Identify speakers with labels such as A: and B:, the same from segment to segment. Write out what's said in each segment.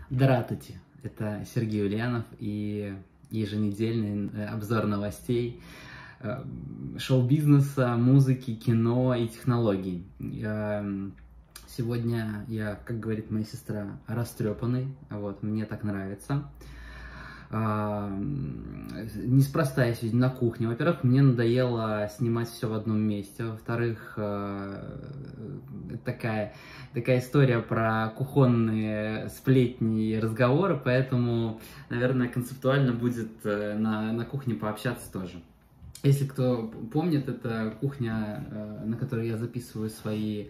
A: Здравствуйте, это Сергей Ульянов и еженедельный обзор новостей шоу-бизнеса, музыки, кино и технологий. Сегодня я, как говорит моя сестра, растрепанный, вот, мне так нравится. Неспроста я сегодня на кухне. Во-первых, мне надоело снимать все в одном месте. Во-вторых, такая история про кухонные сплетни и разговоры, поэтому, наверное, концептуально будет на кухне пообщаться тоже. Если кто помнит, это кухня, на которой я записываю свою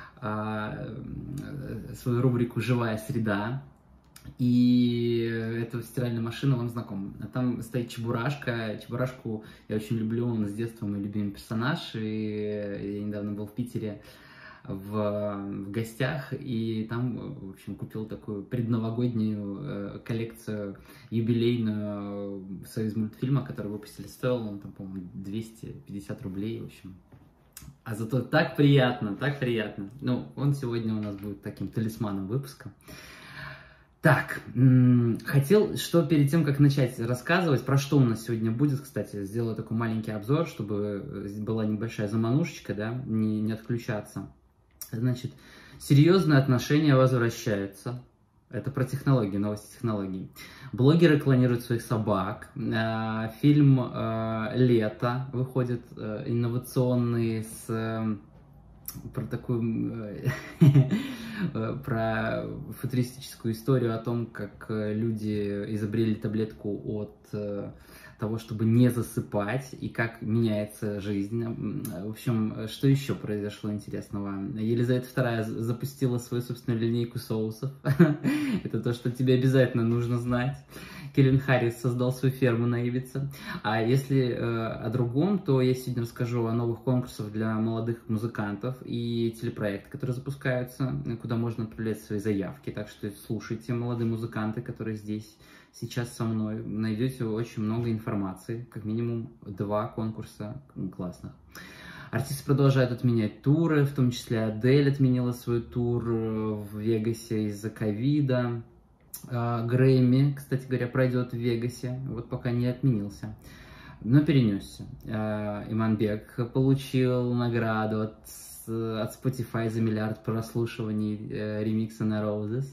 A: рубрику «Живая среда». И эта стиральная машина вам знакома. А там стоит Чебурашка. Чебурашку я очень люблю, он с детства мой любимый персонаж. И я недавно был в Питере в гостях, и там, в общем, купил такую предновогоднюю коллекцию юбилейную из мультфильма, который выпустили. Стоил он там, по-моему, 250 рублей, в общем. А зато так приятно, так приятно. Ну, он сегодня у нас будет таким талисманом выпуска. Так, хотел, что перед тем, как начать рассказывать, про что у нас сегодня будет, кстати, сделаю такой маленький обзор, чтобы была небольшая заманушечка, да, не отключаться. Значит, серьезные отношения возвращаются. Это про технологии, новости технологий. Блогеры клонируют своих собак. Фильм «Лето» выходит инновационный про такую про футуристическую историю о том, как люди изобрели таблетку от того, чтобы не засыпать, и как меняется жизнь. В общем, что еще произошло интересного? Елизавета II запустила свою собственную линейку соусов. Это то, что тебе обязательно нужно знать. Кельвин Харрис создал свою ферму на Ибице. А если о другом, то я сегодня расскажу о новых конкурсах для молодых музыкантов и телепроектах, которые запускаются, куда можно отправлять свои заявки. Так что слушайте, молодые музыканты, которые здесь сейчас со мной. Найдете очень много информации, как минимум 2 конкурса классных. Артисты продолжают отменять туры, в том числе Адель отменила свой тур в Вегасе из-за ковида. Грэмми, кстати говоря, пройдет в Вегасе, вот пока не отменился, но перенесся. Иманбек получил награду от Spotify за 1 миллиард прослушиваний ремикса на Roses.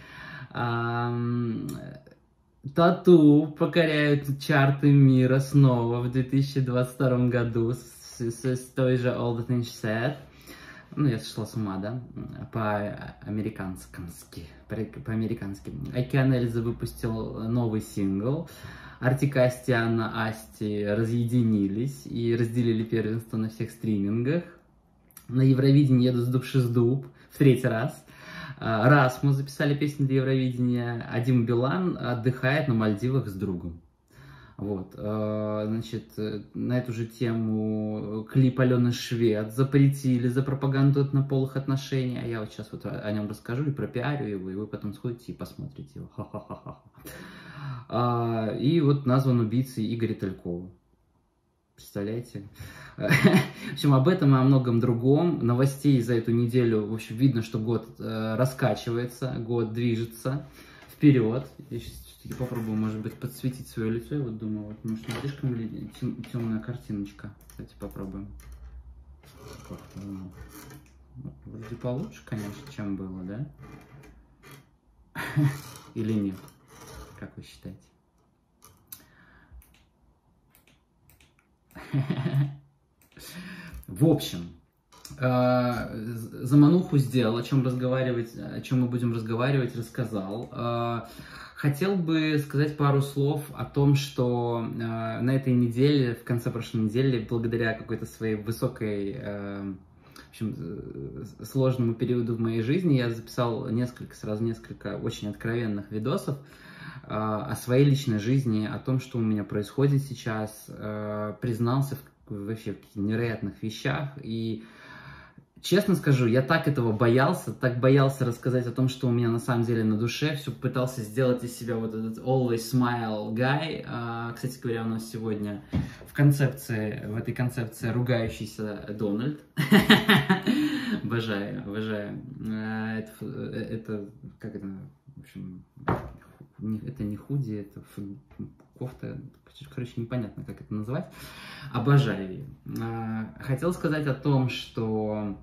A: Тату покоряют чарты мира снова в 2022 году с той же All the Things She Said. Ну, я сошла с ума, да? По-американски. Океан Эльзы выпустил новый сингл. Артик Асти и Анна Асти разъединились и разделили первенство на всех стримингах. На Евровидении едут с дуб-шиз-дуб в 3-й раз. Расмус записали песню для Евровидения, а Дима Билан отдыхает на Мальдивах с другом. Вот, значит, на эту же тему клип Алены Швед запретили за пропаганду однополых отношений, а я вот сейчас вот о нем расскажу и пропиарю его, и вы потом сходите и посмотрите его. Ха-ха-ха-ха. И вот назван убийцей Игоря Талькова. Представляете? В общем, об этом и о многом другом. Новостей за эту неделю, в общем, видно, что год раскачивается, год движется вперед. Я сейчас попробую, может быть, подсветить свое лицо. Я вот думаю, вот, может, не слишком ли темная картиночка. Кстати, попробуем. Вроде получше, конечно, чем было, да? Или нет? Как вы считаете? В общем, замануху сделал, о чем мы будем разговаривать, рассказал. Хотел бы сказать пару слов о том, что на этой неделе, в конце прошлой недели, благодаря какой-то своей высокой, в общем, сложному периоду в моей жизни, я записал сразу несколько очень откровенных видосов о своей личной жизни, о том, что у меня происходит сейчас, признался вообще в каких-то невероятных вещах. И честно скажу, я так боялся рассказать о том, что у меня на самом деле на душе, все пытался сделать из себя вот этот always smile guy. Кстати говоря, у нас сегодня в этой концепции ругающийся Дональд. Обожаю. Это, как это, в общем, это не худи, это кофта, короче, непонятно, как это назвать. Обожаю ее. Хотел сказать о том, что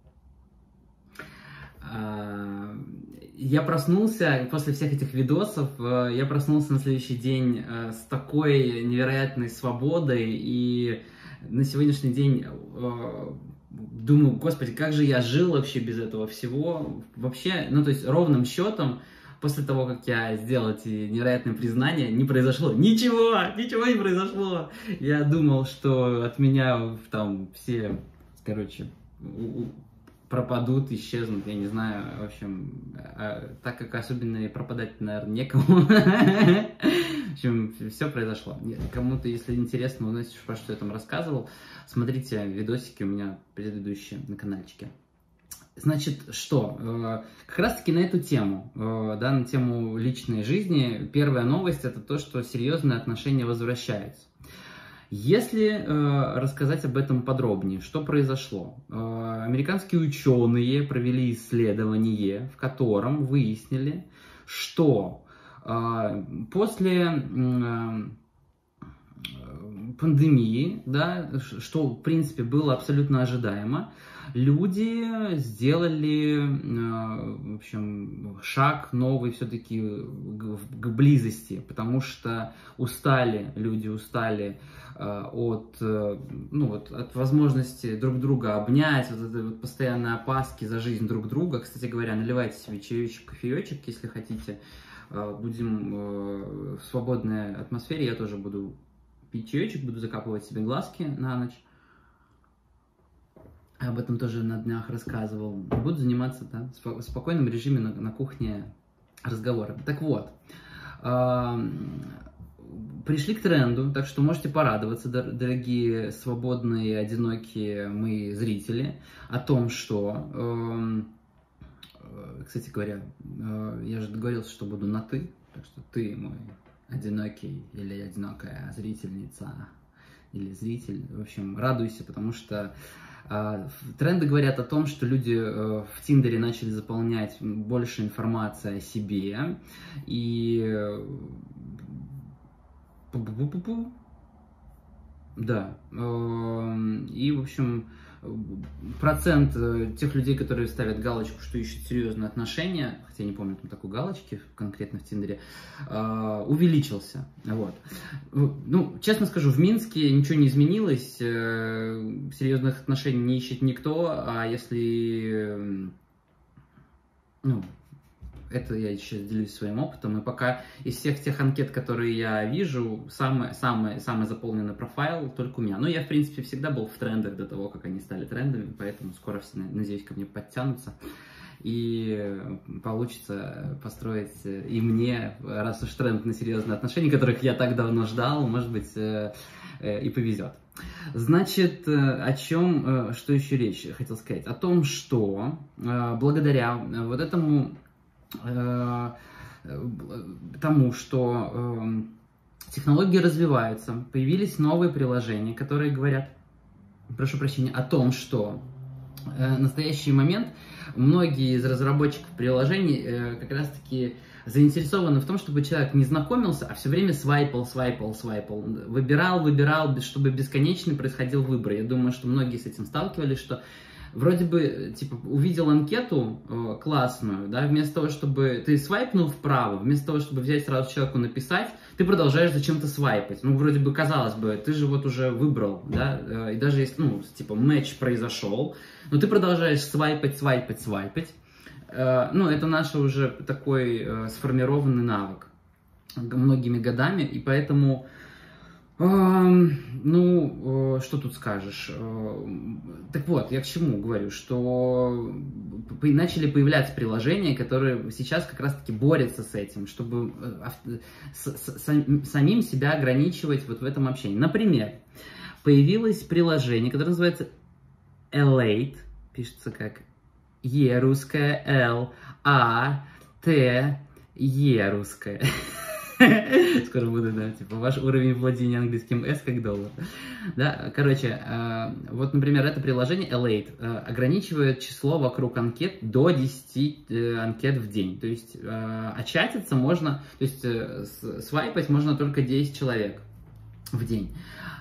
A: я проснулся после всех этих видосов, я проснулся на следующий день с такой невероятной свободой, и на сегодняшний день думаю, господи, как же я жил вообще без этого всего. Вообще, ну то есть ровным счетом, после того, как я сделал эти невероятные признания, не произошло ничего не произошло. Я думал, что от меня там все, короче, пропадут, исчезнут, я не знаю, в общем, так как особенно пропадать, наверное, некому. В общем, все произошло. Кому-то, если интересно, вы знаете, про что я там рассказывал, смотрите видосики у меня предыдущие на каналчике. Значит, что? Как раз-таки на эту тему, да, на тему личной жизни, первая новость — это то, что серьезные отношения возвращаются. Если рассказать об этом подробнее, что произошло? Американские ученые провели исследование, в котором выяснили, что после пандемии, да, что в принципе было абсолютно ожидаемо, люди сделали, в общем, шаг новый все-таки к близости, потому что люди устали от, ну, вот, от возможности друг друга обнять, вот этой вот постоянной опаски за жизнь друг друга. Кстати говоря, наливайте себе чаечек, кофеечек, если хотите. Будем в свободной атмосфере, я тоже буду пить чаечек, буду закапывать себе глазки на ночь. Об этом тоже на днях рассказывал. Буду заниматься, да, в спокойном режиме на кухне разговором. Так вот, пришли к тренду, так что можете порадоваться, дорогие свободные, одинокие мои зрители, о том, что, кстати говоря, я же договорился, что буду на «ты», так что ты мой одинокий или одинокая зрительница или зритель, в общем, радуйся, потому что тренды говорят о том, что люди в Тиндере начали заполнять больше информации о себе, и да, и, в общем, процент тех людей, которые ставят галочку, что ищут серьезные отношения, хотя я не помню там такой галочки конкретно в Тиндере, увеличился. Вот. Ну, честно скажу, в Минске ничего не изменилось, серьезных отношений не ищет никто, а если, ну, это я сейчас делюсь своим опытом, и пока из всех тех анкет, которые я вижу, самый заполненный профайл только у меня. Но я, в принципе, всегда был в трендах до того, как они стали трендами, поэтому скоро все, надеюсь, ко мне подтянутся. И получится построить и мне, раз уж тренд на серьезные отношения, которых я так давно ждал, может быть, и повезет. Значит, о чем, что еще речь хотел сказать? О том, что благодаря вот этому тому, что технологии развиваются, появились новые приложения, которые говорят, прошу прощения, о том, что в настоящий момент многие из разработчиков приложений как раз-таки заинтересованы в том, чтобы человек не знакомился, а все время свайпал, выбирал, чтобы бесконечно происходил выбор. Я думаю, что многие с этим сталкивались, что вроде бы, типа, увидел анкету классную, да, вместо того, чтобы ты свайпнул вправо, вместо того, чтобы взять сразу человеку написать, ты продолжаешь зачем-то свайпать. Ну, вроде бы, казалось бы, ты же вот уже выбрал, да, и даже если, ну, типа, матч произошел, но ты продолжаешь свайпать. Ну, это наш уже такой сформированный навык многими годами, и поэтому... Ну, что тут скажешь? Так вот, я к чему говорю, что начали появляться приложения, которые сейчас как раз-таки борются с этим, чтобы самим себя ограничивать вот в этом общении. Например, появилось приложение, которое называется Elate, пишется как Е русская, Л, А, Т, Е русская. Скоро буду, да, типа, ваш уровень владения английским S как доллар. Да, короче, вот, например, это приложение Elate ограничивает число вокруг анкет до 10 анкет в день. То есть, очатиться можно, то есть, свайпать можно только 10 человек в день.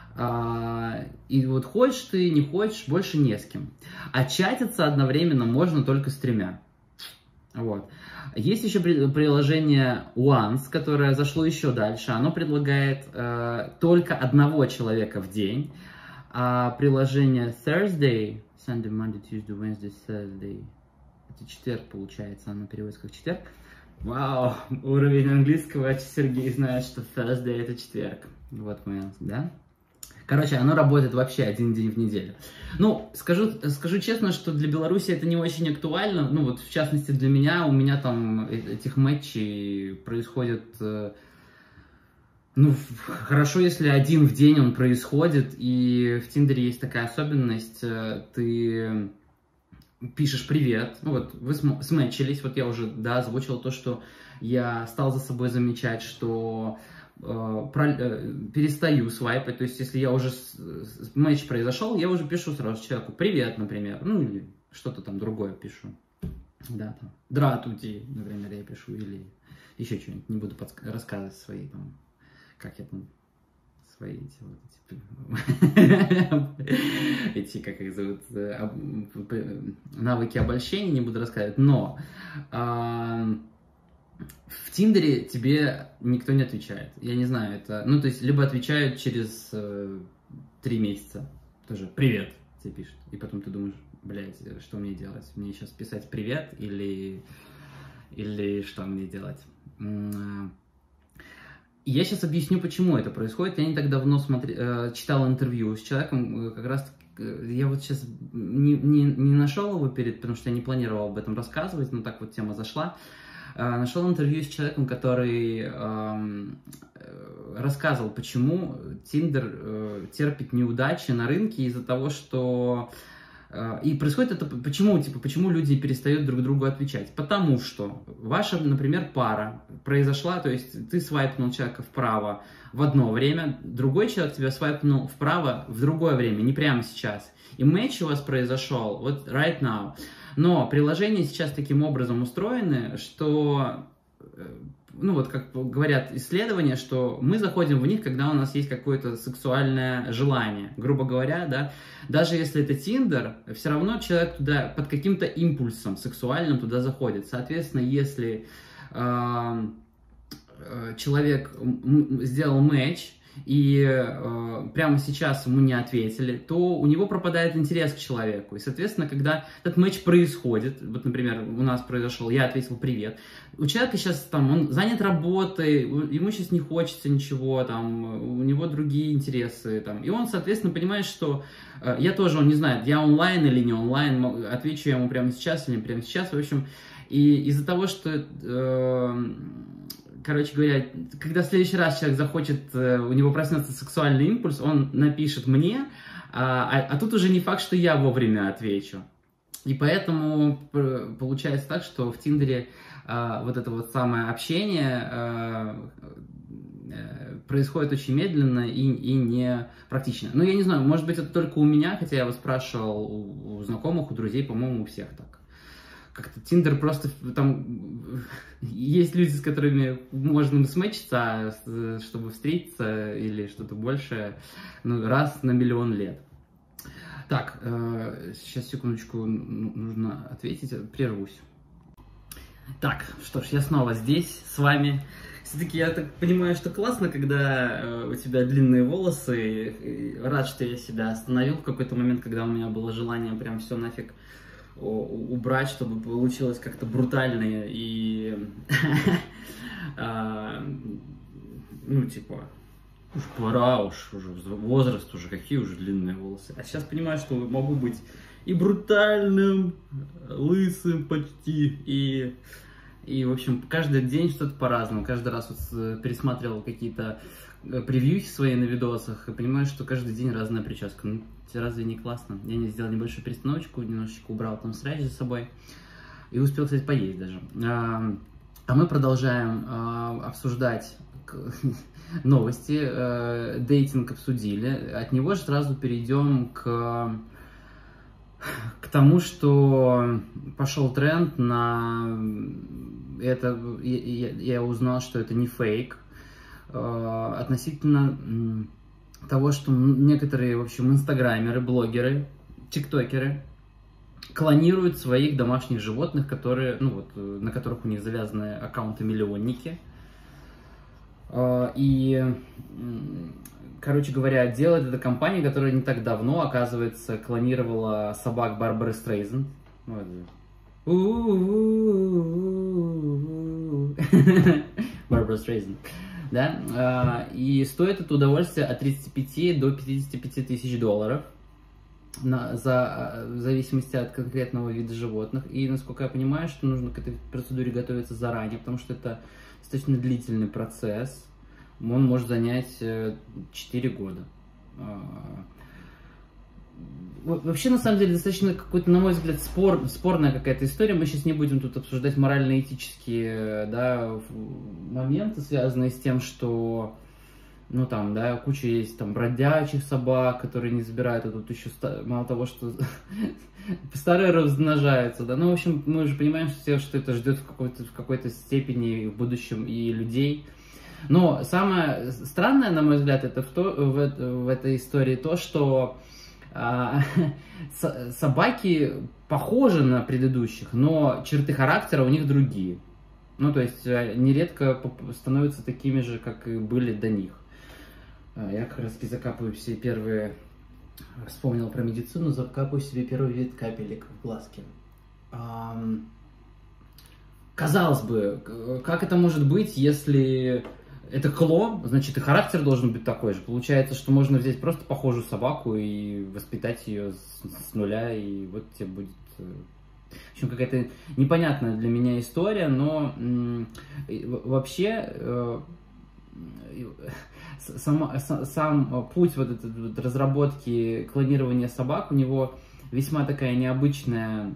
A: И вот хочешь ты, не хочешь, больше не с кем. А чатиться одновременно можно только с 3. Вот. Есть еще приложение Once, которое зашло еще дальше. Оно предлагает только 1 человека в день. А приложение Thursday, Sunday, Monday, Tuesday, Wednesday, Thursday, это четверг получается, оно переводится как четверг. Вау, уровень английского, Сергей знает, что Thursday это четверг. Вот мой answer, да? Короче, оно работает вообще 1 день в неделю. Ну, скажу честно, что для Беларуси это не очень актуально. Ну, вот в частности для меня, у меня там этих матчей происходит... Ну, хорошо, если 1 в день он происходит, и в Тиндере есть такая особенность, ты пишешь «привет», ну вот вы сметчились, вот я уже, да, озвучил то, что я стал за собой замечать, что... перестаю свайпать, то есть если я уже матч произошел, я уже пишу сразу человеку «привет», например, ну или что-то там другое пишу, да, там «дратути», например, я пишу, или еще что-нибудь, не буду рассказывать свои там, как я там, свои эти, как их зовут, навыки обольщения, не буду рассказывать, но в Тиндере тебе никто не отвечает. Я не знаю, это... Ну, то есть, либо отвечают через 3 месяца. Тоже «привет» тебе пишут. И потом ты думаешь, блядь, что мне делать? Мне сейчас писать «привет» или что мне делать? Я сейчас объясню, почему это происходит. Я не так давно читал интервью с человеком, как раз... Я вот сейчас не нашел его потому что я не планировал об этом рассказывать, но так вот тема зашла. Нашел интервью с человеком, который рассказывал, почему Tinder терпит неудачи на рынке из-за того, что... И происходит это почему люди перестают друг другу отвечать? Потому что ваша, например, пара произошла, то есть ты свайпнул человека вправо в одно время, другой человек тебя свайпнул вправо в другое время, не прямо сейчас. И матч у вас произошел вот right now. Но приложения сейчас таким образом устроены, что, ну вот как говорят исследования, что мы заходим в них, когда у нас есть какое-то сексуальное желание. Грубо говоря, да, даже если это Tinder, все равно человек туда под каким-то импульсом сексуальным туда заходит. Соответственно, если человек сделал матч, и прямо сейчас ему не ответили, то у него пропадает интерес к человеку. И, соответственно, когда этот матч происходит, вот, например, у нас произошел, я ответил «привет», у человека сейчас там, он занят работой, ему сейчас не хочется ничего, там, у него другие интересы, там, и он, соответственно, понимает, что я тоже, он не знает, я онлайн или не онлайн, отвечу я ему прямо сейчас или не прямо сейчас, в общем, и из-за того, что... Короче говоря, когда в следующий раз человек захочет, у него проснется сексуальный импульс, он напишет мне, а тут уже не факт, что я вовремя отвечу. И поэтому получается так, что в Тиндере вот это вот самое общение происходит очень медленно и не практично. Ну, я не знаю, может быть, это только у меня, хотя я вот спрашивал у знакомых, у друзей, по-моему, у всех так. Как-то Тиндер просто там... Есть люди, с которыми можно сметчиться, а чтобы встретиться или что-то большее, ну, раз на миллион лет. Так, сейчас, секундочку, нужно ответить, прервусь. Так, что ж, я снова здесь, с вами. Все-таки я так понимаю, что классно, когда у тебя длинные волосы. Рад, что я себя остановил в какой-то момент, когда у меня было желание прям все нафиг убрать, чтобы получилось как-то брутально и, ну, типа, уж пора, уже возраст, уже какие уже длинные волосы. А сейчас понимаю, что могу быть и брутальным, лысым почти, и в общем, каждый день что-то по-разному. Каждый раз вот пересматривал какие-то превьюхи свои на видосах и понимаю, что каждый день разная прическа. Ну, разве не классно? Я не сделал небольшую перестановочку, немножечко убрал там срач за собой и успел, кстати, поесть даже. А мы продолжаем обсуждать новости, дейтинг обсудили, от него же сразу перейдем к тому, что пошел тренд на это, я узнал, что это не фейк, относительно того, что некоторые, в общем, инстаграмеры, блогеры, тиктокеры клонируют своих домашних животных, которые, ну вот, на которых у них завязаны аккаунты-миллионники. И, короче говоря, делает эта компания, которая не так давно, оказывается, клонировала собак Барбары Стрейзенд. Барбара Стрейзенд. Да? И стоит это удовольствие от 35 до 55 тысяч долларов. В зависимости от конкретного вида животных. И, насколько я понимаю, что нужно к этой процедуре готовиться заранее, потому что это достаточно длительный процесс. Он может занять 4 года. Вообще, на самом деле, достаточно какой-то, на мой взгляд, спорная какая-то история. Мы сейчас не будем тут обсуждать морально-этические, да, моменты, связанные с тем, что... Ну, там, да, куча есть там бродячих собак, которые не забирают, а тут еще мало того, что старые размножаются, да. Ну, в общем, мы уже понимаем, что это ждет в какой-то степени в будущем и людей. Но самое странное, на мой взгляд, это в этой истории то, что собаки похожи на предыдущих, но черты характера у них другие. Ну, то есть, нередко становятся такими же, как и были до них. Я как раз закапываю все первые, вспомнил про медицину, закапываю себе первый вид капелек в глазки. Казалось бы, как это может быть, если это клон, значит и характер должен быть такой же. Получается, что можно взять просто похожую собаку и воспитать ее с нуля, и вот тебе будет... В общем, какая-то непонятная для меня история, но вообще... Сам путь вот этой вот разработки клонирования собак, у него весьма такая необычная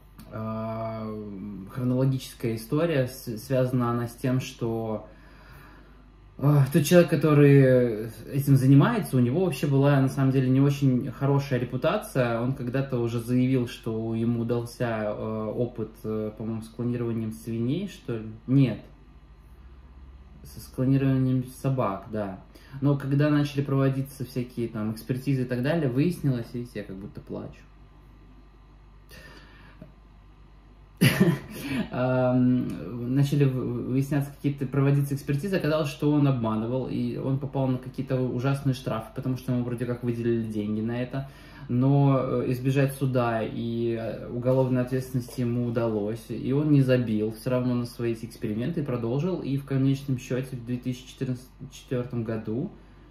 A: хронологическая история. Связана она с тем, что тот человек, который этим занимается, у него вообще была на самом деле не очень хорошая репутация. Он когда-то уже заявил, что ему удался опыт, по-моему, с клонированием свиней, что ли? Нет. С клонированием собак, да. Но когда начали проводиться всякие там экспертизы и так далее, выяснилось, видите, я как будто плачу. Начали выясняться какие-то, проводиться экспертизы, оказалось, что он обманывал, и он попал на какие-то ужасные штрафы, потому что ему вроде как выделили деньги на это. Но избежать суда и уголовной ответственности ему удалось, и он не забил все равно на свои эти эксперименты и продолжил, и в конечном счете в 2004 году,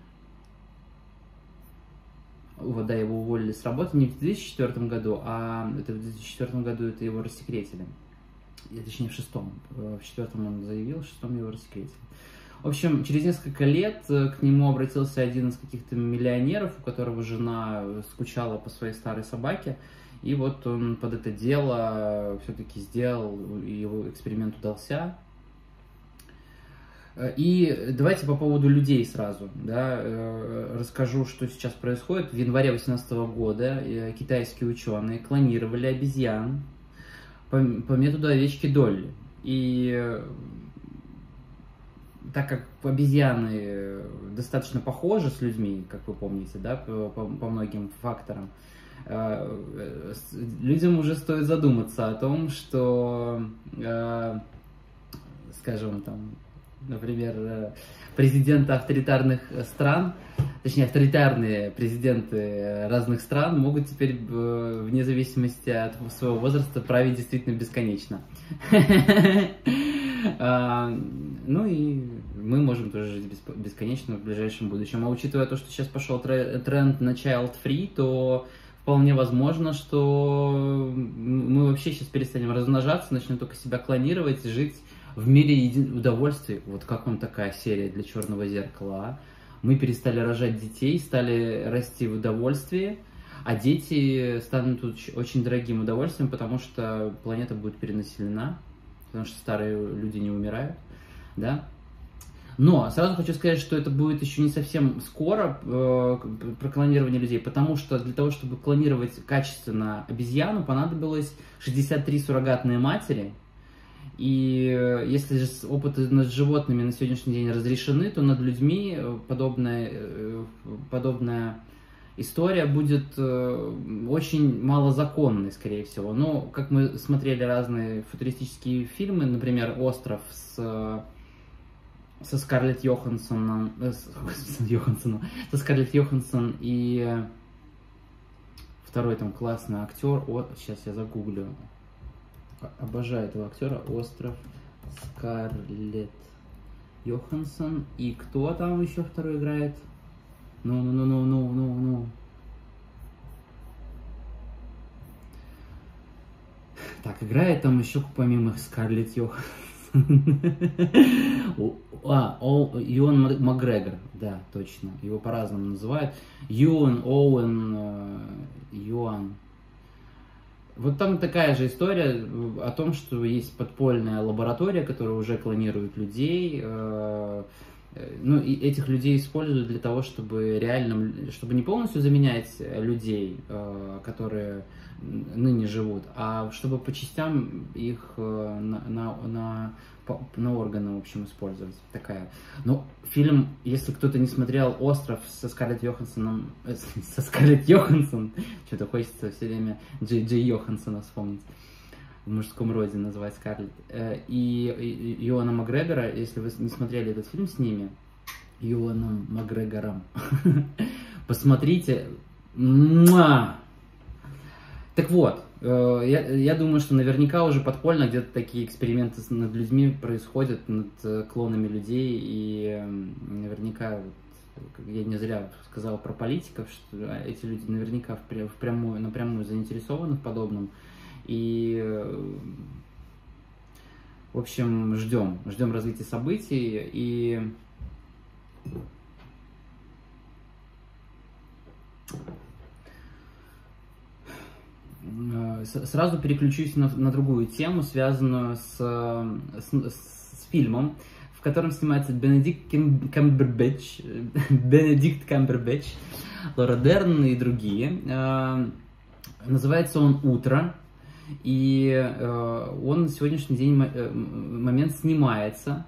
A: вот, да, его уволили с работы не в 2004 году, а это в 2004 году это его рассекретили, точнее в 2006, в 2004 он заявил, в 2006 его рассекретили. В общем, через несколько лет к нему обратился один из каких-то миллионеров, у которого жена скучала по своей старой собаке, и вот он под это дело все-таки сделал, и его эксперимент удался. И давайте по поводу людей сразу, да, расскажу, что сейчас происходит. В январе 2018 года китайские ученые клонировали обезьян по методу овечки Долли. И так как обезьяны достаточно похожи с людьми, как вы помните, да, по многим факторам, людям уже стоит задуматься о том, что, скажем, там, например, президенты авторитарных стран, точнее, авторитарные президенты разных стран могут теперь, вне зависимости от своего возраста, править действительно бесконечно. Ну и мы можем тоже жить бесконечно в ближайшем будущем. А учитывая то, что сейчас пошел тренд на child-free, то вполне возможно, что мы вообще сейчас перестанем размножаться, начнем только себя клонировать, жить в мире удовольствий. Вот как вам такая серия для «Черного зеркала», а? Мы перестали рожать детей, стали расти в удовольствии, а дети станут очень дорогим удовольствием, потому что планета будет перенаселена, потому что старые люди не умирают, да? Но сразу хочу сказать, что это будет еще не совсем скоро, про клонирование людей, потому что для того, чтобы клонировать качественно обезьяну, понадобилось 63 суррогатные матери. И если же опыты над животными на сегодняшний день разрешены, то над людьми подобная история будет очень малозаконной, скорее всего. Но, как мы смотрели разные футуристические фильмы, например, «Остров» со Скарлетт Йоханссон и второй там классный актер, сейчас я загуглю, обожаю этого актера, «Остров», Скарлетт Йоханссон, и кто там еще второй играет? Ну. Так, играет там еще помимо Скарлетт Йоханссон. Юэн Макгрегор, да, точно. Его по-разному называют. Юан. Вот там такая же история о том, что есть подпольная лаборатория, которая уже клонирует людей. Ну, и этих людей используют для того, чтобы чтобы не полностью заменять людей, которые ныне живут, а чтобы по частям их на органы, в общем, использовать. Такая. Но фильм, если кто-то не смотрел «Остров» со Скарлетт Йоханссон, что-то хочется все время Джей Йоханссона вспомнить, в мужском роде называть Скарлетт, и Юэна Макгрегора, если вы не смотрели этот фильм с ними, Юэном Макгрегором, посмотрите. Так вот, я думаю, что наверняка уже подпольно где-то такие эксперименты над людьми происходят, над клонами людей, и наверняка, я не зря сказал про политиков, что эти люди наверняка напрямую заинтересованы в подобном, и, в общем, ждем развития событий, и сразу переключусь на другую тему, связанную с фильмом, в котором снимается Бенедикт Камбербэтч, Лора Дерн и другие. Называется он «Утро», и он на сегодняшний момент снимается,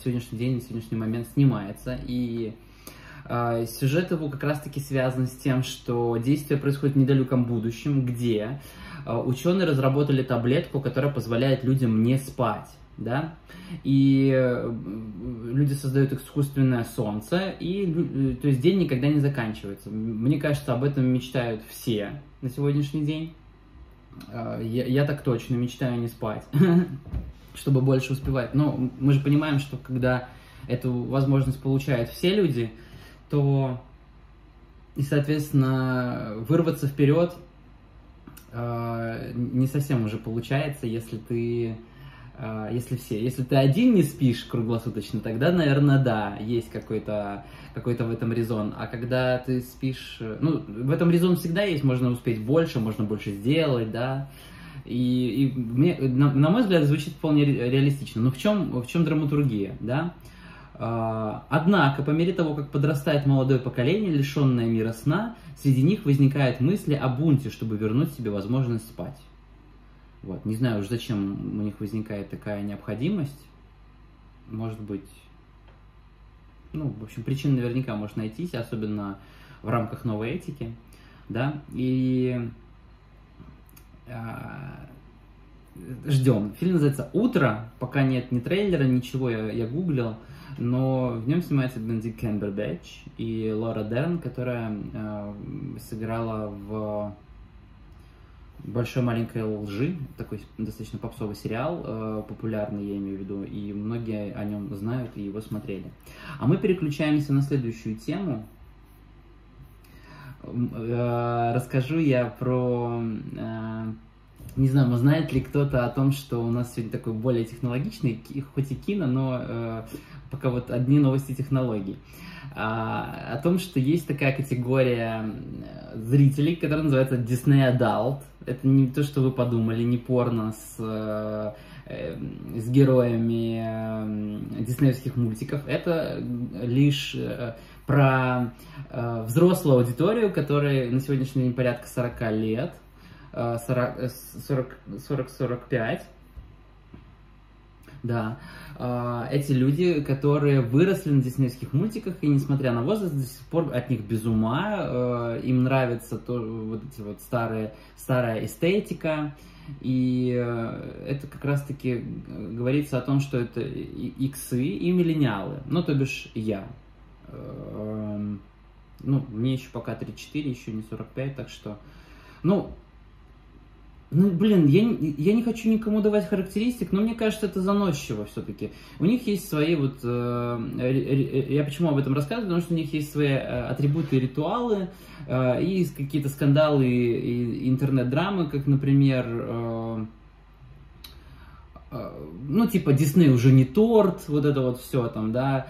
A: и сюжет его как раз-таки связан с тем, что действие происходит в недалеком будущем, где ученые разработали таблетку, которая позволяет людям не спать, да, и люди создают искусственное солнце, и, то есть, день никогда не заканчивается. Мне кажется, об этом мечтают все на сегодняшний день. Я так точно мечтаю не спать, чтобы больше успевать. Но мы же понимаем, что когда эту возможность получают все люди, то и, соответственно, вырваться вперед не совсем уже получается, если ты один не спишь круглосуточно, тогда, наверное, да, есть какой-то в этом резон. А когда ты спишь, ну, в этом резон всегда есть, можно успеть больше, можно больше сделать, да. И на мой взгляд, звучит вполне реалистично. Но в чем драматургия, да? Однако, по мере того, как подрастает молодое поколение, лишенное мира сна, среди них возникают мысли о бунте, чтобы вернуть себе возможность спать. Вот. Не знаю уж, зачем у них возникает такая необходимость. Может быть, ну, в общем, причин наверняка может найтись, особенно в рамках новой этики, да, и ждем. Фильм называется «Утро», пока нет ни трейлера, ничего, я гуглил, но в нем снимается Бенедикт Камбербэтч и Лора Дерн, которая сыграла в «Большой маленькой лжи», такой достаточно попсовый сериал, популярный, я имею в виду, и многие о нем знают и его смотрели. А мы переключаемся на следующую тему. Расскажу я про... Не знаю, знает ли кто-то о том, что у нас сегодня такой более технологичный, хоть и кино, но пока вот одни новости технологий. О том, что есть такая категория зрителей, которая называется Disney Adult. Это не то, что вы подумали, не порно с с героями диснеевских мультиков. Это лишь про взрослую аудиторию, которая на сегодняшний день порядка 40 лет, 40-45. Да, эти люди, которые выросли на диснеевских мультиках, и несмотря на возраст, до сих пор от них без ума, им нравится вот эти вот старая эстетика, и это как раз-таки говорится о том, что это иксы и миллениалы, ну, то бишь я. Ну, мне еще пока 34, еще не 45, так что, ну, блин, я не хочу никому давать характеристик, но мне кажется, это заносчиво все-таки. У них есть свои вот... Я почему об этом рассказываю? Потому что у них есть свои атрибуты и ритуалы, и какие-то скандалы и интернет-драмы, как, например... Ну, типа, Дисней уже не торт, вот это вот все там, да.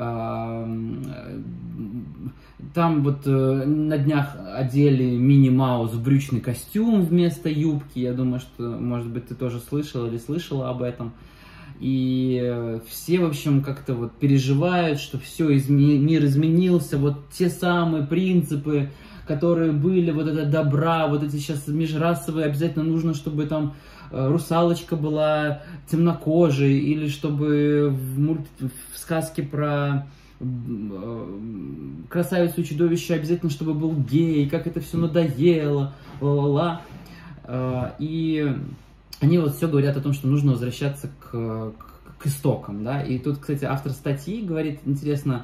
A: Там вот на днях одели Мини Маус в брючный костюм вместо юбки. Я думаю, что, может быть, ты тоже слышал или слышала об этом. И все, в общем, как-то вот переживают, что все, мир изменился, вот те самые принципы, которые были, вот это добра, вот эти сейчас межрасовые, обязательно нужно, чтобы там русалочка была темнокожей, или чтобы в сказке про красавицу и чудовище обязательно, чтобы был гей, как это все надоело, ла-ла-ла. И они вот все говорят о том, что нужно возвращаться к истокам, да. И тут, кстати, автор статьи говорит, интересно,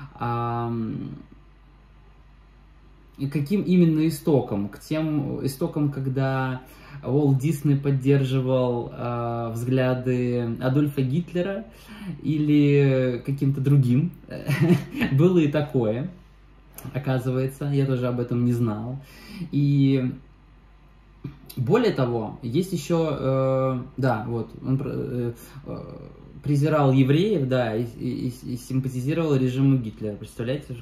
A: каким именно истокам? К тем истокам, когда Уолт Дисней поддерживал взгляды Адольфа Гитлера или каким-то другим. Было и такое, оказывается, я тоже об этом не знал. И более того, есть еще, да, вот, он презирал евреев, да, и симпатизировал режиму Гитлера. Представляете,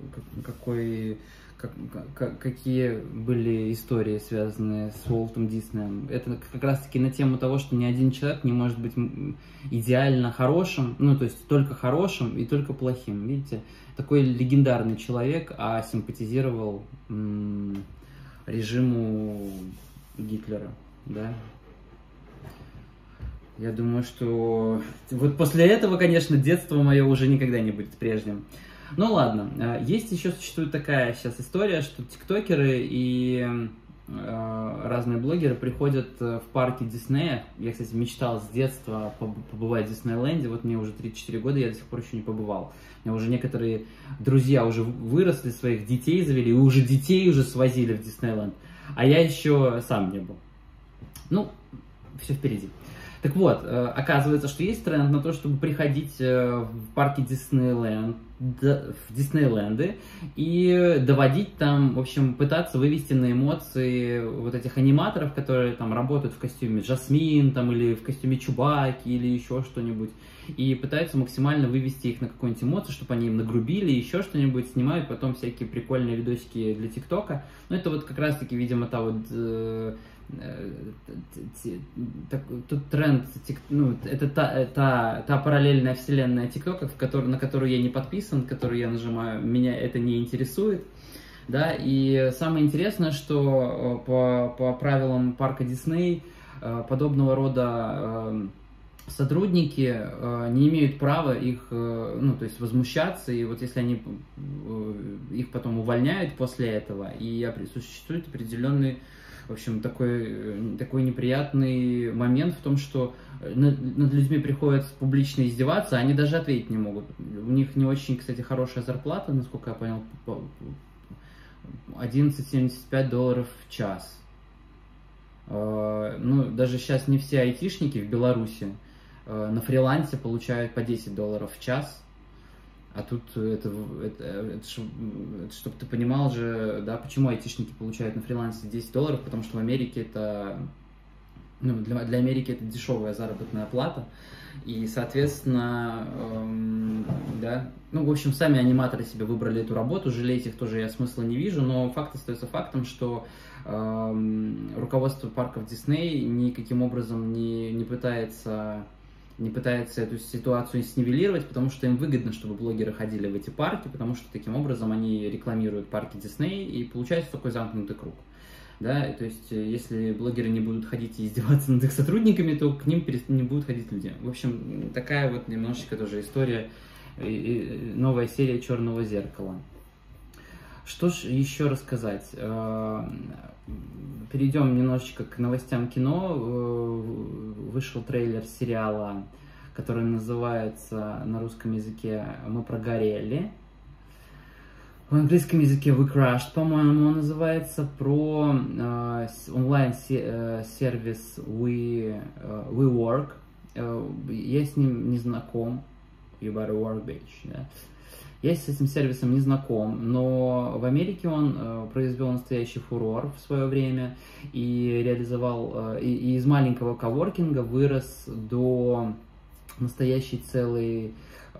A: какие были истории, связанные с Уолтом Диснеем. Это как раз-таки на тему того, что ни один человек не может быть идеально хорошим, ну, то есть только хорошим и только плохим. Видите, такой легендарный человек, а симпатизировал режиму Гитлера, да. Я думаю, что вот после этого, конечно, детство мое уже никогда не будет прежним. Ну ладно, есть еще, существует такая сейчас история, что тиктокеры и разные блогеры приходят в парки Диснея. Я, кстати, мечтал с детства побывать в Диснейленде, вот мне уже 34 года, я до сих пор еще не побывал. У меня уже некоторые друзья уже выросли, своих детей завели, и уже детей уже свозили в Диснейленд, а я еще сам не был. Ну, все впереди. Так вот, оказывается, что есть тренд на то, чтобы приходить в парки Диснейленд, в Диснейленды и доводить там, в общем, пытаться вывести на эмоции вот этих аниматоров, которые там работают в костюме Жасмин, там, или в костюме Чубаки, или еще что-нибудь, и пытаются максимально вывести их на какую-нибудь эмоцию, чтобы они им нагрубили, еще что-нибудь, снимают потом всякие прикольные видосики для ТикТока. Ну, это вот как раз-таки, видимо, та вот... Тут тренд, ну, это та параллельная вселенная ТикТока, на которую я не подписан, которую я нажимаю, меня это не интересует, да, и самое интересное, что по правилам парка Дисней подобного рода сотрудники не имеют права их, ну, то есть возмущаться, и вот если они их потом увольняют после этого, и существует определенный, в общем, такой неприятный момент в том, что над людьми приходится публично издеваться, а они даже ответить не могут. У них не очень, кстати, хорошая зарплата, насколько я понял, $11.75 в час. Ну, даже сейчас не все айтишники в Беларуси на фрилансе получают по $10 в час. А тут чтобы ты понимал же, да, почему айтишники получают на фрилансе $10, потому что в Америке это, ну, для Америки это дешевая заработная плата, и, соответственно, да. Ну, в общем, сами аниматоры себе выбрали эту работу, жалеть их тоже я смысла не вижу, но факт остается фактом, что руководство парков Дисней никаким образом не пытается эту ситуацию снивелировать, потому что им выгодно, чтобы блогеры ходили в эти парки, потому что таким образом они рекламируют парки Дисней, и получается такой замкнутый круг. Да, то есть, если блогеры не будут ходить и издеваться над их сотрудниками, то к ним не будут ходить люди. В общем, такая вот немножечко тоже история, новая серия «Черного зеркала». Что ж еще рассказать? Перейдем немножечко к новостям кино. Вышел трейлер сериала, который называется на русском языке «Мы прогорели». В английском языке We Crashed, по-моему, он называется, про онлайн-сервис WeWork. Я с ним не знаком. You better work, bitch. Да? Я с этим сервисом не знаком, но в Америке он произвел настоящий фурор в свое время и реализовал, и из маленького коворкинга вырос до настоящей целой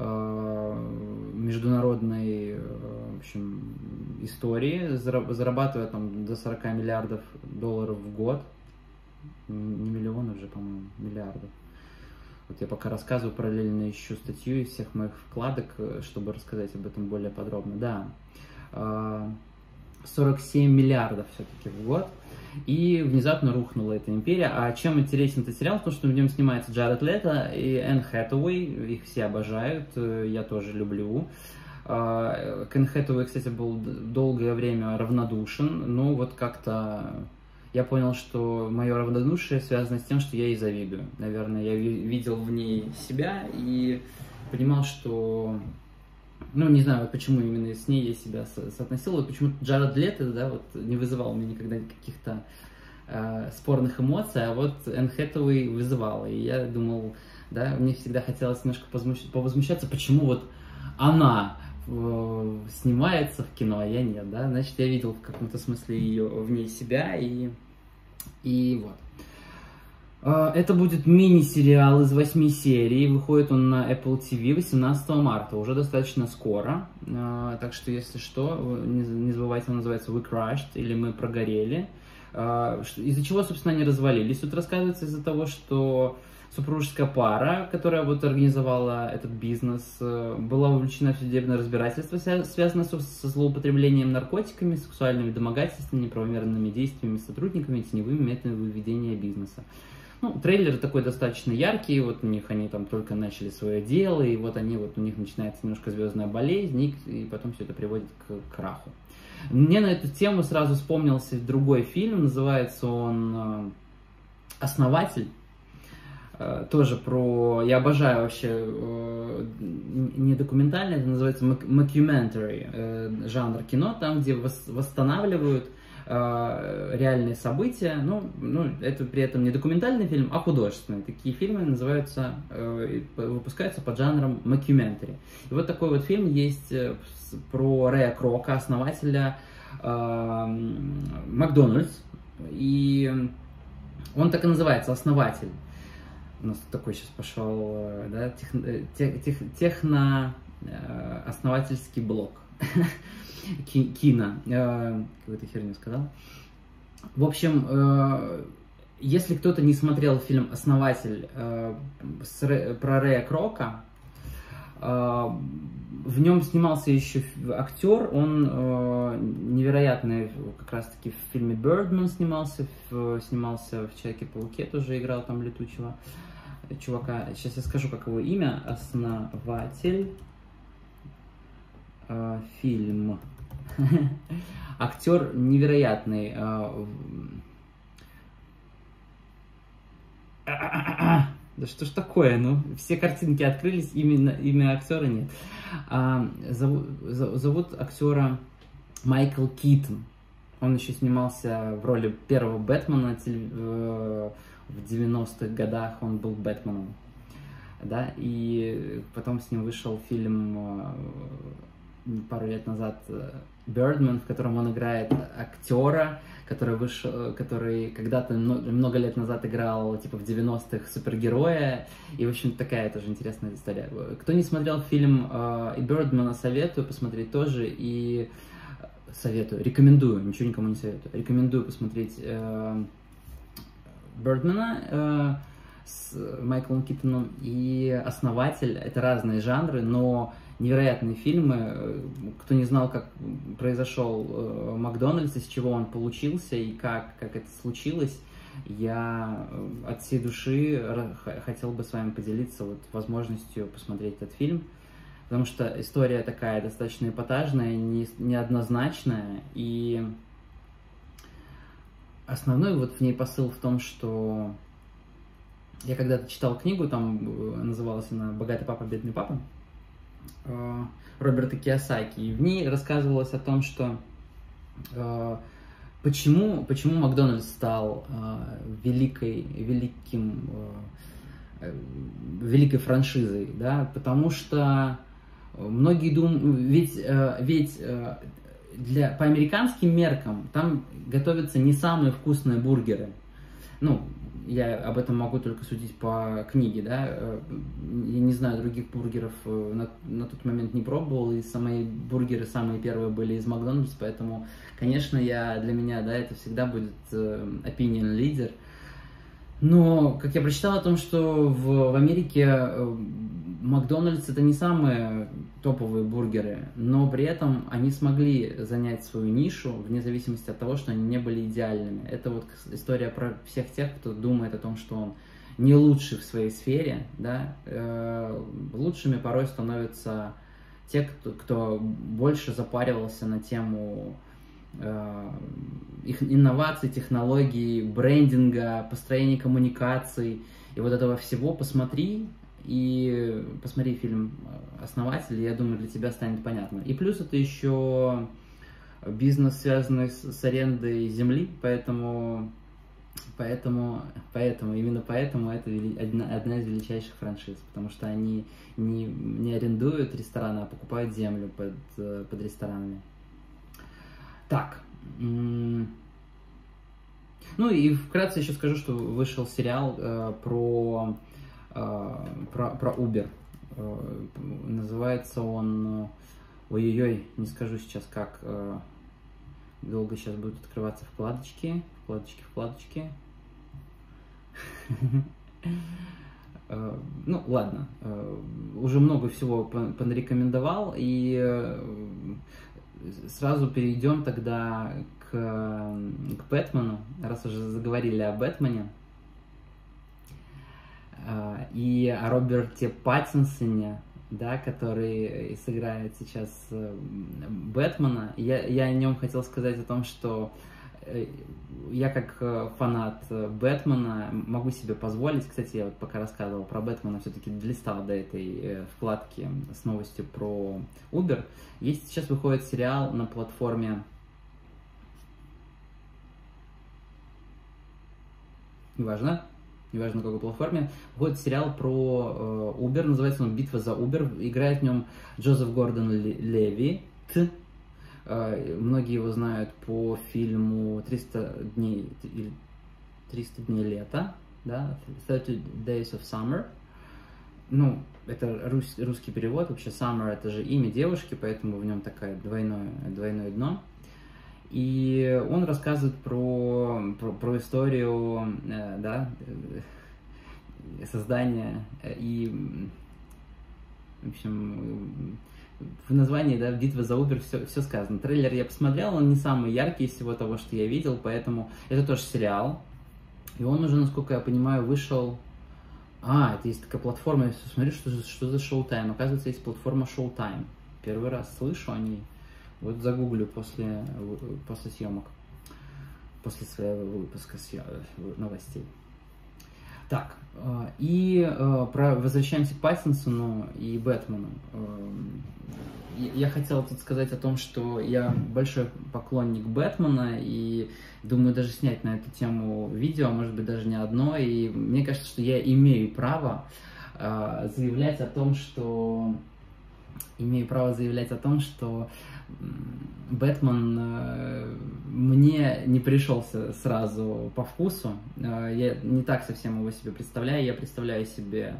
A: международной, в общем, истории, зарабатывая там до 40 миллиардов долларов в год, не миллионов же, по-моему, миллиардов. Вот я пока рассказываю, параллельно ищу статью из всех моих вкладок, чтобы рассказать об этом более подробно. Да, 47 миллиардов все-таки в год. И внезапно рухнула эта империя. А чем интересен этот сериал? То, что в нем снимается Джаред Лето и Энн Хэтэуэй. Их все обожают, я тоже люблю. К Энн Хэтэуэй, кстати, был долгое время равнодушен. Но вот как-то я понял, что мое равнодушие связано с тем, что я ей завидую. Наверное, я видел в ней себя и понимал, что... Ну, не знаю, вот почему именно с ней я себя соотносил. Вот почему Джаред Лето, да, вот не вызывал у меня никогда каких-то спорных эмоций, а вот Энн Хэтэуэй вызывала. И я думал, да, мне всегда хотелось немножко повозмущаться, почему вот она снимается в кино, а я нет, да. Значит, я видел в каком-то смысле ее, в ней себя, и вот. Это будет мини-сериал из 8 серий, выходит он на Apple TV 18 марта, уже достаточно скоро, так что, если что, не забывайте, он называется We Crashed, или Мы прогорели. Из-за чего, собственно, они развалились? Тут рассказывается из-за того, что супружеская пара, которая вот организовала этот бизнес, была вовлечена в судебное разбирательство, связанное со злоупотреблением наркотиками, сексуальными домогательствами, неправомерными действиями сотрудниками и теневыми методами ведения бизнеса. Ну, трейлер такой достаточно яркий, вот у них они там только начали свое дело, и вот они вот у них начинается немножко звездная болезнь, и потом все это приводит к краху. Мне на эту тему сразу вспомнился другой фильм, называется он «Основатель». Тоже про... Я обожаю вообще не документальное, это называется mockumentary, жанр кино, там, где восстанавливают реальные события, ну, это при этом не документальный фильм, а художественный. Такие фильмы называются, выпускаются под жанром mockumentary. И вот такой вот фильм есть про Рэя Крока, основателя Макдональдс, и он так и называется, «Основатель». У нас такой сейчас пошел, да, техно-основательский блок. Кино. Какую-то херню сказал. В общем, если кто-то не смотрел фильм «Основатель» про Рэя Крока, в нем снимался еще актер, он невероятный, как раз таки в фильме «Бёрдман» снимался в «Человеке-пауке», тоже играл там летучего чувака. Сейчас я скажу, как его имя. «Основатель», фильм. Актер невероятный. Да что ж такое, ну, все картинки открылись, имя актера нет. Зовут актера Майкл Китон. Он еще снимался в роли первого Бэтмена в 90-х годах, он был Бэтменом. Да, и потом с ним вышел фильм пару лет назад «Birdman», в котором он играет актера, который когда-то много лет назад играл, типа, в 90-х супергероя. И, в общем, такая тоже интересная история. Кто не смотрел фильм и «Birdman», советую посмотреть тоже. И рекомендую, ничего никому не советую. Рекомендую посмотреть «Birdman» с Майклом Китоном и «Основатель». Это разные жанры, но невероятные фильмы. Кто не знал, как произошел Макдональдс, из чего он получился и как это случилось, я от всей души хотел бы с вами поделиться вот возможностью посмотреть этот фильм, потому что история такая достаточно эпатажная, неоднозначная, и основной вот в ней посыл в том, что я когда-то читал книгу, там называлась она «Богатый папа, бедный папа», Роберта Кийосаки, и в ней рассказывалось о том, что почему Макдональдс стал великой франшизой, да, потому что многие думают, ведь по американским меркам там готовятся не самые вкусные бургеры. Ну, я об этом могу только судить по книге, да, я не знаю, других бургеров на тот момент не пробовал, и самые бургеры, самые первые были из Макдональдс, поэтому, конечно, для меня, да, это всегда будет opinion leader. Но, как я прочитал о том, что в Америке Макдональдс это не самые топовые бургеры, но при этом они смогли занять свою нишу, вне зависимости от того, что они не были идеальными. Это вот история про всех тех, кто думает о том, что он не лучший в своей сфере, да. Лучшими порой становятся те, кто больше запаривался на тему их инноваций, технологий, брендинга, построения коммуникаций и вот этого всего. Посмотри фильм «Основатель», я думаю, для тебя станет понятно. И плюс это еще бизнес, связанный с арендой земли, поэтому именно поэтому это одна из величайших франшиз, потому что они не арендуют рестораны, а покупают землю под ресторанами. Так, ну и вкратце еще скажу, что вышел сериал про Uber. Называется он, ой-ой-ой, не скажу сейчас как, долго сейчас будут открываться вкладочки. Ну, ладно, уже много всего понарекомендовал, и сразу перейдем тогда к Бэтмену, раз уже заговорили о Бэтмене, и о Роберте Паттинсоне, да, который сыграет сейчас Бэтмена. Я о нем хотел сказать о том, что я как фанат Бэтмена могу себе позволить, кстати, я вот пока рассказывал про Бэтмена, все-таки долистал до этой вкладки с новостью про Uber. Сейчас выходит сериал на платформе, неважно на какой платформе, выходит сериал про Uber, называется он «Битва за Uber», играет в нем Джозеф Гордон-Левитт. Многие его знают по фильму 300 дней лета, да, 30 Days of Summer. Ну, это русский перевод, вообще Summer это же имя девушки, поэтому в нем такое двойное дно. И он рассказывает про историю, да, создания и, в общем, в названии, да, «Битва за Uber» все сказано. Трейлер я посмотрел, он не самый яркий из всего того, что я видел, поэтому это тоже сериал. И он уже, насколько я понимаю, вышел... это есть такая платформа, я смотрю, что за Showtime. Оказывается, есть платформа Showtime. Первый раз слышу о ней. Вот загуглю после съемок, после своего выпуска новостей. Так, и возвращаемся к Паттинсону и Бэтмену. Я хотел тут сказать о том, что я большой поклонник Бэтмена, и думаю даже снять на эту тему видео, а может быть даже не одно, и мне кажется, что я имею право заявлять о том, что имею право заявлять о том, что Бэтмен мне не пришелся сразу по вкусу. Я не так совсем его себе представляю. Я представляю себе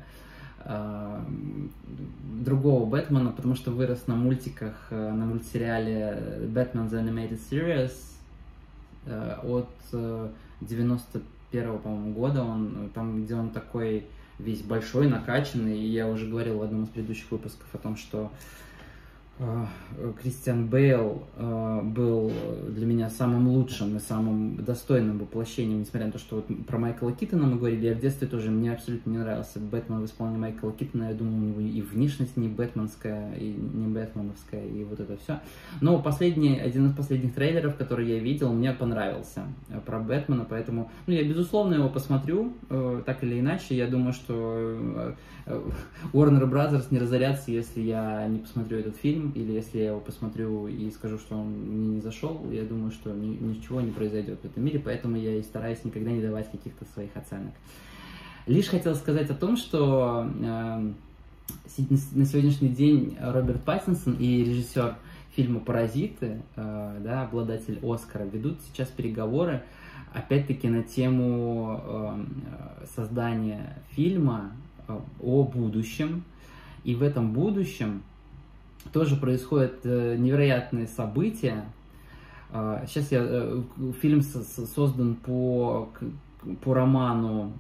A: другого Бэтмена, потому что вырос на мультиках, на мультсериале Batman The Animated Series от 91-го, по-моему, года. Там, где он такой весь большой, накачанный. И я уже говорил в одном из предыдущих выпусков о том, что Кристиан Бейл был для меня самым лучшим и самым достойным воплощением, несмотря на то, что вот про Майкла Китона мы говорили. Я в детстве тоже, мне абсолютно не нравился Бэтмен в исполнении Майкла Китона. Я думаю, у него и внешность не бэтменская, и не бэтменовская, и вот это все. Но один из последних трейлеров, который я видел, мне понравился про Бэтмена, поэтому я, безусловно, его посмотрю, так или иначе. Я думаю, что Warner Brothers не разорятся, если я не посмотрю этот фильм, или если я его посмотрю и скажу, что он мне не зашел. Я думаю, что ничего не произойдет в этом мире, поэтому я и стараюсь никогда не давать каких-то своих оценок. Лишь хотел сказать о том, что на сегодняшний день Роберт Паттинсон и режиссер фильма «Паразиты», обладатель Оскара, ведут сейчас переговоры, опять-таки, на тему создания фильма о будущем. И в этом будущем тоже происходят невероятные события. Сейчас фильм создан по роману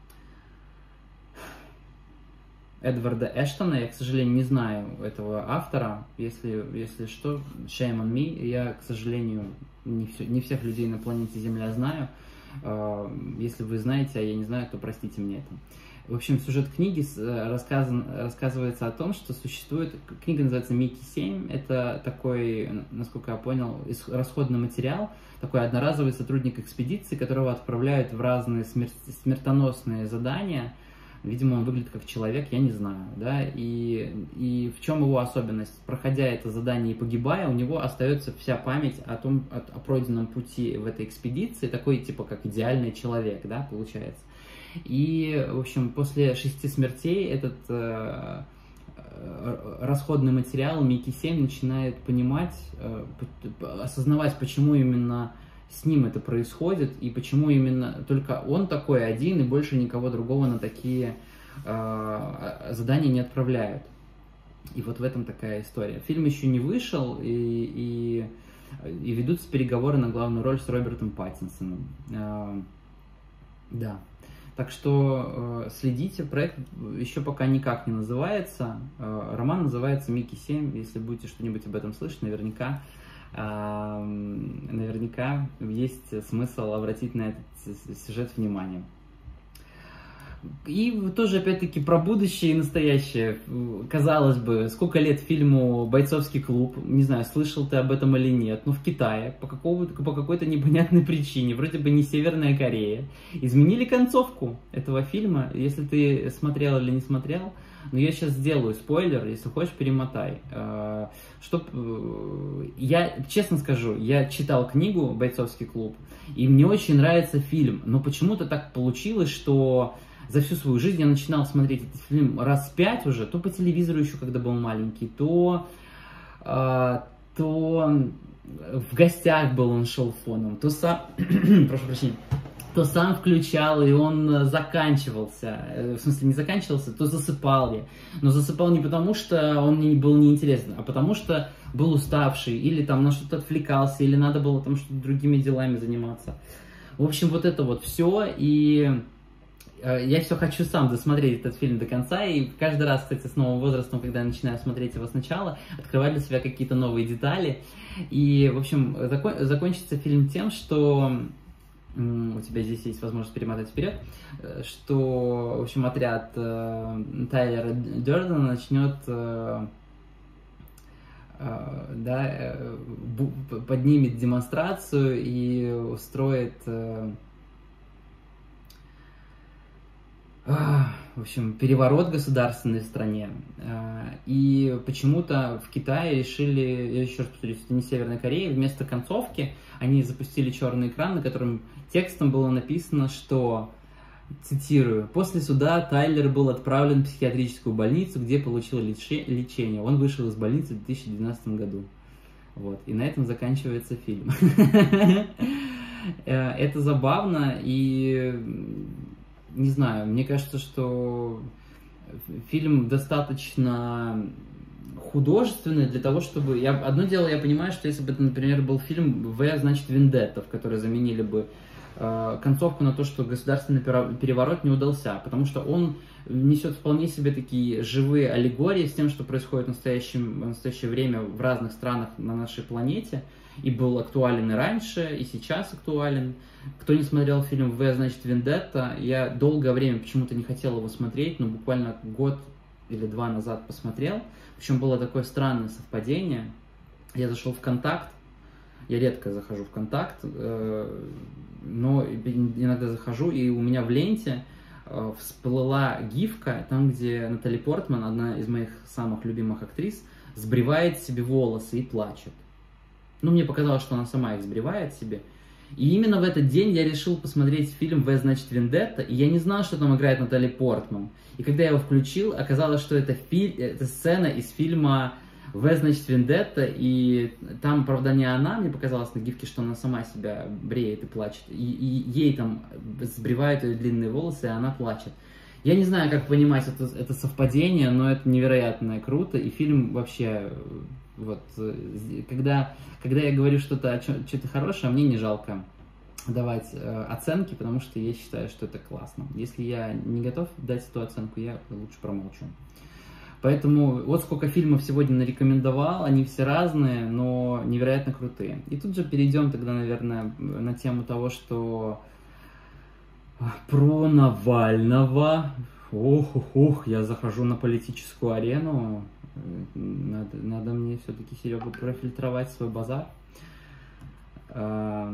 A: Эдварда Эштона. Я, к сожалению, не знаю этого автора. Если что, shame on me. Я, к сожалению, не всех людей на планете Земля знаю. Если вы знаете, а я не знаю, то простите мне это. В общем, сюжет книги рассказывается о том, что существует... Книга называется «Микки 7». Это такой, насколько я понял, расходный материал, такой одноразовый сотрудник экспедиции, которого отправляют в разные смертоносные задания. Видимо, он выглядит как человек, я не знаю, да, и в чем его особенность? Проходя это задание и погибая, у него остается вся память о пройденном пути в этой экспедиции, такой, типа, как идеальный человек, да, получается. И, в общем, после 6 смертей этот расходный материал Микки 7 начинает понимать, осознавать, почему именно с ним это происходит, и почему именно только он такой один, и больше никого другого на такие задания не отправляют. И вот в этом такая история. Фильм еще не вышел, и ведутся переговоры на главную роль с Робертом Паттинсоном. Да. Так что следите, проект еще пока никак не называется. Роман называется «Микки 7». Если будете что-нибудь об этом слышать, наверняка есть смысл обратить на этот сюжет внимание. И тоже, опять-таки, про будущее и настоящее. Казалось бы, сколько лет фильму «Бойцовский клуб», не знаю, слышал ты об этом или нет, но в Китае по какой-то непонятной причине, вроде бы не Северная Корея, изменили концовку этого фильма. Если ты смотрел или не смотрел, но я сейчас сделаю спойлер, если хочешь, перемотай. Я, честно скажу, я читал книгу «Бойцовский клуб», и мне очень нравится фильм, но почему-то так получилось, что за всю свою жизнь я начинал смотреть этот фильм раз 5 уже, то по телевизору еще, когда был маленький, то в гостях был, он шел фоном, то сам, прошу прощения, то сам включал, и он заканчивался, в смысле не заканчивался, то засыпал я. Но засыпал не потому, что он мне был неинтересен, а потому что был уставший, или там на что-то отвлекался, или надо было там что-то другими делами заниматься. В общем, вот это вот все, и я все хочу сам досмотреть этот фильм до конца, и каждый раз, кстати, с новым возрастом, когда я начинаю смотреть его сначала, открываю для себя какие-то новые детали. И, в общем, закончится фильм тем, что у тебя здесь есть возможность перемотать вперед, что, в общем, отряд Тайлера Дёрдена начнет, поднимет демонстрацию и устроит, в общем, переворот государственный в стране. И почему-то в Китае решили, я еще раз повторюсь, это не Северная Корея, вместо концовки они запустили черный экран, на котором текстом было написано, что Цитирую. «После суда Тайлер был отправлен в психиатрическую больницу, где получил лечение. Он вышел из больницы в 2012 году». Вот. И на этом заканчивается фильм. Это забавно, и не знаю, мне кажется, что фильм достаточно художественный для того, чтобы... Одно дело, я понимаю, что если бы это, например, был фильм «В, значит, Вендетта», в который заменили бы концовку на то, что государственный переворот не удался, потому что он несет вполне себе такие живые аллегории с тем, что происходит в настоящее время в разных странах на нашей планете, и был актуален и раньше, и сейчас актуален. Кто не смотрел фильм «В, значит, Вендетта», я долгое время почему-то не хотел его смотреть, но буквально год или два назад посмотрел, причем было такое странное совпадение. Я зашел в «Контакт», я редко захожу в «Контакт», но иногда захожу, и у меня в ленте всплыла гифка, там, где Натали Портман, одна из моих самых любимых актрис, сбривает себе волосы и плачет. Ну, мне показалось, что она сама их сбривает себе. И именно в этот день я решил посмотреть фильм «В, значит, Вендетта», и я не знал, что там играет Натали Портман. И когда я его включил, оказалось, что это сцена из фильма «В, значит, Вендетта», и там, правда, не она, мне показалось на гифке, что она сама себя бреет и плачет, и ей там сбривают ее длинные волосы, и она плачет. Я не знаю, как понимать это совпадение, но это невероятно круто, и фильм вообще, вот, когда я говорю что-то хорошее, мне не жалко давать оценки, потому что я считаю, что это классно. Если я не готов дать эту оценку, я лучше промолчу. Поэтому вот сколько фильмов сегодня нарекомендовал, они все разные, но невероятно крутые. И тут же перейдем тогда, наверное, на тему того, что про Навального. Ох, я захожу на политическую арену. Надо мне все-таки, Серега, профильтровать свой базар. В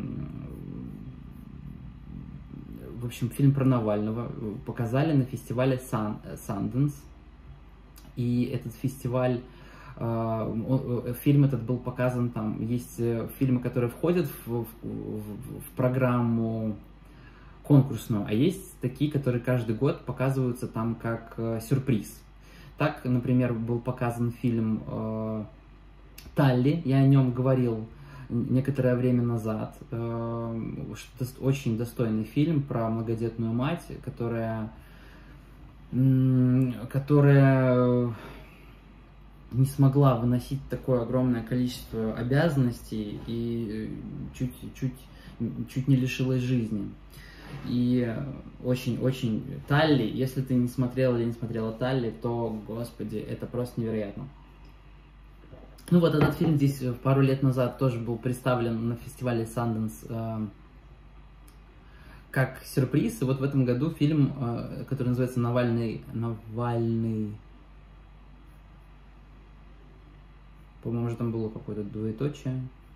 A: общем, фильм про Навального показали на фестивале Sundance. И этот фестиваль, фильм этот был показан там, есть фильмы, которые входят в программу конкурсную, а есть такие, которые каждый год показываются там как сюрприз. Так, например, был показан фильм «Талли», я о нем говорил некоторое время назад, очень достойный фильм про многодетную мать, которая не смогла выносить такое огромное количество обязанностей и чуть не лишилась жизни. И очень-очень «Талли», если ты не смотрел или не смотрела «Талли», то, господи, это просто невероятно. Ну вот этот фильм здесь пару лет назад тоже был представлен на фестивале Sundance как сюрприз. И вот в этом году фильм, который называется «Навальный», по-моему, уже там было какое-то двоеточие.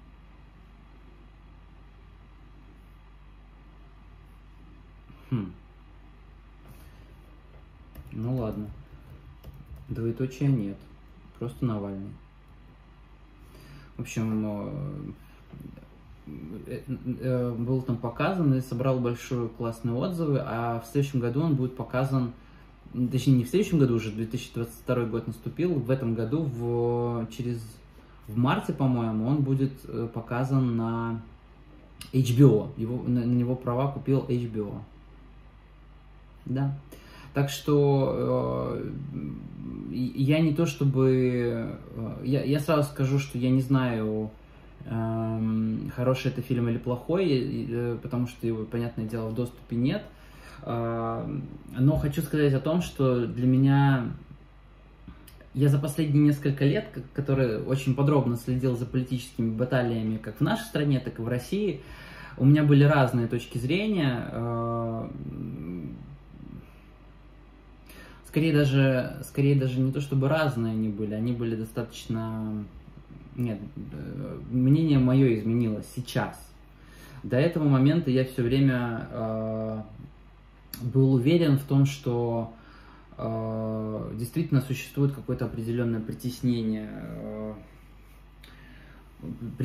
A: Ну ладно. Двоеточия нет. Просто Навальный. В общем, был там показан и собрал большие классные отзывы, а в следующем году он будет показан, точнее не в следующем году, уже 2022 год наступил, в этом году в марте, по-моему, он будет показан на HBO, на него права купил HBO. Да. Так что я не то чтобы... Я сразу скажу, что я не знаю, хороший это фильм или плохой, потому что его, понятное дело, в доступе нет. Но хочу сказать о том, что для меня... Я за последние несколько лет, который очень подробно следил за политическими баталиями как в нашей стране, так и в России, у меня были разные точки зрения. Скорее даже не то чтобы разные они были достаточно... Нет, мнение мое изменилось сейчас. До этого момента я все время был уверен в том, что действительно существует какое-то определенное притеснение,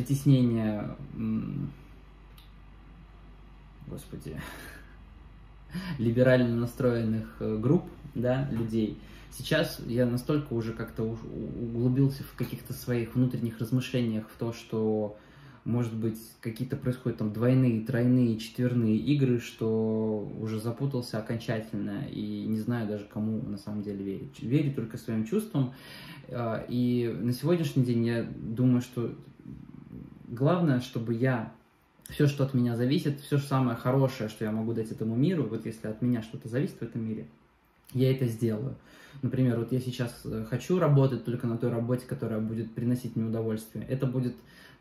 A: господи, либерально настроенных групп, да, людей. Сейчас я настолько уже как-то углубился в каких-то своих внутренних размышлениях в то, что, может быть, какие-то происходят там двойные, тройные, четверные игры, что уже запутался окончательно и не знаю даже, кому на самом деле верить. Верю только своим чувствам. И на сегодняшний день я думаю, что главное, чтобы я все, что от меня зависит, все самое хорошее, что я могу дать этому миру, вот если от меня что-то зависит в этом мире, я это сделаю. Например, вот я сейчас хочу работать только на той работе, которая будет приносить мне удовольствие. Это будет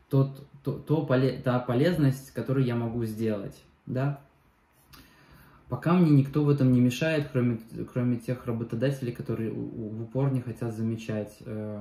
A: та полезность, которую я могу сделать, да. Пока мне никто в этом не мешает, кроме тех работодателей, которые в упор не хотят замечать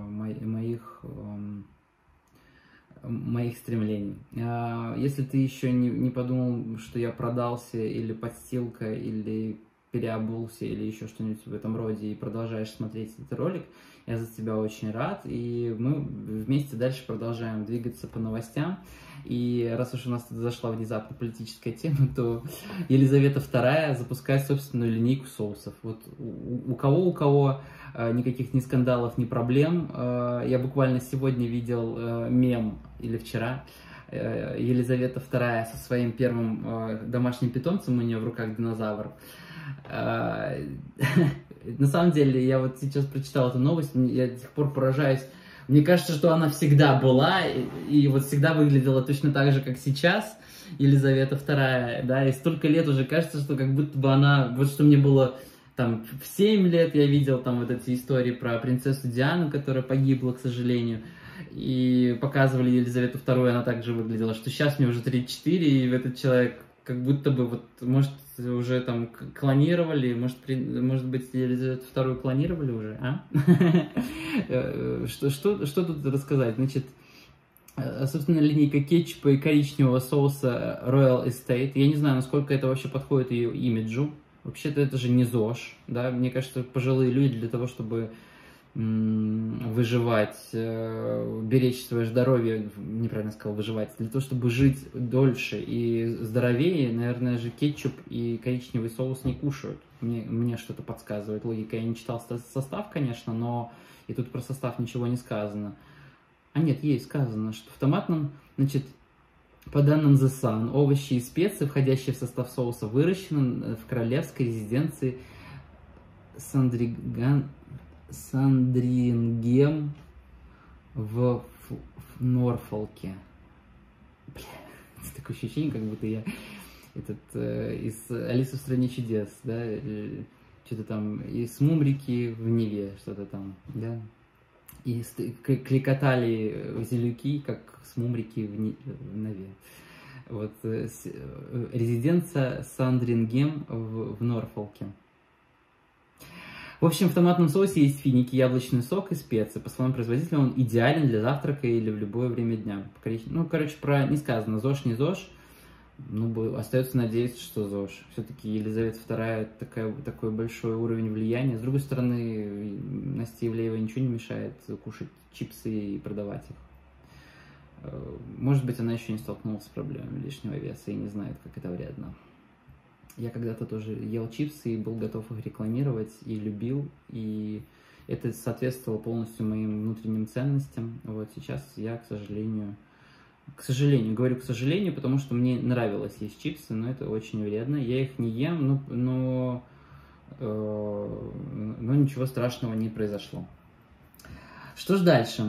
A: моих стремлений. Если ты еще не подумал, что я продался, или подстилка, или переобулся, или еще что-нибудь в этом роде, и продолжаешь смотреть этот ролик, я за тебя очень рад, и мы вместе дальше продолжаем двигаться по новостям. И раз уж у нас тут зашла внезапно политическая тема, то Елизавета II запускает собственную линейку соусов. Вот у кого никаких ни скандалов, ни проблем. Я буквально сегодня видел мем, или вчера, Елизавета II со своим первым домашним питомцем, у нее в руках динозавр. На самом деле, я вот сейчас прочитал эту новость, я до сих пор поражаюсь. Мне кажется, что она всегда была, и вот всегда выглядела точно так же, как сейчас, Елизавета II, да, и столько лет уже кажется, что как будто бы она, вот что мне было там в 7 лет, я видел там вот эти истории про принцессу Диану, которая погибла, к сожалению, и показывали Елизавету II, она также выглядела, что сейчас мне уже 34, и этот человек как будто бы, вот, может, уже там клонировали, может быть, Елизавету II клонировали уже, а? Что тут рассказать? Значит, собственно, линейка кетчупа и коричневого соуса Royal Estate. Я не знаю, насколько это вообще подходит ее имиджу. Вообще-то это же не ЗОЖ, да? Мне кажется, пожилые люди для того, чтобы выживать, беречь свое здоровье, неправильно сказал, выживать, для того, чтобы жить дольше и здоровее, наверное же кетчуп и коричневый соус не кушают. Мне что-то подсказывает логика. Я не читал состав, конечно, но и тут про состав ничего не сказано. А нет, есть сказано, что в томатном, значит, по данным The Sun, овощи и специи, входящие в состав соуса, выращены в королевской резиденции Сандрингем в Норфолке. Бля, такое ощущение, как будто я из Алисы в стране чудес, да, что-то там, из Мумрики в Неве, что-то там, да, и кликотали зелюки, как с Мумрики в Неве. Вот, резиденция Сандрингем в Норфолке. В общем, в томатном соусе есть финики, яблочный сок и специи. По словам производителя, он идеален для завтрака или в любое время дня. Ну, короче, про не сказано, ЗОЖ, не ЗОЖ. Ну, остается надеяться, что ЗОЖ. Все-таки Елизавета II такой большой уровень влияния. С другой стороны, Насте Ивлеевой ничего не мешает кушать чипсы и продавать их. Может быть, она еще не столкнулась с проблемой лишнего веса и не знает, как это вредно. Я когда-то тоже ел чипсы и был готов их рекламировать, и любил, и это соответствовало полностью моим внутренним ценностям. Вот сейчас я, к сожалению, говорю к сожалению, потому что мне нравилось есть чипсы, но это очень вредно. Я их не ем, но ничего страшного не произошло. Что ж дальше?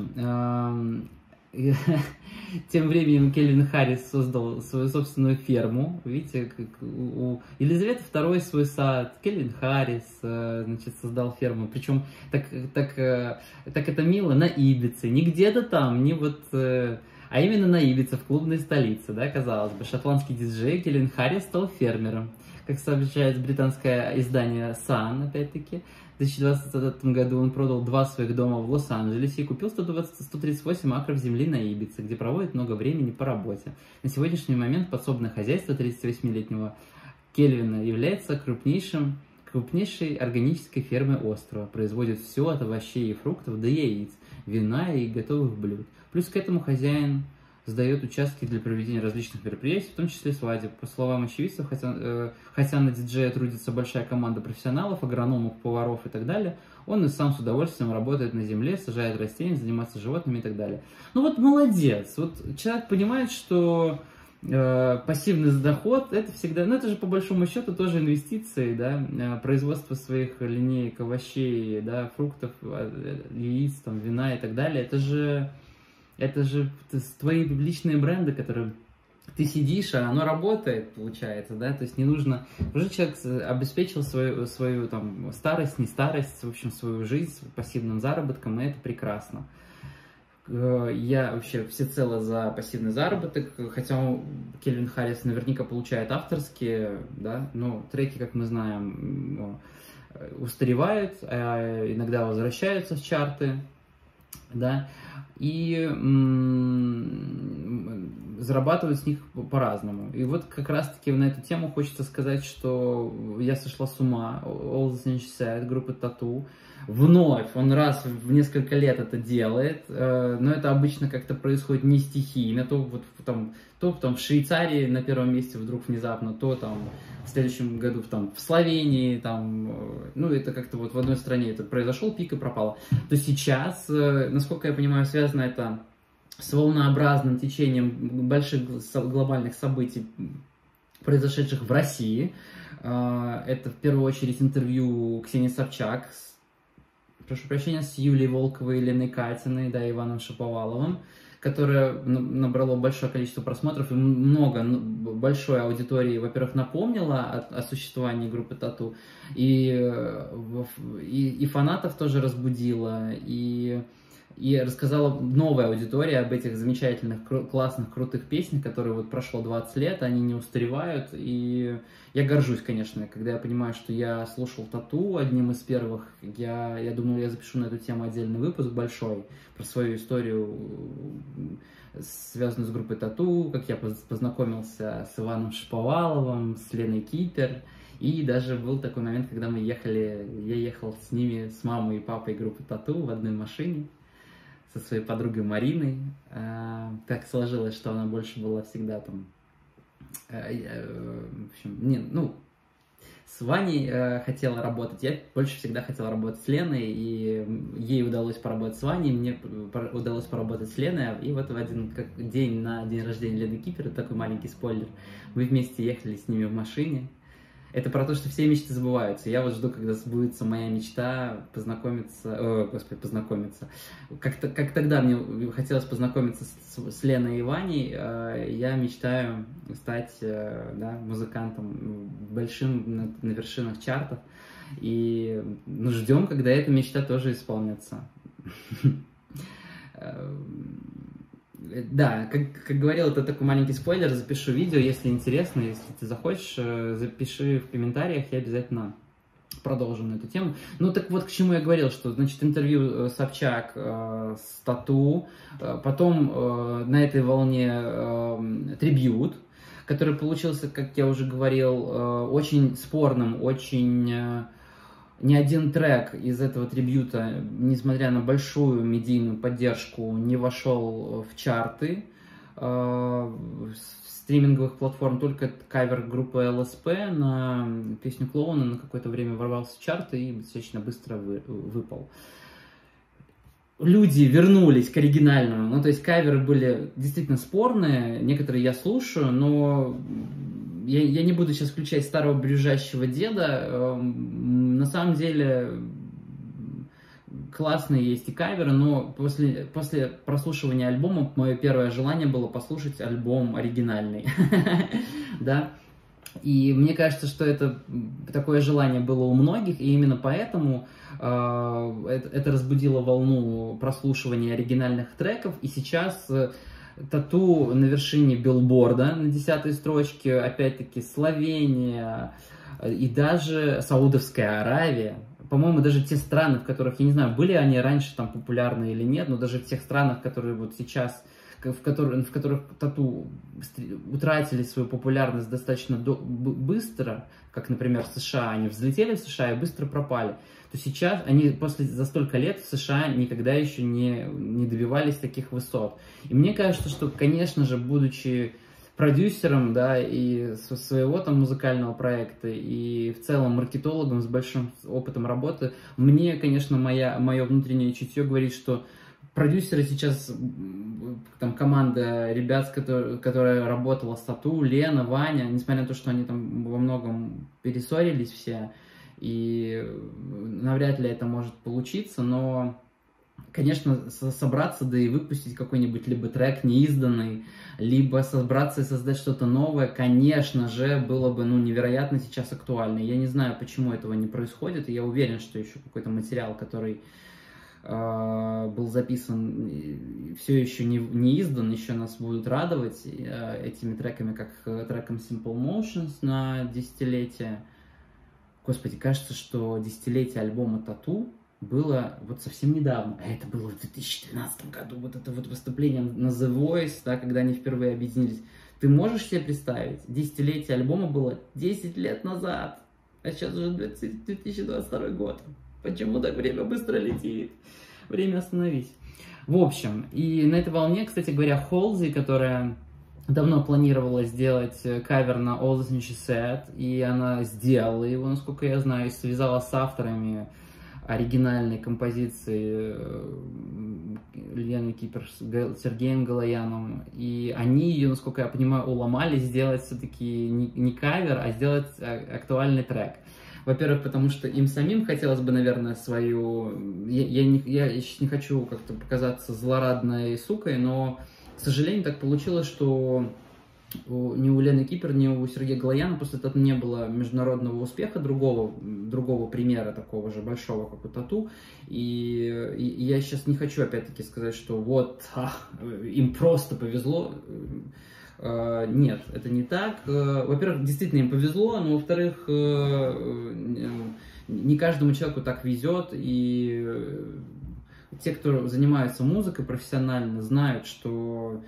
A: Тем временем Кельвин Харрис создал свою собственную ферму. Видите, как у Елизаветы II свой сад, Кельвин Харрис, значит, создал ферму. Причем так это мило, на Ибице, не где-то там, не вот, а именно на Ибице, в клубной столице, да, казалось бы. Шотландский диджей Кельвин Харрис стал фермером. Как сообщает британское издание Sun, опять-таки, в 2020 году он продал 2 своих дома в Лос-Анджелесе и купил 138 акров земли на Ибице, где проводит много времени по работе. На сегодняшний момент подсобное хозяйство 38-летнего Кельвина является крупнейшей органической фермой острова. Производит все от овощей и фруктов до яиц, вина и готовых блюд. Плюс к этому хозяин сдает участки для проведения различных мероприятий, в том числе свадеб. По словам очевидцев, хотя на диджея трудится большая команда профессионалов, агрономов, поваров и так далее, он и сам с удовольствием работает на земле, сажает растения, занимается животными и так далее. Ну вот молодец, вот человек понимает, что пассивный доход, это всегда, ну это же по большому счету тоже инвестиции, да, производство своих линеек овощей, да, фруктов, яиц, там, вина и так далее, это же твои личные бренды, которые ты сидишь, а оно работает, получается, да, то есть не нужно, уже человек обеспечил свою там старость, не старость, в общем, свою жизнь пассивным заработком, и это прекрасно. Я вообще всецело за пассивный заработок, хотя Кельвин Харрис наверняка получает авторские, да, но треки, как мы знаем, устаревают, а иногда возвращаются в чарты, да, и зарабатывают с них по-разному. И вот как раз-таки на эту тему хочется сказать, что я сошла с ума, All the Things She Said, группы Тату. Вновь, он раз в несколько лет это делает, но это обычно как-то происходит не стихийно, то в Швейцарии на первом месте вдруг внезапно, то там в следующем году там, в Словении, там, ну это как-то вот в одной стране это произошел пик и пропало. То сейчас, насколько я понимаю, связано это с волнообразным течением больших глобальных событий, произошедших в России. Это в первую очередь интервью Ксении Собчак прошу прощения, с Юлией Волковой, Еленой Катиной, да, Иваном Шаповаловым, которое набрало большое количество просмотров и большой аудитории, во-первых, напомнила о существовании группы Тату, и фанатов тоже разбудила, и рассказала новой аудитории об этих замечательных, классных, крутых песнях, которые вот прошло 20 лет, они не устаревают, и я горжусь, конечно, когда я понимаю, что я слушал Тату одним из первых, я думал, я запишу на эту тему отдельный выпуск большой, про свою историю, связанную с группой Тату, как я познакомился с Иваном Шаповаловым, с Леной Кипер, и даже был такой момент, когда я ехал с ними, с мамой и папой группы Тату в одной машине, со своей подругой Мариной. Так сложилось, что она больше была всегда там... В общем, с Ваней хотела работать. Я больше всегда хотела работать с Леной, и ей удалось поработать с Ваней, мне удалось поработать с Леной. И вот в один день на день рождения Лены Кипер, такой маленький спойлер, мы вместе ехали с ними в машине. Это про то, что все мечты забываются. Я вот жду, когда сбудется моя мечта познакомиться. Как тогда мне хотелось познакомиться с Леной и Ваней, я мечтаю стать музыкантом большим на вершинах чартов. И ждем, когда эта мечта тоже исполнится. Да, как говорил, это такой маленький спойлер, запишу видео, если интересно, если ты захочешь, запиши в комментариях, я обязательно продолжим на эту тему. Ну так вот, к чему я говорил, что, значит, интервью Собчак с Тату, потом на этой волне трибьют, который получился, как я уже говорил, очень спорным, очень... Ни один трек из этого трибьюта, несмотря на большую медийную поддержку, не вошел в чарты стриминговых платформ. Только кавер группы ЛСП на песню Клоуна на какое-то время ворвался в чарты и достаточно быстро выпал. Люди вернулись к оригинальному, ну то есть каверы были действительно спорные, некоторые я слушаю, но... Я не буду сейчас включать старого брюзжащего деда. На самом деле классные есть и каверы, но после прослушивания альбома мое первое желание было послушать альбом оригинальный. Да? И мне кажется, что это такое желание было у многих, и именно поэтому это разбудило волну прослушивания оригинальных треков, и сейчас... Тату на вершине билборда, на 10-й строчке, опять-таки Словения и даже Саудовская Аравия. По-моему, даже те страны, в которых, я не знаю, были они раньше там популярны или нет, но даже в тех странах, которые вот сейчас, в которых Тату утратили свою популярность достаточно быстро, как, например, в США, они взлетели в США и быстро пропали. то сейчас они за столько лет в США никогда еще не добивались таких высот. И мне кажется, что, конечно же, будучи продюсером, да, и своего там музыкального проекта, и в целом маркетологом с большим опытом работы, мне, конечно, мое внутреннее чутье говорит, что продюсеры сейчас, там, команда ребят, которая работала с Тату, Лена, Ваня, несмотря на то, что они там во многом перессорились все, и навряд ли это может получиться, но, конечно, собраться, да и выпустить какой-нибудь либо трек неизданный, либо собраться и создать что-то новое, конечно же, было бы, ну, невероятно сейчас актуально. Я не знаю, почему этого не происходит, и я уверен, что еще какой-то материал, который был записан, все еще не издан, еще нас будут радовать этими треками, как треком Simple Motions на десятилетие. Господи, кажется, что десятилетие альбома Тату было вот совсем недавно, а это было в 2013 году, вот это вот выступление на The Voice, да, когда они впервые объединились. Ты можешь себе представить, десятилетие альбома было 10 лет назад, а сейчас уже 2022 год. Почему так время быстро летит? Время остановись. В общем, и на этой волне, кстати говоря, Холзи, которая давно планировала сделать кавер на All the Things She Said, и она сделала его, насколько я знаю, и связала с авторами оригинальной композиции Лены Кипер с Сергеем Галаяном, и они ее, насколько я понимаю, уломали сделать все-таки не кавер, а сделать актуальный трек. Во-первых, потому что им самим хотелось бы, наверное, свою... Я сейчас не хочу как-то показаться злорадной сукой, но, к сожалению, так получилось, что ни у Лены Кипер, ни у Сергея Галаяна после этого не было международного успеха, другого примера такого же большого, как у Тату. И я сейчас не хочу, опять-таки, сказать, что вот, им просто повезло. Нет, это не так. Во-первых, действительно им повезло, но во-вторых, не каждому человеку так везет, и те, кто занимается музыкой профессионально, знают, что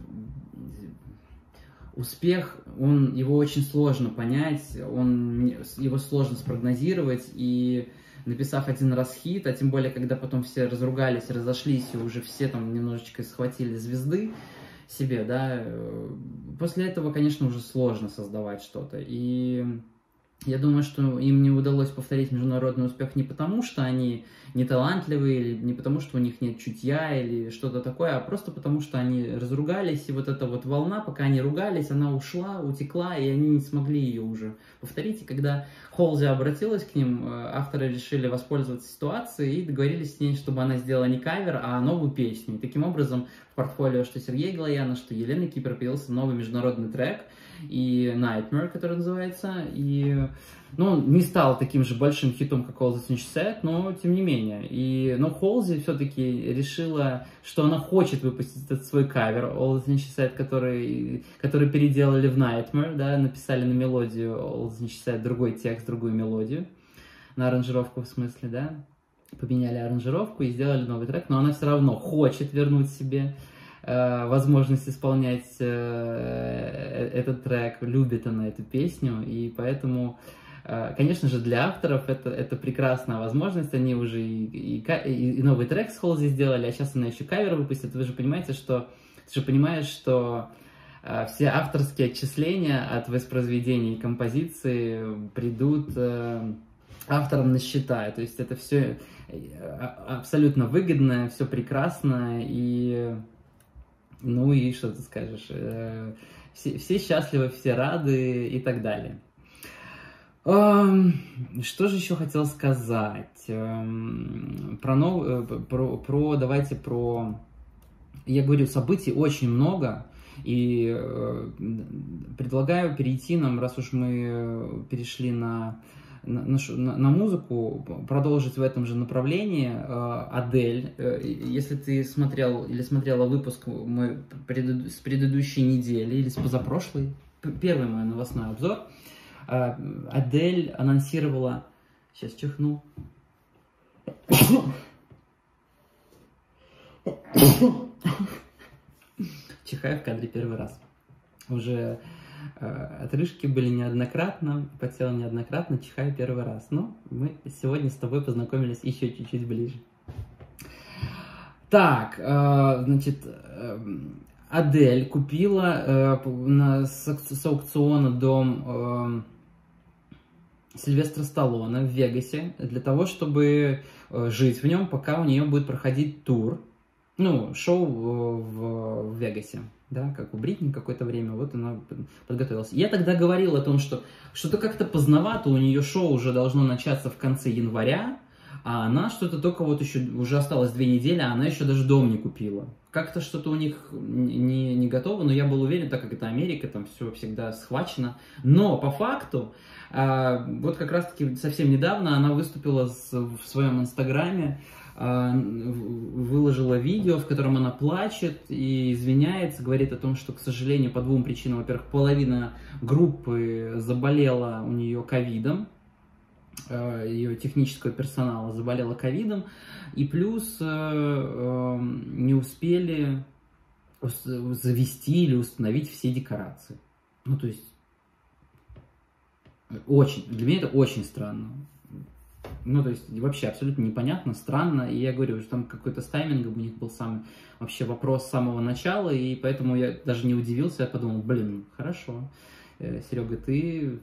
A: успех, его очень сложно понять, его сложно спрогнозировать, и написав один раз хит, а тем более, когда потом все разругались, разошлись, и уже все там немножечко схватили звезды себе, да, после этого, конечно, уже сложно создавать что-то. И я думаю, что им не удалось повторить международный успех не потому, что они не талантливые, или не потому, что у них нет чутья или что-то такое, а просто потому, что они разругались, и вот эта вот волна, пока они ругались, она ушла, утекла, и они не смогли ее уже повторить. И когда Холзи обратилась к ним, авторы решили воспользоваться ситуацией и договорились с ней, чтобы она сделала не кавер, а новую песню. И таким образом в портфолио что Сергея Галаяна, что Елены Кипер появился новый международный трек, и Nightmare, который называется, и, ну, не стал таким же большим хитом, как All the Things She Said, но тем не менее. Но Холзи все-таки решила, что она хочет выпустить этот свой кавер All the Things She Said, который переделали в Nightmare, да, написали на мелодию All the Things She Said другой текст, другую мелодию, на аранжировку в смысле, да, поменяли аранжировку и сделали новый трек, но она все равно хочет вернуть себе возможность исполнять этот трек, любит она эту песню, и поэтому, конечно же, для авторов это прекрасная возможность, они уже и новый трек с Холзи сделали, а сейчас она еще кавер выпустит. Ты же понимаешь, что все авторские отчисления от воспроизведения и композиции придут авторам на счета, то есть это все абсолютно выгодно, все прекрасно, и ну и что ты скажешь, все счастливы, все рады и так далее. Что же еще хотел сказать? Я говорю, событий очень много, и предлагаю перейти нам, раз уж мы перешли на музыку, продолжить в этом же направлении. Адель, если ты смотрел или смотрела выпуск мой с предыдущей недели или с позапрошлой, первый мой новостной обзор, Адель анонсировала... Сейчас чихну. Чихаю в кадре первый раз. Уже Отрыжки были неоднократно, потел неоднократно, чихаю первый раз. Но мы сегодня с тобой познакомились еще чуть-чуть ближе. Так, значит, Адель купила с аукциона дом Сильвестра Сталлоне в Вегасе для того, чтобы жить в нем, пока у нее будет проходить тур, ну, шоу в Вегасе, да, как у Бритни какое-то время, вот она подготовилась. Я тогда говорил о том, что что-то как-то поздновато, у нее шоу уже должно начаться в конце января, а она что-то только вот еще, уже осталось 2 недели, а она еще даже дом не купила. Как-то что-то у них не готово, но я был уверен, так как это Америка, там все всегда схвачено. Но по факту, вот как раз-таки совсем недавно она выступила в своем инстаграме, выложила видео, в котором она плачет и извиняется, говорит о том, что, к сожалению, по 2 причинам. Во-первых, половина группы заболела у нее ковидом, ее технического персонала заболела ковидом, и плюс не успели завести или установить все декорации. Ну, то есть, для меня это очень странно. Ну, то есть, вообще абсолютно непонятно, странно, и я говорю, что там какой-то с таймингом у них был вообще вопрос с самого начала, и поэтому я даже не удивился, я подумал, блин, хорошо, Серега, ты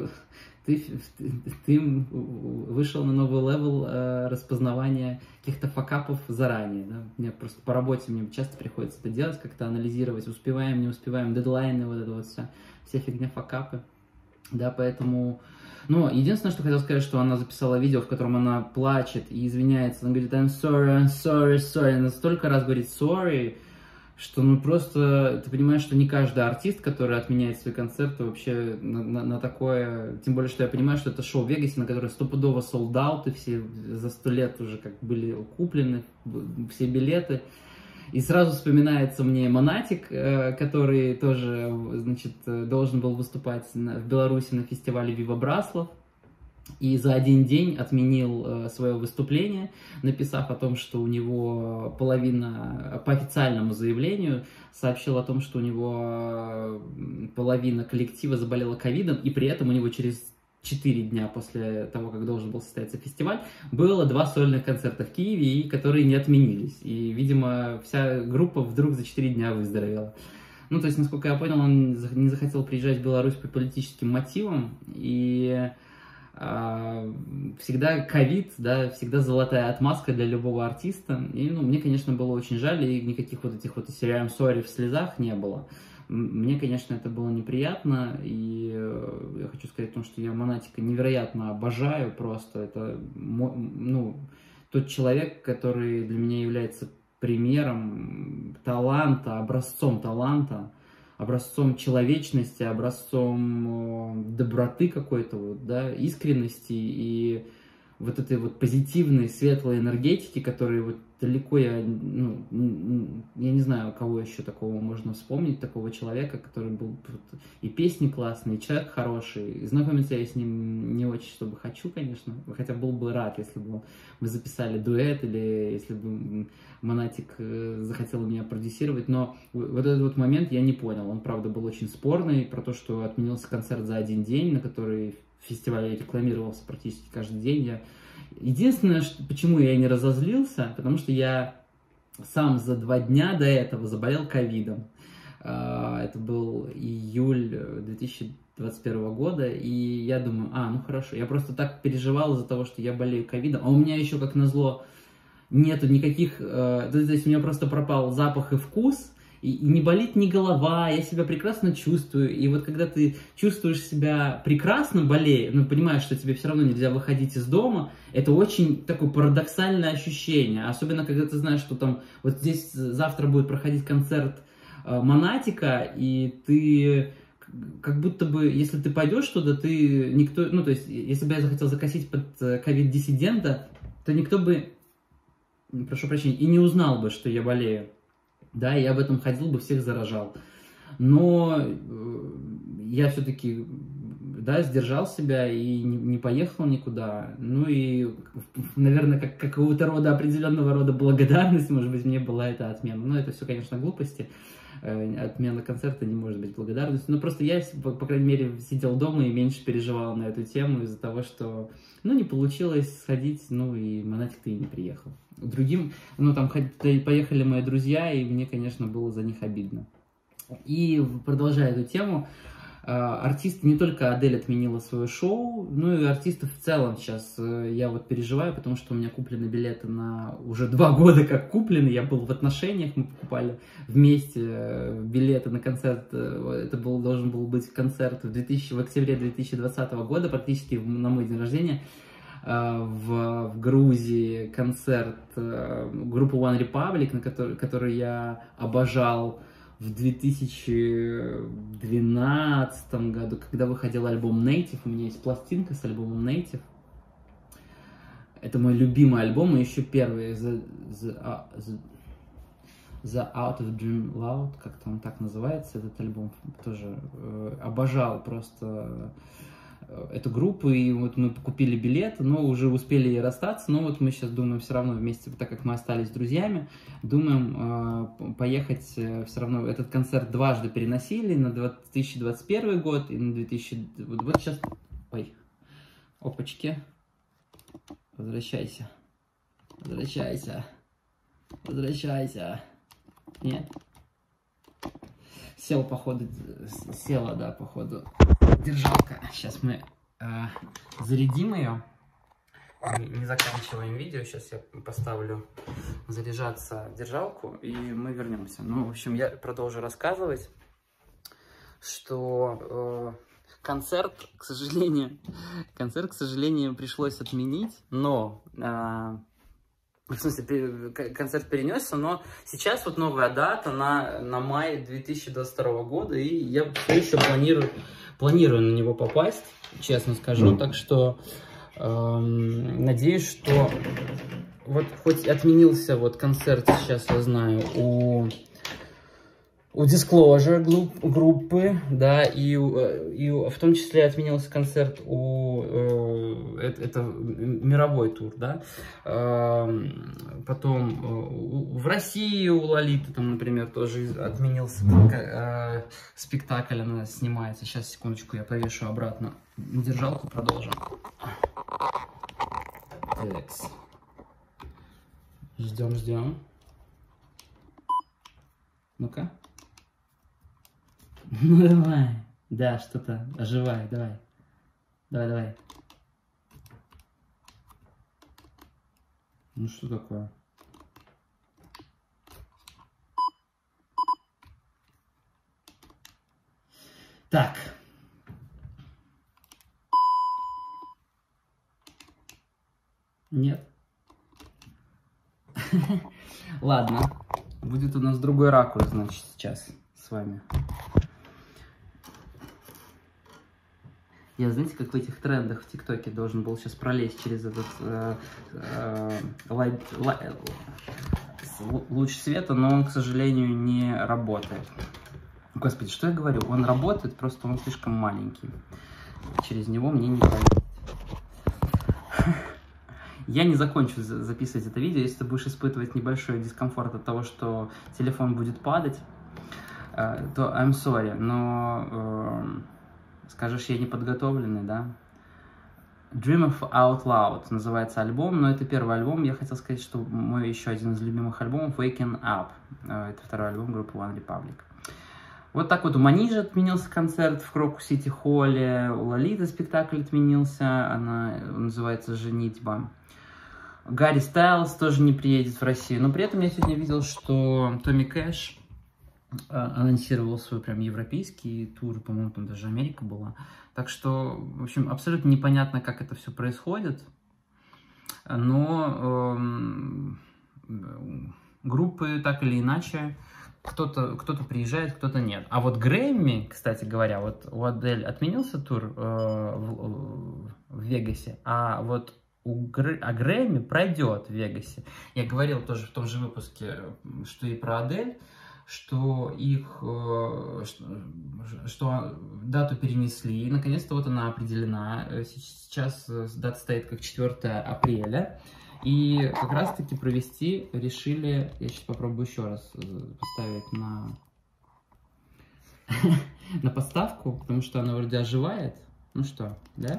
A: вышел на новый левел распознавания каких-то факапов заранее. Да? Мне просто по работе мне часто приходится это делать, как-то анализировать, успеваем, не успеваем, дедлайны, вот это вот вся фигня, факапы. Да, поэтому... Но единственное, что хотел сказать, что она записала видео, в котором она плачет и извиняется. Она говорит, I'm sorry. Она столько раз говорит sorry, что ну просто ты понимаешь, что не каждый артист, который отменяет свои концерты, вообще на такое... Тем более, что я понимаю, что это шоу в Вегасе, на которое стопудово солд-ауты, все за 100 лет уже как были куплены, все билеты. И сразу вспоминается мне Монатик, который тоже, значит, должен был выступать в Беларуси на фестивале Viva Браслов. И за 1 день отменил свое выступление, написав о том, что у него половина, по официальному заявлению, сообщил о том, что у него половина коллектива заболела ковидом, и при этом у него через 4 дня после того, как должен был состояться фестиваль, было 2 сольных концерта в Киеве, и которые не отменились. И, видимо, вся группа вдруг за 4 дня выздоровела. Ну, то есть, насколько я понял, он не захотел приезжать в Беларусь по политическим мотивам, и всегда ковид, да, всегда золотая отмазка для любого артиста. И, ну, мне, конечно, было очень жаль, и никаких вот этих вот «I'm sorry» в слезах не было. Мне, конечно, это было неприятно, и я хочу сказать о том, что я Монатика невероятно обожаю просто. Это, ну, тот человек, который для меня является примером таланта, образцом человечности, образцом доброты какой-то, вот, да, искренности и вот этой вот позитивной, светлой энергетики, которые вот далеко я не знаю, кого еще такого можно вспомнить, такого человека, который был и песни классные, и человек хороший. И знакомиться я с ним не очень, чтобы хочу, конечно, хотя был бы рад, если бы мы записали дуэт, или если бы Монатик захотел меня продюсировать, но вот этот вот момент я не понял. Он, правда, был очень спорный, про то, что отменился концерт за 1 день, на который фестиваль рекламировался практически каждый день. Единственное, почему я не разозлился, потому что я сам за 2 дня до этого заболел ковидом. Это был июль 2021 года, и я думаю, ну хорошо, я просто так переживал из-за того, что я болею ковидом, а у меня еще, как назло, нету никаких, то есть у меня просто пропал запах и вкус, и не болит ни голова, я себя прекрасно чувствую. И вот когда ты чувствуешь себя прекрасно, болея, но понимаешь, что тебе все равно нельзя выходить из дома, это очень такое парадоксальное ощущение. Особенно, когда ты знаешь, что там вот здесь завтра будет проходить концерт Монатика, и ты как будто бы, если ты пойдешь туда, ты никто, ну то есть, если бы я захотел закосить под ковид-диссидента, то никто бы, прошу прощения, и не узнал бы, что я болею. Да, я об этом ходил бы, всех заражал. Но я все-таки да, сдержал себя и не поехал никуда. Ну и, наверное, как какого-то рода, определенного рода благодарность, может быть, мне была эта отмена. Но это все, конечно, глупости. Отмена концерта не может быть благодарностью. Но просто я, по крайней мере, сидел дома и меньше переживал на эту тему из-за того, что, ну, не получилось сходить, ну, и Монатик-то и не приехал. Другим, ну, там поехали мои друзья, и мне, конечно, было за них обидно. И, продолжая эту тему, артисты, не только Адель отменила свое шоу, но и артисты в целом сейчас я вот переживаю, потому что у меня куплены билеты на уже 2 года как куплены, я был в отношениях, мы покупали вместе билеты на концерт, это должен был быть концерт в октябре 2020 года, практически на мой день рождения, в Грузии концерт группы One Republic, который я обожал в 2012 году, когда выходил альбом Native. У меня есть пластинка с альбомом Native. Это мой любимый альбом, и еще первый The Out of Dream Loud, как-то он так называется, этот альбом. Тоже обожал просто эту группу, и вот мы купили билеты, но уже успели и расстаться, но вот мы сейчас думаем все равно вместе, так как мы остались друзьями, думаем поехать все равно. Этот концерт дважды переносили, на 2021 год и на 2000... Вот сейчас... Ой, опачки. Возвращайся. Возвращайся. Возвращайся. Нет. Села, походу, да, походу, держалка. Сейчас мы зарядим ее. Не заканчиваем видео. Сейчас я поставлю заряжаться держалку, и мы вернемся. Ну, в общем, я продолжу рассказывать, что концерт, к сожалению, пришлось отменить, но... В смысле, концерт перенесся, но сейчас вот новая дата на май 2022 года, и я все еще планирую на него попасть, честно скажу. Так что надеюсь, что вот хоть отменился вот концерт, сейчас я знаю, у Disclosure группы, да, и в том числе отменился концерт это мировой тур, да, потом в России у Лолиты, там, например, тоже отменился спектакль, она снимается. Сейчас, секундочку, я повешу обратно держалку, продолжим. Алекс. Ждем. Ну-ка. Ну давай. Да, что-то оживай, давай. Давай. Ну что такое? Так. Нет. Ладно. Будет у нас другой ракурс, значит, сейчас с вами. Я, знаете, как в этих трендах в ТикТоке должен был сейчас пролезть через этот луч света, но он, к сожалению, не работает. Господи, что я говорю? Он работает, просто он слишком маленький. Через него мне не пройти. Я не закончу записывать это видео, если ты будешь испытывать небольшой дискомфорт от того, что телефон будет падать, то I'm sorry, но скажешь, я не подготовленный, да? Dream of Out Loud называется альбом, но это первый альбом. Я хотел сказать, что мой еще один из любимых альбомов Waking Up. Это второй альбом группы One Republic. Вот так вот у Манижи отменился концерт в Крокус-Сити Холле, у Лолиты спектакль отменился, она называется «Женитьба». Гарри Стайлз тоже не приедет в Россию, но при этом я сегодня видел, что Томми Кэш анонсировал свой прям европейский тур, по-моему, там даже Америка была. Так что, в общем, абсолютно непонятно, как это все происходит, но группы так или иначе, кто-то приезжает, кто-то нет. А вот Грэмми, кстати говоря, вот у Адель отменился тур в Вегасе, а вот Грэмми пройдет в Вегасе. Я говорил тоже в том же выпуске, что и про Адель. что что дату перенесли, и наконец-то вот она определена. Сейчас дата стоит как 4 апреля, и как раз-таки провести решили, я сейчас попробую еще раз поставить на подставку, потому что она вроде оживает. Ну что, да?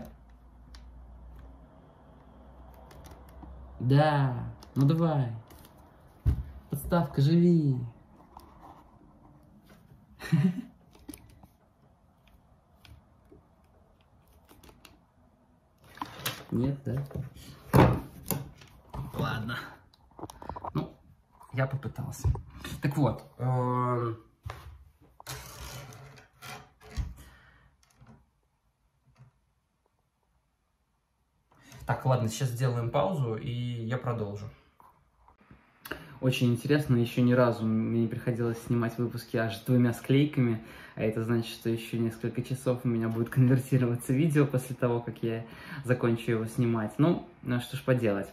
A: Да, ну давай. Подставка, живи. Нет, да? Ладно. Ну, я попытался. Так вот. Так, ладно, сейчас сделаем паузу, и я продолжу. Очень интересно, еще ни разу мне не приходилось снимать выпуски аж 2 склейками, а это значит, что еще несколько часов у меня будет конвертироваться видео после того, как я закончу его снимать. Ну, что ж поделать.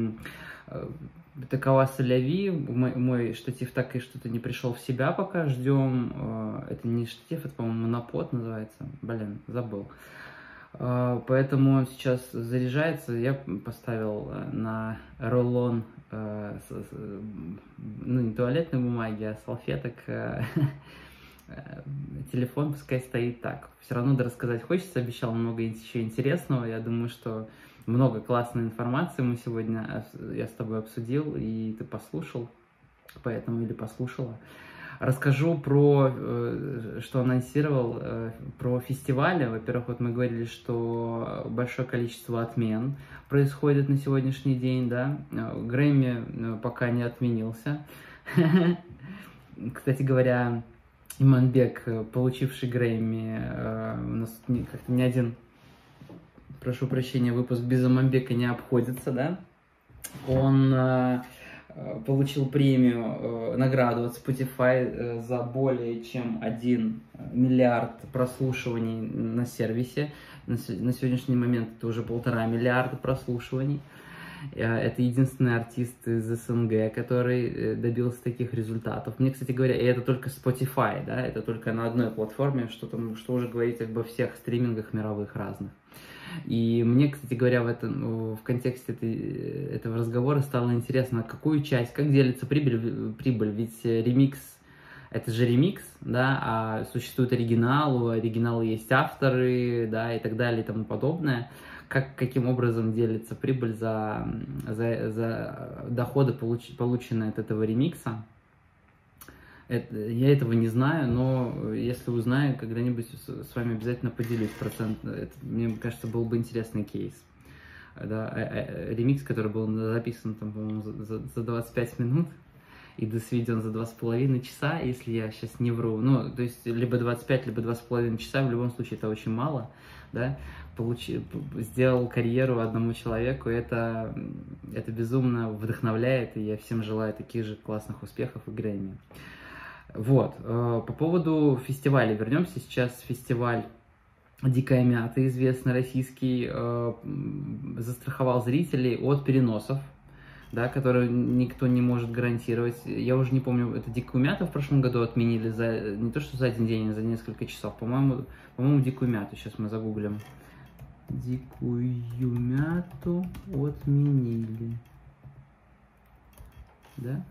A: Такова соляви, мой штатив так и что-то не пришел в себя пока, ждем. Это не штатив, это, по-моему, монопод называется. Блин, забыл. Поэтому он сейчас заряжается. Я поставил на рулон, ну, не туалетной бумаги, а салфеток. Телефон пускай стоит так. Все равно рассказать хочется, обещал много еще интересного. Я думаю, что много классной информации мы сегодня, я с тобой обсудил, и ты послушал, поэтому или послушала. Расскажу про, что анонсировал, про фестивали. Во-первых, вот мы говорили, что большое количество отмен происходит на сегодняшний день, да. Грэмми пока не отменился. Кстати говоря, Иманбек, получивший Грэмми, у нас как-то ни один, прошу прощения, выпуск без Иманбека не обходится, да. Он получил премию, награду от Spotify за более чем 1 миллиард прослушиваний на сервисе. На сегодняшний момент это уже 1,5 миллиарда прослушиваний. Это единственный артист из СНГ, который добился таких результатов. Мне, кстати говоря, и это только Spotify, да, это только на одной платформе, что уже говорить обо всех стримингах мировых разных. И мне, кстати говоря, в контексте этого разговора стало интересно, какую часть, как делится прибыль, ведь ремикс, это же ремикс, да, а существует оригинал, у оригинала есть авторы, да, и так далее и тому подобное. Каким образом делится прибыль за доходы, полученные от этого ремикса? Я этого не знаю, но если узнаю, когда-нибудь с вами обязательно поделюсь. Это, мне кажется, был бы интересный кейс. Да, ремикс, который был записан, там, по-моему, за 25 минут и сведен за 2,5 часа, если я сейчас не вру. Ну, то есть, либо 25, либо 2,5 часа, в любом случае, это очень мало, да. Сделал карьеру одному человеку, это безумно вдохновляет, и я всем желаю таких же классных успехов и Грэмми. Вот, по поводу фестиваля вернемся. Сейчас фестиваль «Дикая мята», известный российский, застраховал зрителей от переносов, да, которые никто не может гарантировать. Я уже не помню, это «Дикую мяту» в прошлом году отменили не то что за 1 день, а за несколько часов. По-моему, «Дикую мяту», сейчас мы загуглим. «Дикую мяту» отменили. Да?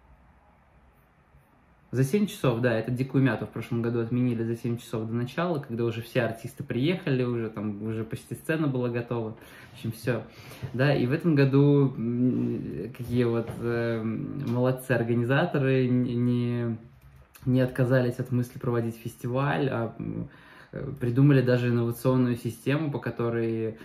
A: За 7 часов, да, это «Дикую мяту» в прошлом году отменили за 7 часов до начала, когда уже все артисты приехали, уже почти сцена была готова. В общем, все. Да, и в этом году какие вот молодцы организаторы не отказались от мысли проводить фестиваль, а придумали даже инновационную систему, по которой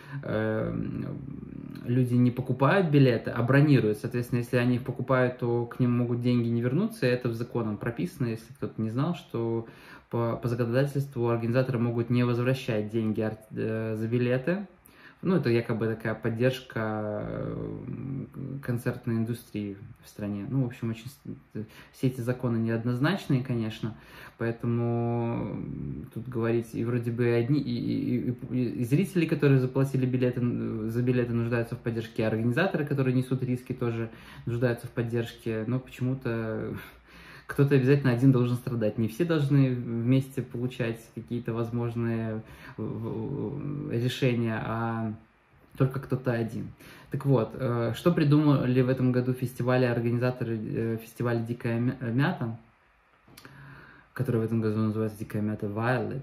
A: люди не покупают билеты, а бронируют. Соответственно, если они их покупают, то к ним могут деньги не вернуться. И это в законом прописано, если кто-то не знал, что по законодательству организаторы могут не возвращать деньги за билеты. Ну, это якобы такая поддержка концертной индустрии в стране. Ну, в общем, все эти законы неоднозначные, конечно, поэтому тут говорить, и вроде бы и зрители, которые заплатили за билеты, нуждаются в поддержке, и организаторы, которые несут риски, тоже нуждаются в поддержке, но почему-то кто-то обязательно один должен страдать. Не все должны вместе получать какие-то возможные решения, а только кто-то один. Так вот, что придумали в этом году организаторы фестиваля «Дикая мята», который в этом году называется «Дикая мята Violet».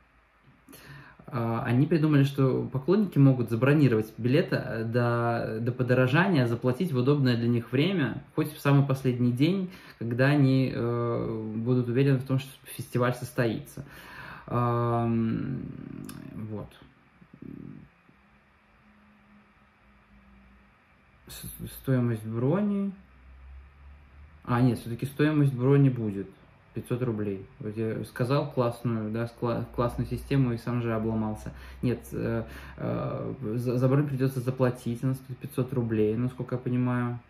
A: Они придумали, что поклонники могут забронировать билеты до подорожания, заплатить в удобное для них время, хоть в самый последний день, когда они будут уверены в том, что фестиваль состоится. Вот. Стоимость брони... нет, все-таки стоимость брони будет 500 рублей. Вот я сказал классную, да, классную систему и сам же обломался. Нет, за бронь придется заплатить, она стоит 500 рублей, насколько я понимаю.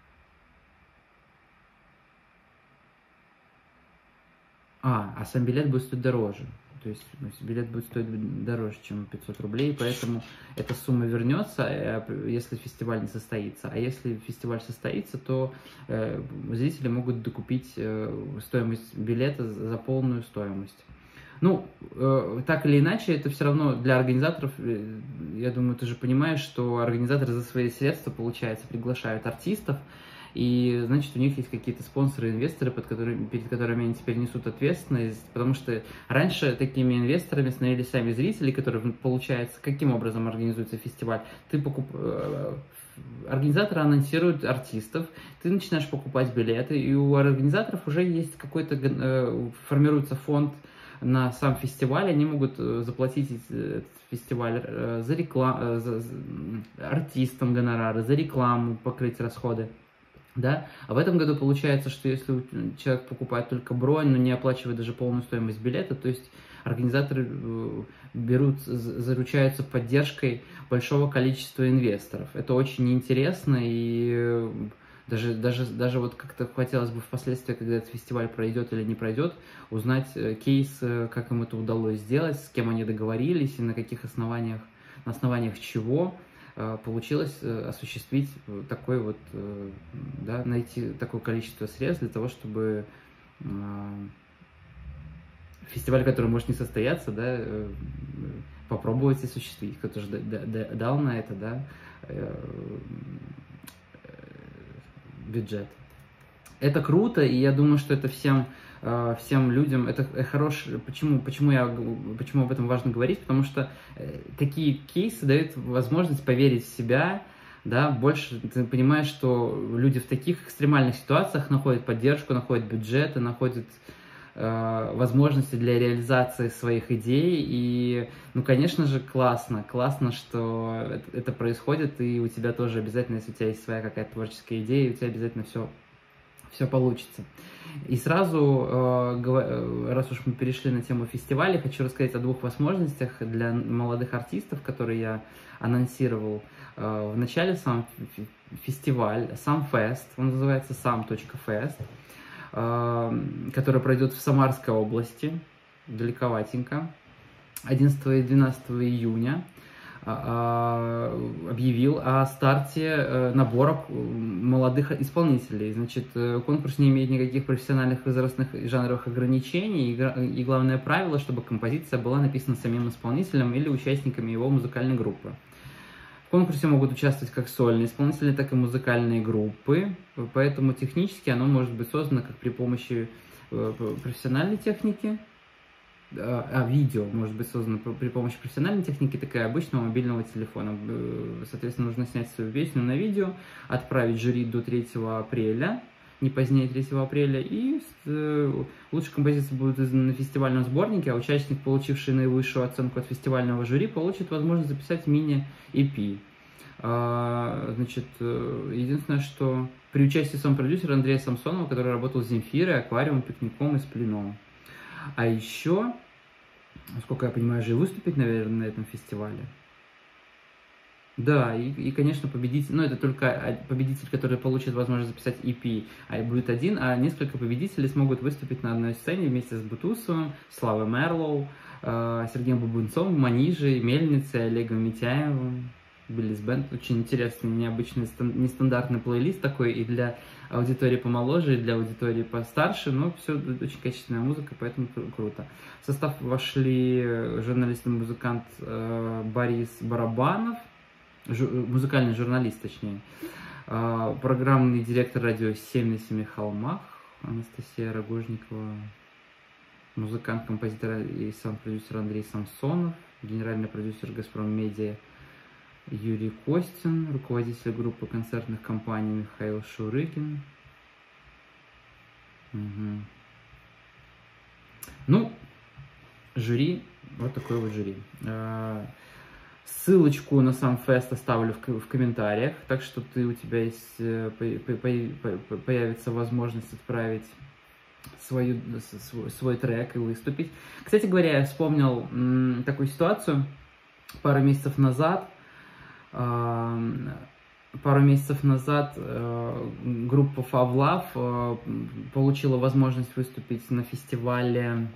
A: А сам билет будет стоить дороже. То есть билет будет стоить дороже, чем 500 рублей, поэтому эта сумма вернется, если фестиваль не состоится. А если фестиваль состоится, то зрители могут докупить стоимость билета за полную стоимость. Ну, так или иначе, это все равно для организаторов, я думаю, ты же понимаешь, что организаторы за свои средства, получается, приглашают артистов, и, значит, у них есть какие-то спонсоры, инвесторы, перед которыми они теперь несут ответственность, потому что раньше такими инвесторами становились сами зрители, которые, получается, каким образом организуется фестиваль. Организаторы анонсируют артистов, ты начинаешь покупать билеты, и у организаторов уже есть формируется фонд на сам фестиваль, они могут заплатить этот фестиваль за рекламу, артистам гонорары, за рекламу, покрыть расходы. Да? А в этом году получается, что если человек покупает только бронь, но не оплачивает даже полную стоимость билета, то есть организаторы заручаются поддержкой большого количества инвесторов. Это очень интересно, и даже вот как-то хотелось бы впоследствии, когда этот фестиваль пройдет или не пройдет, узнать кейс, как им это удалось сделать, с кем они договорились и на каких основаниях, на основаниях чего получилось осуществить такой вот, да, найти такое количество средств для того, чтобы фестиваль, который может не состояться, да, попробовать осуществить. Кто-то же дал на это, да, бюджет. Это круто, и я думаю, что это всем людям, это хорошо. Почему об этом важно говорить? Потому что такие кейсы дают возможность поверить в себя, да, больше ты понимаешь, что люди в таких экстремальных ситуациях находят поддержку, находят бюджеты, находят возможности для реализации своих идей, и, ну, конечно же, классно, что это происходит, и у тебя тоже обязательно, если у тебя есть своя какая-то творческая идея, у тебя обязательно все получится. И сразу, раз уж мы перешли на тему фестиваля, хочу рассказать о двух возможностях для молодых артистов, которые я анонсировал в начале. Сам фестиваль, сам фест, он называется sam.fest, который пройдет в Самарской области, далековатенько, 11 и 12 июня. Объявил о старте набора молодых исполнителей. Значит, конкурс не имеет никаких профессиональных, возрастных и жанровых ограничений, и главное правило, чтобы композиция была написана самим исполнителем или участниками его музыкальной группы. В конкурсе могут участвовать как сольные исполнители, так и музыкальные группы, поэтому технически оно может быть создано как при помощи профессиональной техники, видео может быть создано при помощи профессиональной техники, так и обычного мобильного телефона. Соответственно, нужно снять свою песню на видео, отправить жюри до 3 апреля, не позднее 3 апреля, и лучшая композиция будет издана на фестивальном сборнике, а участник, получивший наивысшую оценку от фестивального жюри, получит возможность записать мини-EP. Значит, единственное, что при участии саунд-продюсера Андрея Самсонова, который работал с Земфирой, Аквариумом, Пикником и Сплином. А еще, насколько я понимаю, же и выступить, наверное, на этом фестивале. Да, и конечно, победитель, но это только победитель, который получит возможность записать EP, а будет один, а несколько победителей смогут выступить на одной сцене вместе с Бутусовым, Славой Мерлоу, Сергеем Бубунцовым, Манижей, Мельницей, Олегом Митяевым. Биллис Бенд. Очень интересный, необычный, нестандартный плейлист такой и для аудитории помоложе, и для аудитории постарше, но все очень качественная музыка, поэтому круто. В состав вошли журналист и музыкант Борис Барабанов, музыкальный журналист, точнее, программный директор радио «7 на 7 холмах» Анастасия Рогожникова, музыкант, композитор и саунд-продюсер Андрей Самсонов, генеральный продюсер «Газпром Медиа» Юрий Костин, руководитель группы концертных компаний Михаил Шурыгин. Угу. Ну, жюри, вот такое вот жюри. Ссылочку на сам фест оставлю в комментариях, так что у тебя есть, появится возможность отправить свой трек и выступить. Кстати говоря, я вспомнил такую ситуацию пару месяцев назад. Группа Five Love получила возможность выступить на фестивале,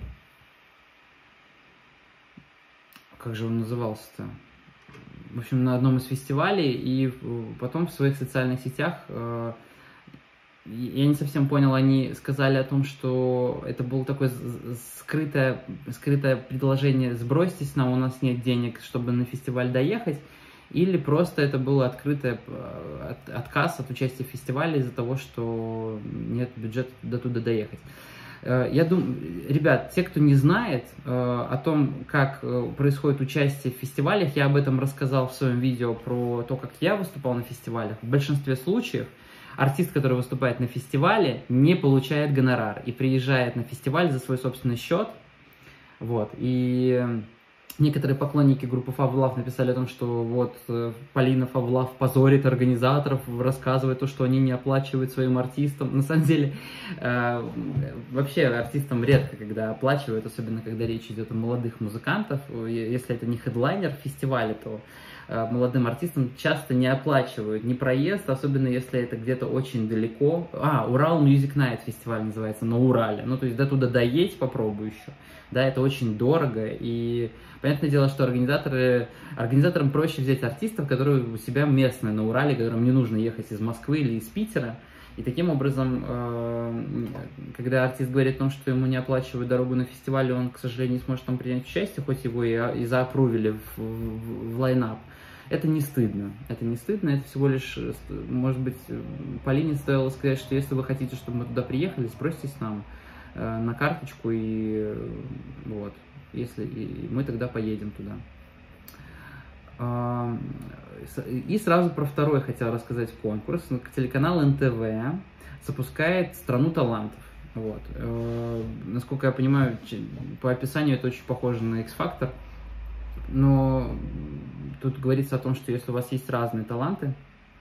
A: как же он назывался-то? В общем, на одном из фестивалей, и потом в своих социальных сетях, я не совсем понял, они сказали о том, что это было такое скрытое предложение: сбросьтесь нам, у нас нет денег, чтобы на фестиваль доехать, или просто это был открытый отказ от участия в фестивале из-за того, что нет бюджета до туда доехать. Я думаю, ребят, те, кто не знает о том, как происходит участие в фестивалях, я об этом рассказал в своем видео про то, как я выступал на фестивалях. В большинстве случаев артист, который выступает на фестивале, не получает гонорар и приезжает на фестиваль за свой собственный счет. Вот. И некоторые поклонники группы Five Love написали о том, что вот Полина Five Love позорит организаторов, рассказывает то, что они не оплачивают своим артистам. На самом деле, вообще артистам редко когда оплачивают, особенно когда речь идет о молодых музыкантах. Если это не хедлайнер фестиваля, то молодым артистам часто не оплачивают ни проезд, особенно если это где-то очень далеко. Урал Music Night фестиваль называется, на Урале. Ну, то есть до туда доедь, попробуй еще. Да, это очень дорого, и понятное дело, что организаторам проще взять артистов, которые у себя местные на Урале, которым не нужно ехать из Москвы или из Питера. И таким образом, когда артист говорит о том, что ему не оплачивают дорогу на фестивале, он, к сожалению, не сможет там принять участие, хоть его и заапрувили в лайнап. Это не стыдно. Это не стыдно, это всего лишь, может быть, Полине стоило сказать, что если вы хотите, чтобы мы туда приехали, спроситесь нам на карточку, и вот, и мы тогда поедем туда. И сразу про второй хотел рассказать конкурс. Телеканал НТВ запускает «Страну талантов». Вот. Насколько я понимаю, по описанию это очень похоже на X-Factor, но тут говорится о том, что если у вас есть разные таланты,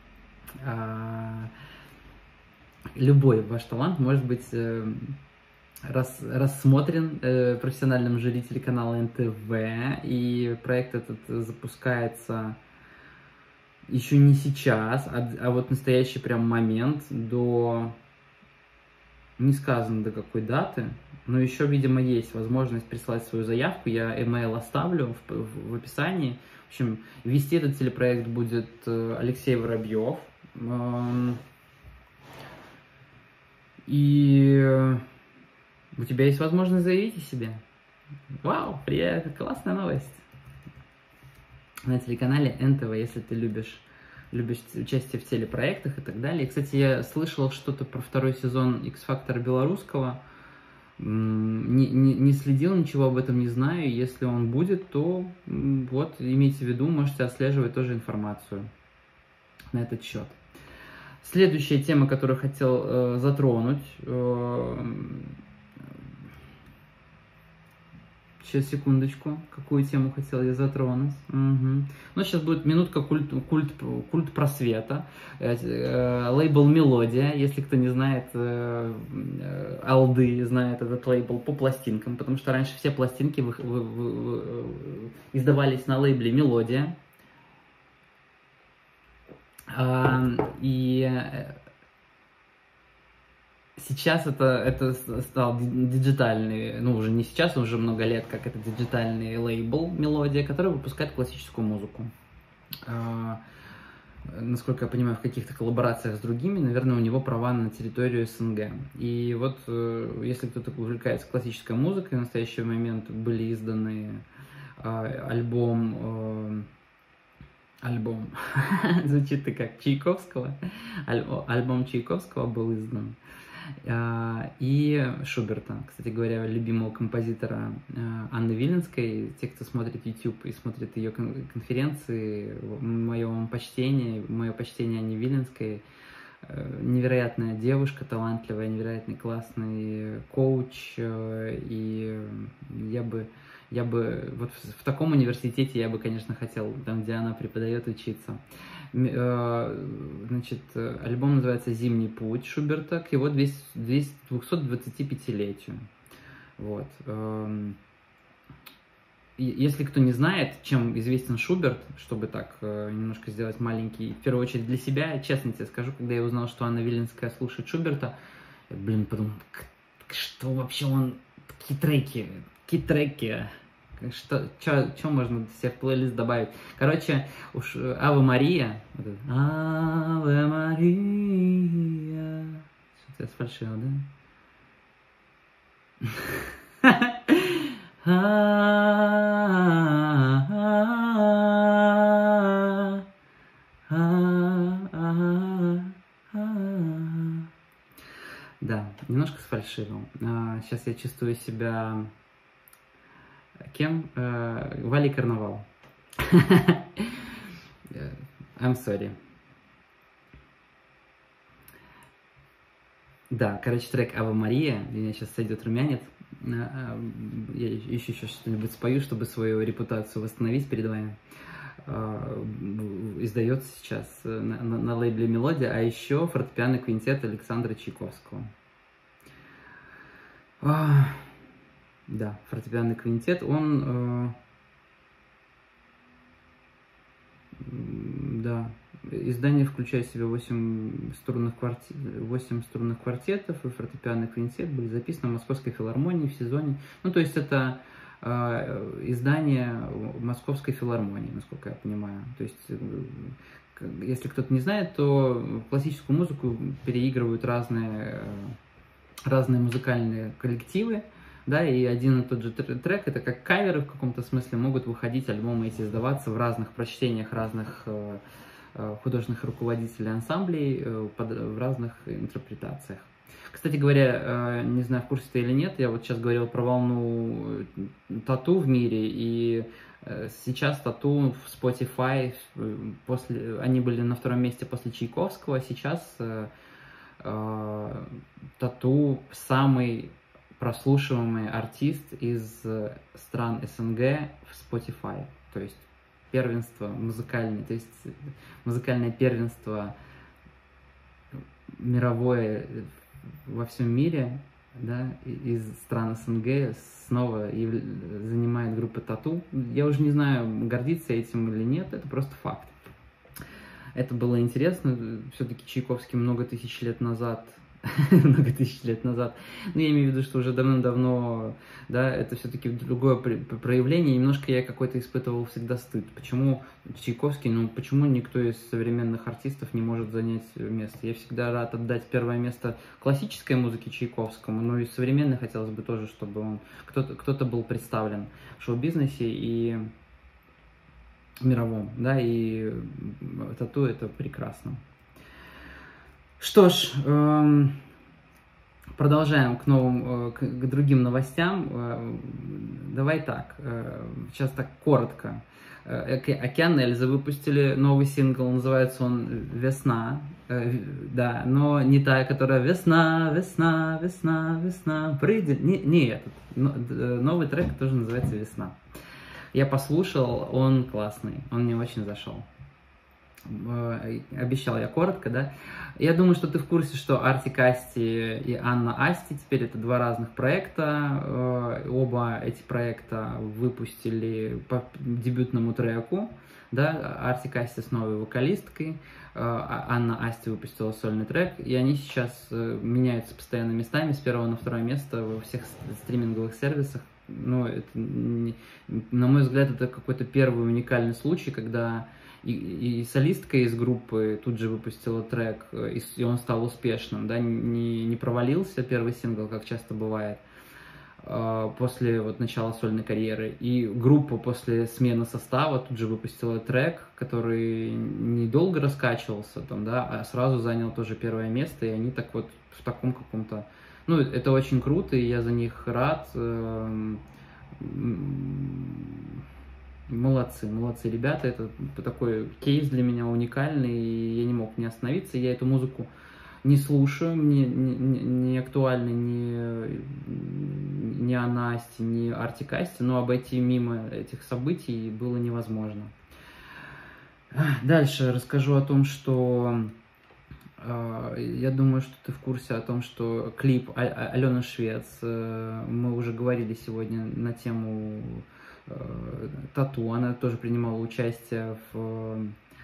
A: любой ваш талант может быть рассмотрен профессиональным жюри телеканала НТВ, и проект этот запускается еще не сейчас, а вот настоящий прям момент, не сказано до какой даты, но еще, видимо, есть возможность прислать свою заявку, я email оставлю в описании. В общем, вести этот телепроект будет Алексей Воробьев, и у тебя есть возможность заявить о себе. Вау, приятно, классная новость. На телеканале НТВ, если ты любишь участие в телепроектах и так далее. И, кстати, я слышал что-то про второй сезон X-Factor белорусского. Не следил, ничего об этом не знаю. Если он будет, то вот, имейте в виду, можете отслеживать тоже информацию на этот счет. Следующая тема, которую хотел затронуть. Сейчас, секундочку. Какую тему хотел я затронуть? Угу. Ну, сейчас будет минутка культ просвета. Лейбл «Мелодия». Если кто не знает, алды знает этот лейбл по пластинкам, потому что раньше все пластинки издавались на лейбле «Мелодия». И сейчас это стал диджитальный, ну уже не сейчас, уже много лет, как это диджитальный лейбл «Мелодия», который выпускает классическую музыку. насколько я понимаю, в каких-то коллаборациях с другими, наверное, у него права на территорию СНГ. И вот, если кто-то увлекается классической музыкой, в настоящий момент были изданы альбом звучит как Чайковского, альбом Чайковского был издан, и Шуберта, кстати говоря, любимого композитора Анны Виленской. Те, кто смотрит YouTube и смотрит ее конференции, мое почтение Анне Виленской. Невероятная девушка, талантливая, невероятный классный коуч, и я бы вот в таком университете я бы, конечно, хотел, там, где она преподает, учиться. Значит, альбом называется «Зимний путь» Шуберта к его 225-летию. Вот. Если кто не знает, чем известен Шуберт, чтобы так немножко сделать маленький, в первую очередь для себя, честно тебе скажу, когда я узнал, что Анна Виленская слушает Шуберта, я, подумал, что вообще он, какие треки, что можно себе в плейлист добавить? Короче, уж Ave Мария, Ave Мария, что-то я сфальшивил, да? Да, немножко сфальшивил. Сейчас я чувствую себя кем? Валей Карнавал. I'm sorry. Да, короче, трек «Ава Мария». У меня сейчас сойдет румянец. Я еще что-нибудь спою, чтобы свою репутацию восстановить перед вами. Издается сейчас на лейбле «Мелодия», а еще фортепианный квинтет Александра Чайковского. Да, фортепианный квинтет, он, да, издание включает в себя 8 струнных квартетов и фортепианный квинтет, были записаны в Московской филармонии в сезоне. Ну, то есть это издание Московской филармонии, насколько я понимаю. То есть, если кто-то не знает, то классическую музыку переигрывают разные музыкальные коллективы, да, и один и тот же трек, это как каверы в каком-то смысле, могут выходить альбомы эти, издаваться в разных прочтениях разных художественных руководителей ансамблей в разных интерпретациях. Кстати говоря, не знаю, в курсе ты или нет, я вот сейчас говорил про волну тату в мире, и сейчас тату в Spotify, они были на втором месте после Чайковского, а сейчас тату самый прослушиваемый артист из стран СНГ в Spotify, то есть первенство музыкальное, то есть музыкальное первенство мировое во всем мире, да, из стран СНГ снова занимает группа тату. Я уже не знаю, гордиться этим или нет, это просто факт. Это было интересно, все-таки Чайковский много тысяч лет назад, но я имею в виду, что уже давно-давно, да, это все-таки другое проявление, немножко я какой-то испытывал всегда стыд. Почему Чайковский, почему никто из современных артистов не может занять место? Я всегда рад отдать первое место классической музыке Чайковскому, но и современной хотелось бы тоже, чтобы кто-то был представлен в шоу-бизнесе и мировом, да, и тату это прекрасно. Что ж, продолжаем к другим новостям. Давай так, сейчас так коротко. Океан Эльзы выпустили новый сингл, называется он «Весна». Да, но не та, которая «Весна, весна, весна, весна, прыгай». Не этот. Новый трек тоже называется «Весна». Я послушал, он классный, он мне очень зашел. Обещал я коротко, да. Я думаю, что ты в курсе, что Артик Асти и Анна Асти теперь это два разных проекта. Оба эти проекта выпустили по дебютному треку, да. Артик Асти с новой вокалисткой, Анна Асти выпустила сольный трек, и они сейчас меняются постоянно местами, с первого на второе место во всех стриминговых сервисах. Но это, на мой взгляд, это какой-то первый уникальный случай, когда и солистка из группы тут же выпустила трек, и он стал успешным, да, не провалился первый сингл, как часто бывает, после вот начала сольной карьеры. И группа после смены состава тут же выпустила трек, который недолго раскачивался, там, да, а сразу занял тоже первое место, и они так вот в таком каком-то... Ну, это очень круто, и я за них рад. Молодцы ребята, это такой кейс для меня уникальный, и я не мог не остановиться. Я эту музыку не слушаю, мне не актуальны ни о Насте, ни Артик и Асти, но обойти мимо этих событий было невозможно. Дальше расскажу о том, что я думаю, что ты в курсе о том, что клип Алены Швец, мы уже говорили сегодня на тему тату, она тоже принимала участие в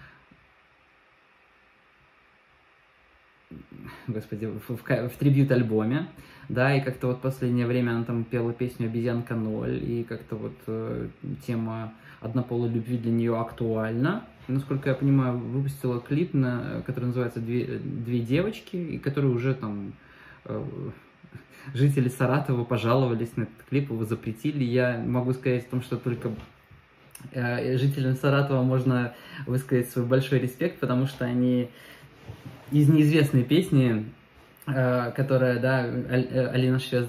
A: трибьют-альбоме, да, и как-то вот в последнее время она там пела песню «Обезьянка 0», и как-то вот тема однополой любви для нее актуальна. Насколько я понимаю, выпустила клип, который называется «Две девочки», и который уже там жители Саратова пожаловались на этот клип, его запретили. Я могу сказать о том, что только жителям Саратова можно высказать свой большой респект, потому что они из неизвестной песни, которая, да, Алена Швец,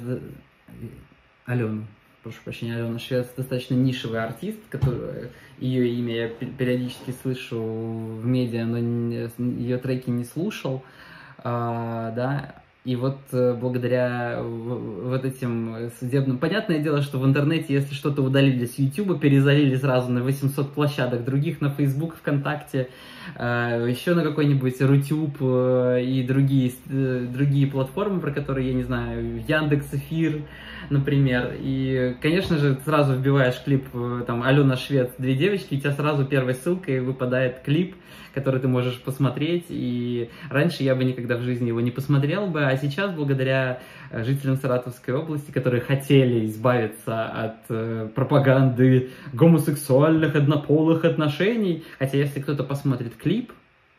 A: прошу прощения, Алена Швец достаточно нишевый артист, ее имя я периодически слышу в медиа, но ее треки не слушал, да. И вот благодаря вот этим судебным... Понятное дело, что в интернете, если что-то удалили с YouTube, перезалили сразу на 800 площадок других, на Facebook, ВКонтакте, еще на какой-нибудь Рутюб и другие платформы, про которые я не знаю, Яндекс.Эфир, например. И, конечно же, сразу вбиваешь клип там Алена Швец «Две девочки», и у тебя сразу первой ссылкой выпадает клип, который ты можешь посмотреть. И раньше я бы никогда в жизни его не посмотрел бы, а сейчас, благодаря жителям Саратовской области, которые хотели избавиться от пропаганды гомосексуальных однополых отношений, хотя если кто-то посмотрит клип,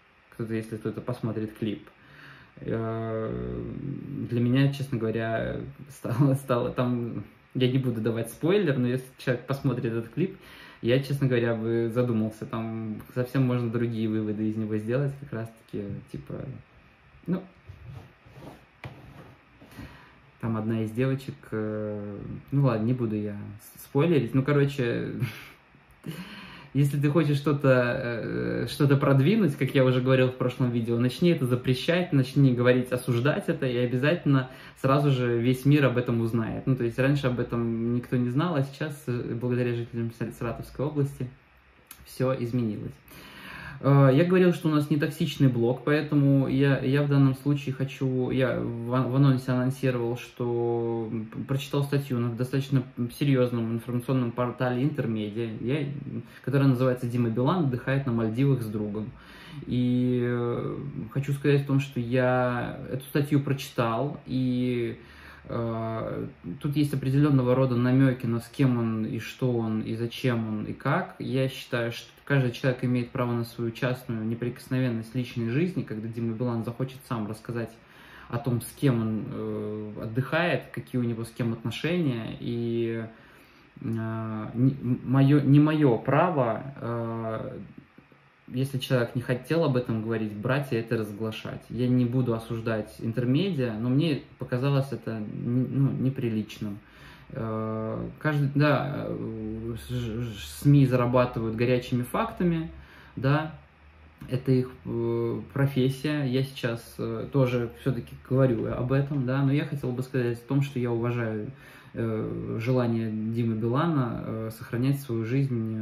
A: для меня, честно говоря, стало там, я не буду давать спойлер, но если человек посмотрит этот клип, я, честно говоря, бы задумался, там совсем можно другие выводы из него сделать, как раз-таки, типа, ну, там одна из девочек, ну ладно, не буду я спойлерить, ну, короче, если ты хочешь что-то продвинуть, как я уже говорил в прошлом видео, начни это запрещать, начни говорить, осуждать это, и обязательно сразу же весь мир об этом узнает. Ну, то есть раньше об этом никто не знал, а сейчас, благодаря жителям Саратовской области, все изменилось. Я говорил, что у нас не токсичный блог, поэтому я в данном случае я в анонсе анонсировал, что прочитал статью на достаточно серьезном информационном портале Интермедиа, которая называется «Дима Билан отдыхает на Мальдивах с другом». И хочу сказать о том, что я эту статью прочитал, и тут есть определенного рода намеки на с кем он, и что он, и зачем он, и как. Я считаю, что каждый человек имеет право на свою частную неприкосновенность личной жизни, когда Дима Билан захочет сам рассказать о том, с кем он отдыхает, какие у него с кем отношения, и не мое право, если человек не хотел об этом говорить, брать и это разглашать. Я не буду осуждать Интермедиа, но мне показалось это неприличным. СМИ зарабатывают горячими фактами, да, это их профессия. Я сейчас тоже все-таки говорю об этом, да, но я хотел бы сказать о том, что я уважаю желание Димы Билана сохранять свою жизнь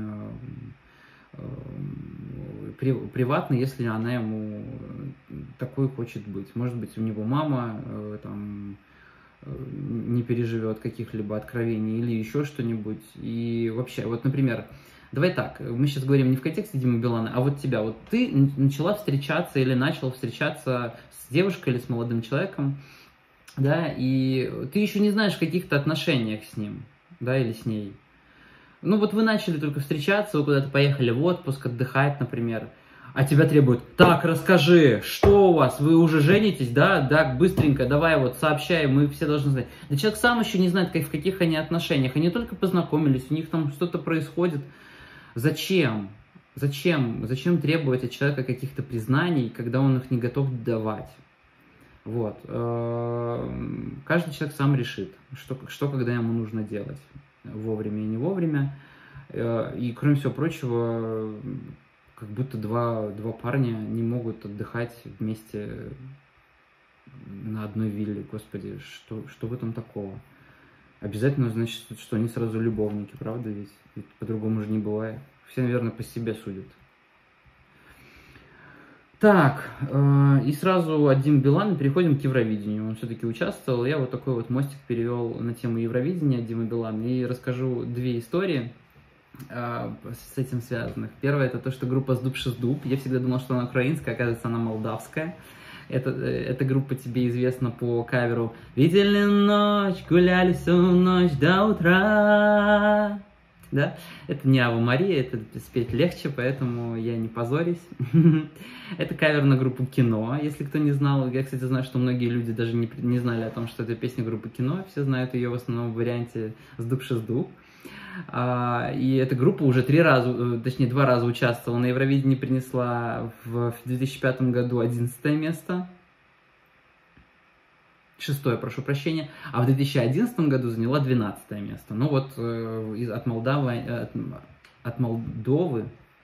A: приватно, если она ему такой хочет быть. Может быть, у него мама там не переживет каких-либо откровений или еще что-нибудь. И вообще, вот, например, давай так, мы сейчас говорим не в контексте Димы Билана, а вот тебя. Вот ты начала встречаться или начал встречаться с девушкой или с молодым человеком, да, и ты еще не знаешь в каких-то отношениях с ним, да, или с ней. Ну вот вы начали только встречаться, вы куда-то поехали в отпуск, отдыхать, например, а тебя требуют: так, расскажи, что у вас, вы уже женитесь, да? Да, быстренько, давай вот сообщай, мы все должны знать. Да человек сам еще не знает, в каких они отношениях, они только познакомились, у них там что-то происходит. Зачем? Зачем требовать от человека каких-то признаний, когда он их не готов давать? Вот. Каждый человек сам решит, что когда ему нужно делать, вовремя и не вовремя. И, кроме всего прочего, как будто два парня не могут отдыхать вместе на одной вилле. Господи, что в этом такого? Обязательно, значит, что они сразу любовники, правда ведь? Ведь по-другому же не бывает. Все, наверное, по себе судят. Так, и сразу от Димы Билана переходим к Евровидению. Он все-таки участвовал. Я вот такой вот мостик перевел на тему Евровидения от Димы Билана. И расскажу две истории с этим связанных. Первое — это то, что группа «Сдуб-шиздуб». Я всегда думал, что она украинская, оказывается, она молдавская. Эта группа тебе известна по каверу «Видели ночь, гуляли всю ночь до утра». Да? Это не Ава Мария, это спеть легче, поэтому я не позорюсь. Это кавер на группу «Кино», если кто не знал. Я, кстати, знаю, что многие люди даже не знали о том, что это песня группы «Кино». Все знают ее в основном в варианте «Сдуб-шиздуб». И эта группа уже два раза участвовала на Евровидении, принесла в 2005 году 11 место. 6-е, прошу прощения, а в 2011 году заняла 12 место. Ну вот от Молдовы.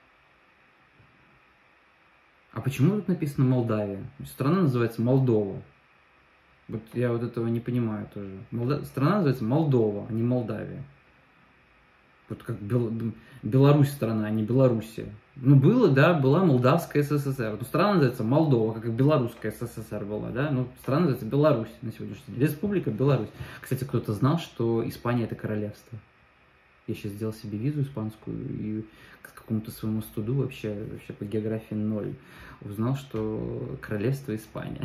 A: А почему тут написано Молдавия? Страна называется Молдова. Вот я вот этого не понимаю тоже. Страна называется Молдова, а не Молдавия. Вот как Беларусь страна, а не Белоруссия. Ну, была Молдавская СССР. Но страна называется Молдова, как и Белорусская СССР была, да? Ну, страна называется Беларусь на сегодняшний день. Республика Беларусь. Кстати, кто-то знал, что Испания — это королевство? Я сейчас сделал себе визу испанскую и к какому-то своему студу вообще по географии 0 узнал, что королевство Испания.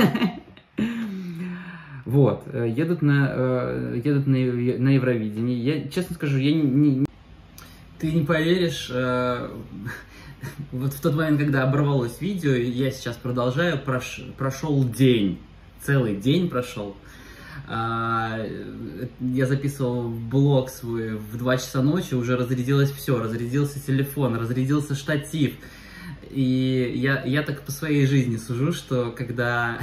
A: Вот, едут на Евровидение. Я, честно скажу, ты не поверишь, вот в тот момент, когда оборвалось видео, я сейчас продолжаю, прошел день, целый день прошел. Я записывал блог свой в 2 часа ночи, уже разрядилось все, разрядился телефон, разрядился штатив. И я так по своей жизни сужу, что когда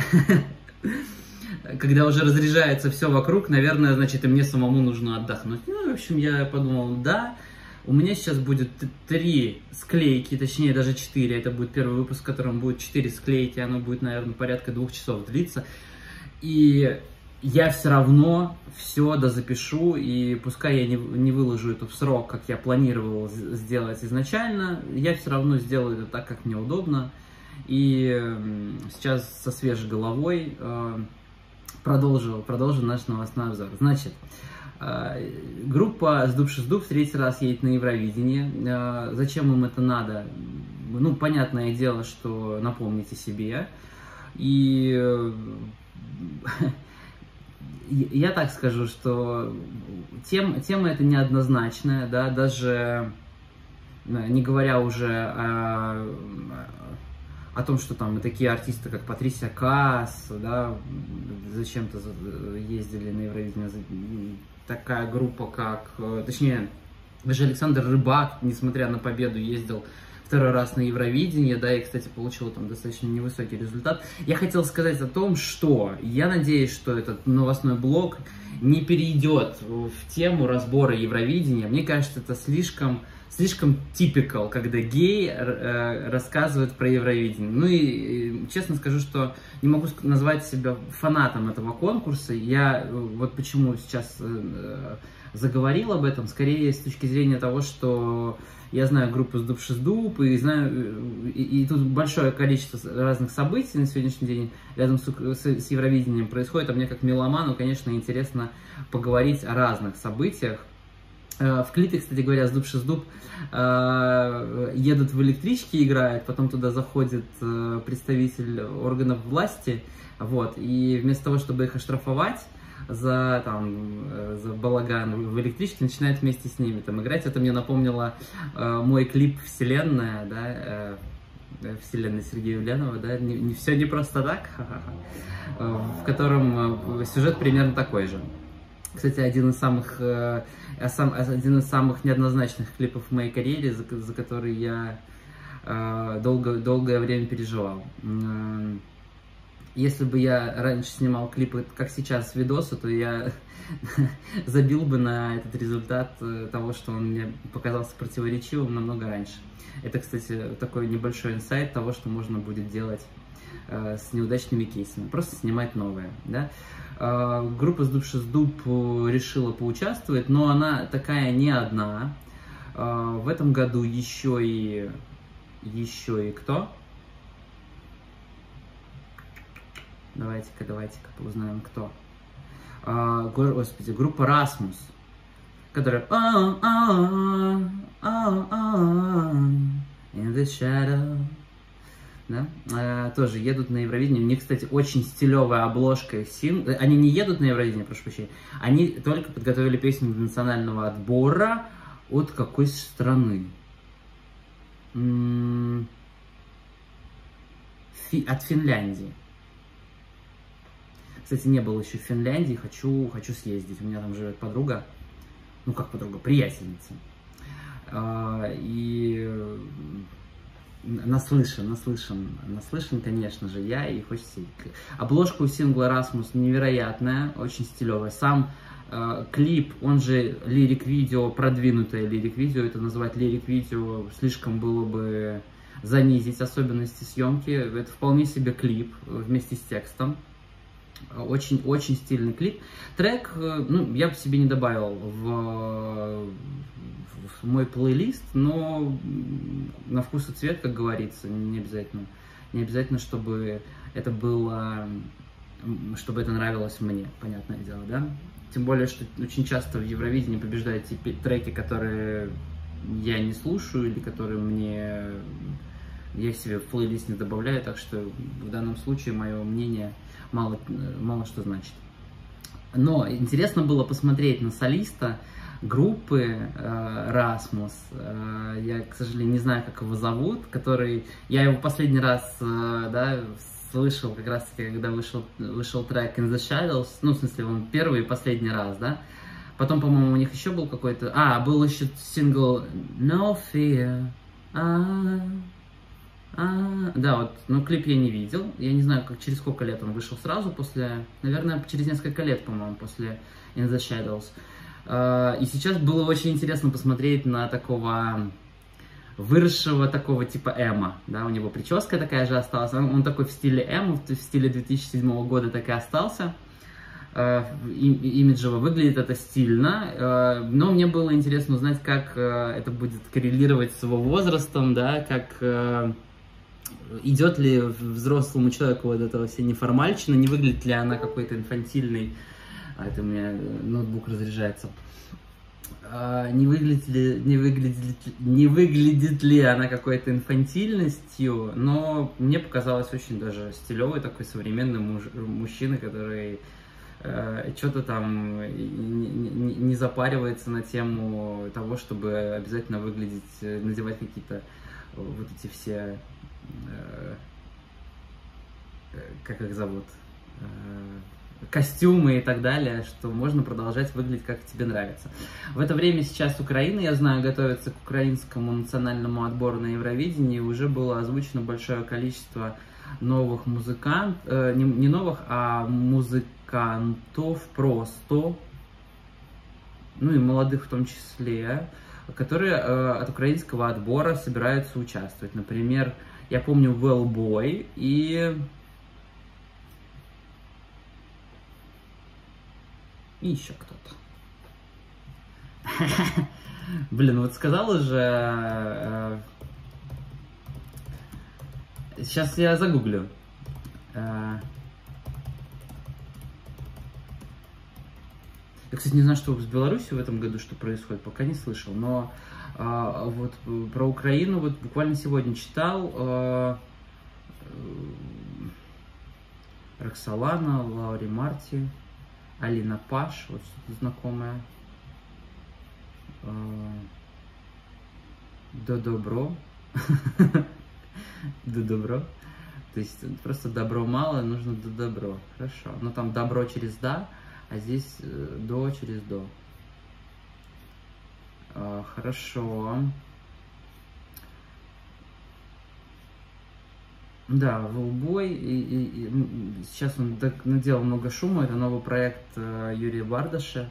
A: уже разряжается все вокруг, наверное, значит, и мне самому нужно отдохнуть. Ну, в общем, я подумал, да, у меня сейчас будет 3 склейки, точнее, даже 4. Это будет первый выпуск, в котором будет 4 склейки, оно будет, наверное, порядка 2 часов длиться. И я все равно все дозапишу, и пускай я не выложу это в срок, как я планировал сделать изначально, я все равно сделаю это так, как мне удобно. И сейчас со свежей головой продолжу наш новостной обзор. Значит, группа «Сдуб-шиздуб» в 3-й раз едет на Евровидение. Зачем им это надо? Ну, понятное дело, что напомните себе. И я так скажу, что тема эта неоднозначная, да, даже не говоря уже о том, что там такие артисты, как Патрисия Каас, да, зачем-то ездили на Евровидение, такая группа, точнее, даже Александр Рыбак, несмотря на победу, ездил 2-й раз на Евровидение, да, и, кстати, получил там достаточно невысокий результат. Я хотел сказать о том, что я надеюсь, что этот новостной блог не перейдет в тему разбора Евровидения. Мне кажется, это слишком typical, когда гей рассказывает про Евровидение. Ну и честно скажу, что не могу назвать себя фанатом этого конкурса. Я вот почему сейчас заговорил об этом, скорее с точки зрения того, что я знаю группу «Сдуб-шиздуб» и знаю, и тут большое количество разных событий на сегодняшний день рядом с Евровидением происходит, а мне как меломану, конечно, интересно поговорить о разных событиях. В клипе, кстати говоря, «Сдуб-шиздуб» едут в электричке, играют, потом туда заходит представитель органов власти, вот, и вместо того, чтобы их оштрафовать, за балаган в электричке, начинает вместе с ними там играть. Это мне напомнило мой клип «Вселенная», да, «Вселенная» Сергея Ульянова, да, не все не просто так, в котором сюжет примерно такой же. Кстати, один из самых неоднозначных клипов в моей карьере, за который я долгое время переживал. Если бы я раньше снимал клипы, как сейчас, видосы, то я забил бы на этот результат того, что он мне показался противоречивым намного раньше. Это, кстати, такой небольшой инсайт того, что можно будет делать с неудачными кейсами. Просто снимать новые, да? Группа «Сдуб решила поучаствовать, но она такая не одна. В этом году еще и кто? Давайте-ка узнаем, кто. Господи, группа «Расмус», которая in the shadow. Да? Тоже едут на Евровидение. У них, кстати, очень стилевая обложка. Они не едут на Евровидение, прошу прощения. Они только подготовили песню для национального отбора. От какой страны? От Финляндии. Кстати, не был еще в Финляндии. Хочу съездить. У меня там живет подруга. Ну, как подруга? Приятельница. И... Наслышан, конечно же, я, и хочется... Обложка у сингла «Расмус» невероятная, очень стилевая. Сам клип, он же лирик-видео, продвинутое лирик-видео, это называть лирик-видео слишком было бы занизить особенности съемки. Это вполне себе клип вместе с текстом. Очень стильный клип. Трек, ну, я бы себе не добавил в мой плейлист, но на вкус и цвет, как говорится, не обязательно, чтобы это нравилось мне, понятное дело, да? Тем более, что очень часто в Евровидении побеждают те треки, которые я не слушаю или которые я себе в плейлист не добавляю, так что в данном случае мое мнение мало что значит. Но интересно было посмотреть на солиста группы Расмус. Я, к сожалению, не знаю, как его зовут, я его последний раз слышал как раз таки, когда вышел трек In the Shadows, ну, в смысле, он первый и последний раз, да. Потом, по-моему, у них еще был какой-то... был еще сингл No Fear. Да, вот, но клип я не видел. Я не знаю, через сколько лет он вышел сразу после... Наверное, через несколько лет, по-моему, после In the Shadows. И сейчас было очень интересно посмотреть на такого выросшего такого типа эмо. Да, у него прическа такая же осталась. Он такой в стиле эмо, в стиле 2007 года так и остался. Имиджево выглядит это стильно, но мне было интересно узнать, как это будет коррелировать с его возрастом, да, как идет ли взрослому человеку вот этого вся неформальщина, не выглядит ли она какой-то инфантильной, это у меня ноутбук разряжается, не выглядит ли она какой-то инфантильностью, но мне показалось очень даже стилевый такой современный мужчина, который что-то там не запаривается на тему того, чтобы обязательно надевать какие-то вот эти все, как их зовут, костюмы и так далее, что можно продолжать выглядеть, как тебе нравится. В это время сейчас Украина, я знаю, готовится к украинскому национальному отбору на Евровидении, уже было озвучено большое количество новых музыкантов, не новых, а музыкантов просто, ну и молодых в том числе, которые от украинского отбора собираются участвовать. Например, я помню Wellboy и еще кто-то. Блин, вот сказала же... Сейчас я загуглю. Я, кстати, не знаю, что с Беларусью в этом году, что происходит, пока не слышал. Но вот про Украину вот буквально сегодня читал. Роксолана, Лаури Марти, Алина Паш, вот что-то знакомое. До добро. До добро. То есть просто добро мало, нужно до добро. Хорошо. Но там добро через да, а здесь до через до. Хорошо. Да, Волбой, сейчас он наделал много шума, это новый проект Юрия Бардаша.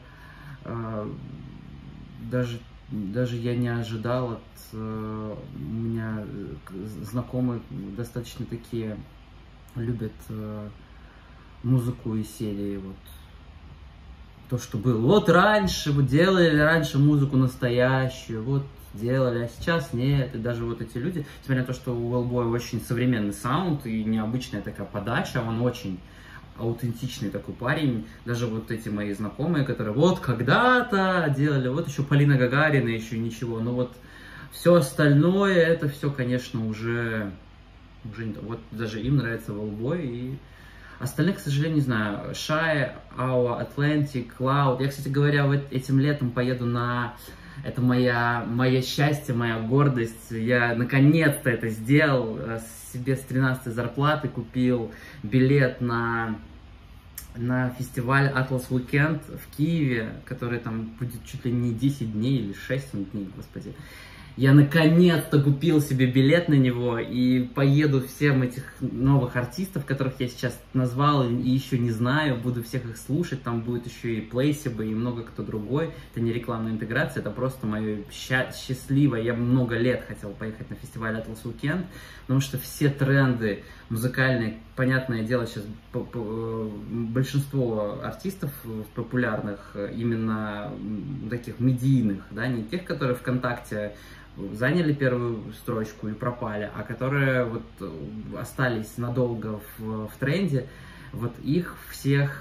A: Даже я не ожидал, у меня знакомые достаточно такие любят музыку из серии вот то, что было. Вот раньше вот делали музыку настоящую, вот делали, а сейчас нет. И даже вот эти люди, несмотря на то, что у Wellboy очень современный саунд и необычная такая подача, он очень аутентичный такой парень. Даже вот эти мои знакомые, которые вот когда-то делали, вот еще Полина Гагарина, еще ничего, но вот все остальное, это все, конечно, уже не то. Вот даже им нравится Wellboy, и остальных, к сожалению, не знаю. Shy, Aua, Atlantic, Cloud. Я, кстати говоря, этим летом поеду на... Это мое счастье, моя гордость. Я наконец-то это сделал. Себе с 13-й зарплаты купил билет на фестиваль Atlas Weekend в Киеве, который там будет чуть ли не 10 дней или 6 дней, господи. Я наконец-то купил себе билет на него и поеду всем этих новых артистов, которых я сейчас назвал и еще не знаю, буду всех их слушать, там будет еще и Placebo и много кто другой. Это не рекламная интеграция, это просто мое счастливое. Я много лет хотел поехать на фестиваль Atlas Weekend, потому что все тренды музыкальные, понятное дело, сейчас большинство артистов популярных, именно таких медийных, да, не тех, которые ВКонтакте заняли первую строчку и пропали, а которые вот остались надолго в тренде, вот их всех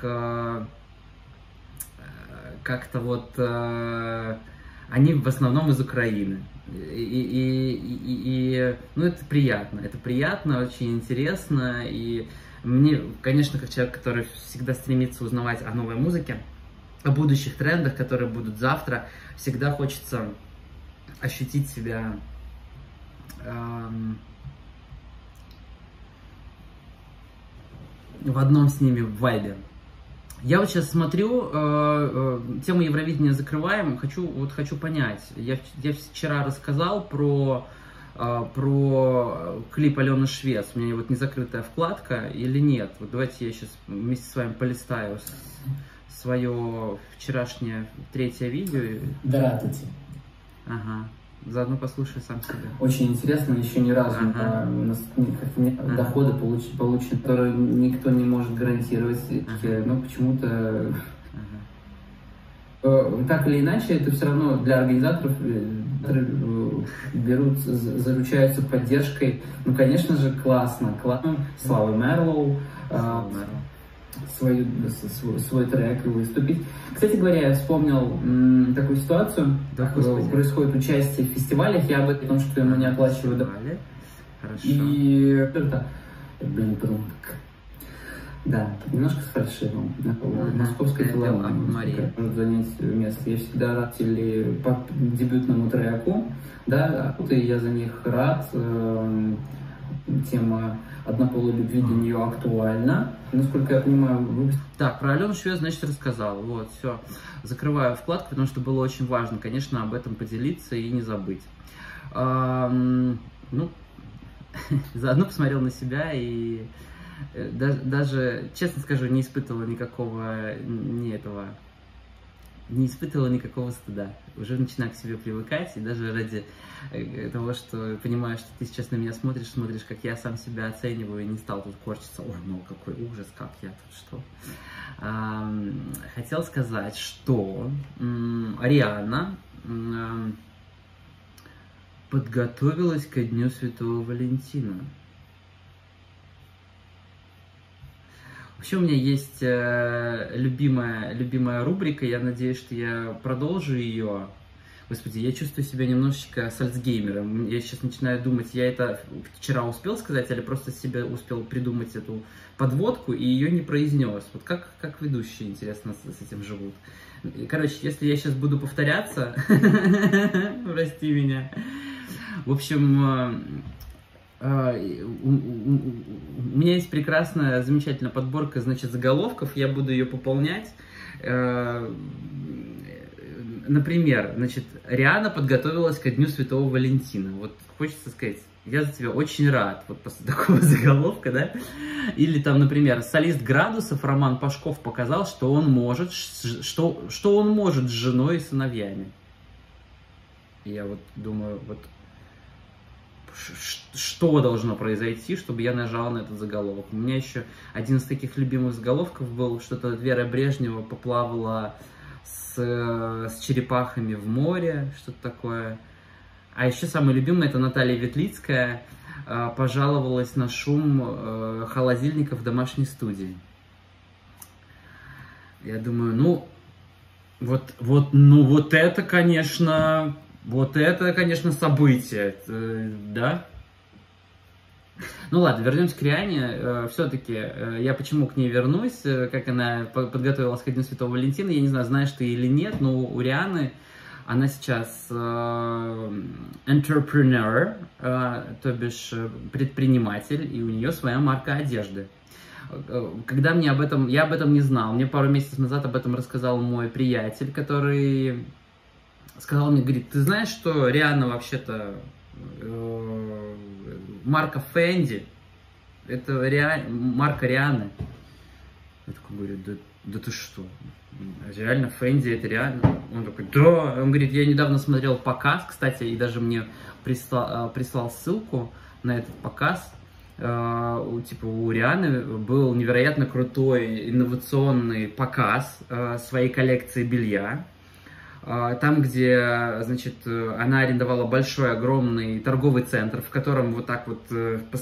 A: как-то вот они в основном из Украины. Ну, это приятно, очень интересно, и мне, конечно, как человек, который всегда стремится узнавать о новой музыке, о будущих трендах, которые будут завтра, всегда хочется ощутить себя в одном с ними в вайбе. Я вот сейчас смотрю, тему Евровидения закрываем, хочу понять. Я вчера рассказал про клип Алены Швец. У меня вот не закрытая вкладка или нет. Вот давайте я сейчас вместе с вами полистаю свое вчерашнее 3-е видео.
B: Дратати.
A: Ага. Заодно послушай сам себя.
B: Очень интересно, еще ни разу у нас доходы получены, которые никто не может гарантировать, но почему-то так или иначе это все равно для организаторов заручаются поддержкой. Ну, конечно же, классно. Слава Мерлоу. Свой трек и выступить. Кстати говоря, я вспомнил такую ситуацию.
A: Да,
B: происходит участие в фестивалях, я об этом, что ему не оплачивают.
A: Хорошо.
B: И да, немножко с фальшивым. Московская филармония может занять место. Я всегда рад по дебютному треку, да, и я за них рад. Тема однополой любви для нее актуальна. Насколько я понимаю,
A: Так, про Алену Швец, значит, рассказал. Вот, все. Закрываю вкладку, потому что было очень важно, конечно, об этом поделиться и не забыть. Ну, заодно посмотрел на себя и даже, честно скажу, не испытывала никакого стыда. Уже начинаю к себе привыкать, и даже ради того, что понимаю, что ты сейчас на меня смотришь, как я сам себя оцениваю, и не стал тут корчиться. Ой, ну какой ужас, как я тут что. Хотел сказать, что Рианна подготовилась ко Дню Святого Валентина. Вообще у меня есть любимая рубрика, я надеюсь, что я продолжу ее. Господи, я чувствую себя немножечко с Альцгеймером. Я сейчас начинаю думать, я это вчера успел сказать, или просто себе успел придумать эту подводку и ее не произнес. Вот как ведущие, интересно, с этим живут. Короче, если я сейчас буду повторяться, прости меня. В общем, у меня есть прекрасная, замечательная подборка, значит, заголовков, я буду ее пополнять. Например, значит, Риhanna подготовилась ко Дню Святого Валентина. Вот хочется сказать, я за тебя очень рад, вот после такого заголовка, да? Или там, например, солист Градусов Роман Пашков показал, что он может, что он может с женой и сыновьями. И я вот думаю, вот что должно произойти, чтобы я нажал на этот заголовок. У меня еще один из таких любимых заголовков был, что-то Вера Брежнева поплавала с черепахами в море, что-то такое. А еще самое любимое, это Наталья Ветлицкая пожаловалась на шум холодильника в домашней студии. Я думаю, ну, вот это, конечно, событие, да? Ну ладно, вернемся к Риане. Все-таки я почему к ней вернусь, как она подготовилась к Дню Святого Валентина, я не знаю, знаешь ты или нет, но у Рианы она сейчас entrepreneur, то бишь предприниматель, и у нее своя марка одежды. Когда я об этом не знал, мне пару месяцев назад об этом рассказал мой приятель, который сказал мне, говорит, ты знаешь, что Риана вообще-то марка Фенди, это марка Рианы. Я такой говорю, да ты что, реально Фенди это реально? Он такой, да, он говорит, я недавно смотрел показ, кстати, и даже мне прислал ссылку на этот показ. Типа у Рианы был невероятно крутой инновационный показ своей коллекции белья. Там, где, значит, она арендовала большой, огромный торговый центр, в котором вот так вот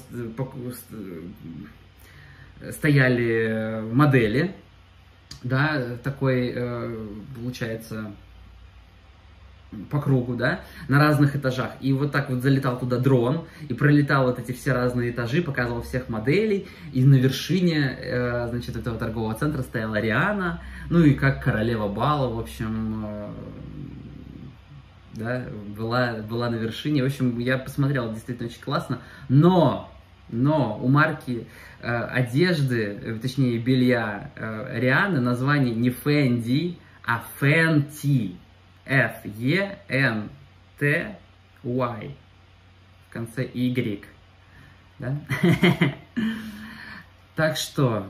A: стояли модели, да, такой, получается, по кругу, да, на разных этажах. И вот так вот залетал туда дрон, и пролетал вот эти все разные этажи, показывал всех моделей, и на вершине, значит, этого торгового центра стояла Риана, ну и как королева бала, в общем, да, была на вершине. В общем, я посмотрел, действительно очень классно, но у марки одежды, точнее белья Рианы название не Fendi, а Fenty. F-E-N-T-Y. В конце Y. Да? Так что,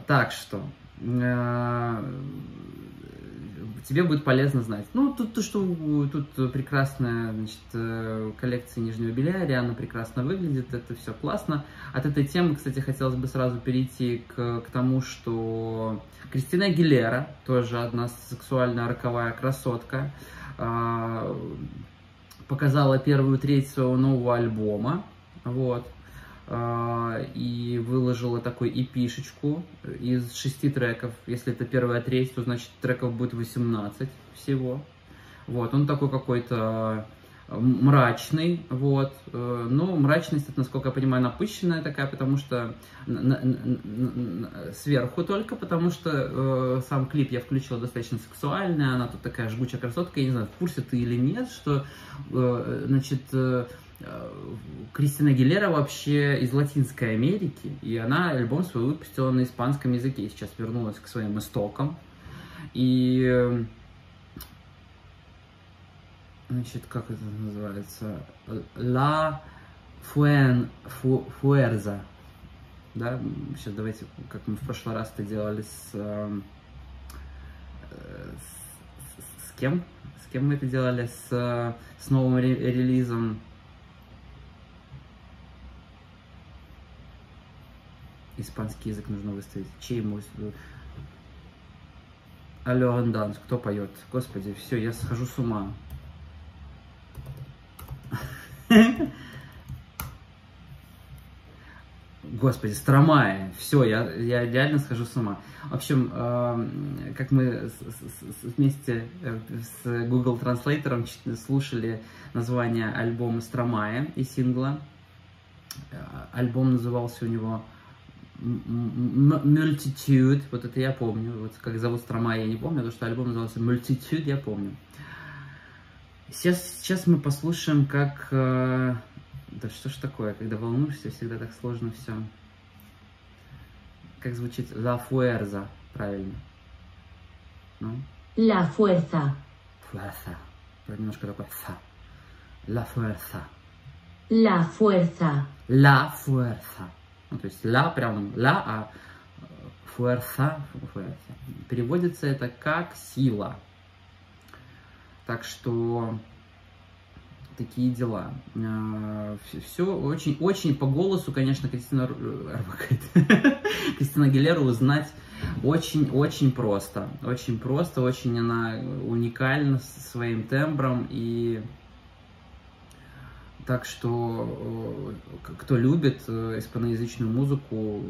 A: тебе будет полезно знать. Ну, тут прекрасная, значит, коллекция нижнего белья, Риана прекрасно выглядит, это все классно. От этой темы, кстати, хотелось бы сразу перейти к тому, что Кристина Агилера, тоже одна сексуальная роковая красотка, показала первую треть своего нового альбома, вот, и выложила такой эпишечку из 6 треков. Если это первая треть, то значит треков будет 18 всего. Вот, он такой какой-то мрачный, вот, но мрачность, это, насколько я понимаю, напыщенная такая, потому что сверху только, потому что сам клип я включила достаточно сексуальный, она тут такая жгучая красотка, я не знаю, в курсе ты или нет, что, значит, Кристина Агилера вообще из Латинской Америки, и она альбом свой выпустила на испанском языке, и сейчас вернулась к своим истокам, и... Значит, как это называется? La Fuerza. Да? Сейчас давайте, как мы в прошлый раз это делали с кем? С кем мы это делали? С новым релизом. Испанский язык нужно выставить. Чей мой? Алло, Анданс, кто поет? Господи, все, я схожу с ума. Господи, Стромае, все, я реально схожу с ума. В общем, как мы вместе с Google Translator слушали название альбома Стромае и сингла. Альбом назывался у него Multitude, вот это я помню. Вот как зовут Стромае, я не помню, потому что альбом назывался Multitude, я помню. Сейчас мы послушаем, как... Да что ж такое, когда волнуешься, всегда так сложно все. Как звучит La Fuerza, правильно? Ну?
C: La Fuerza.
A: Fuerza. Немножко такое фа. La Fuerza.
C: La Fuerza.
A: La Fuerza. Ну, то есть ла прям ла, а fuerza. Переводится это как сила. Так что такие дела. Все очень по голосу, конечно, Кристина Агилеру узнать очень просто. Очень она уникальна своим тембром. И так что, кто любит испаноязычную музыку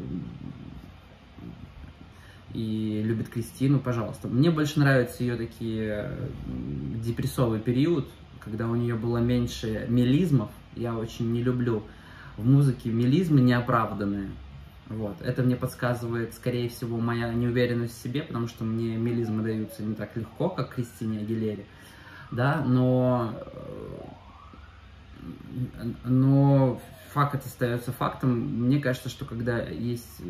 A: и любит Кристину, пожалуйста. Мне больше нравятся ее такие депрессовый период, когда у нее было меньше мелизмов. Я очень не люблю в музыке мелизмы неоправданные. Вот. Это мне подсказывает, скорее всего, моя неуверенность в себе, потому что мне мелизмы даются не так легко, как Кристине Агилере. Да, но факт остается фактом. Мне кажется, что когда есть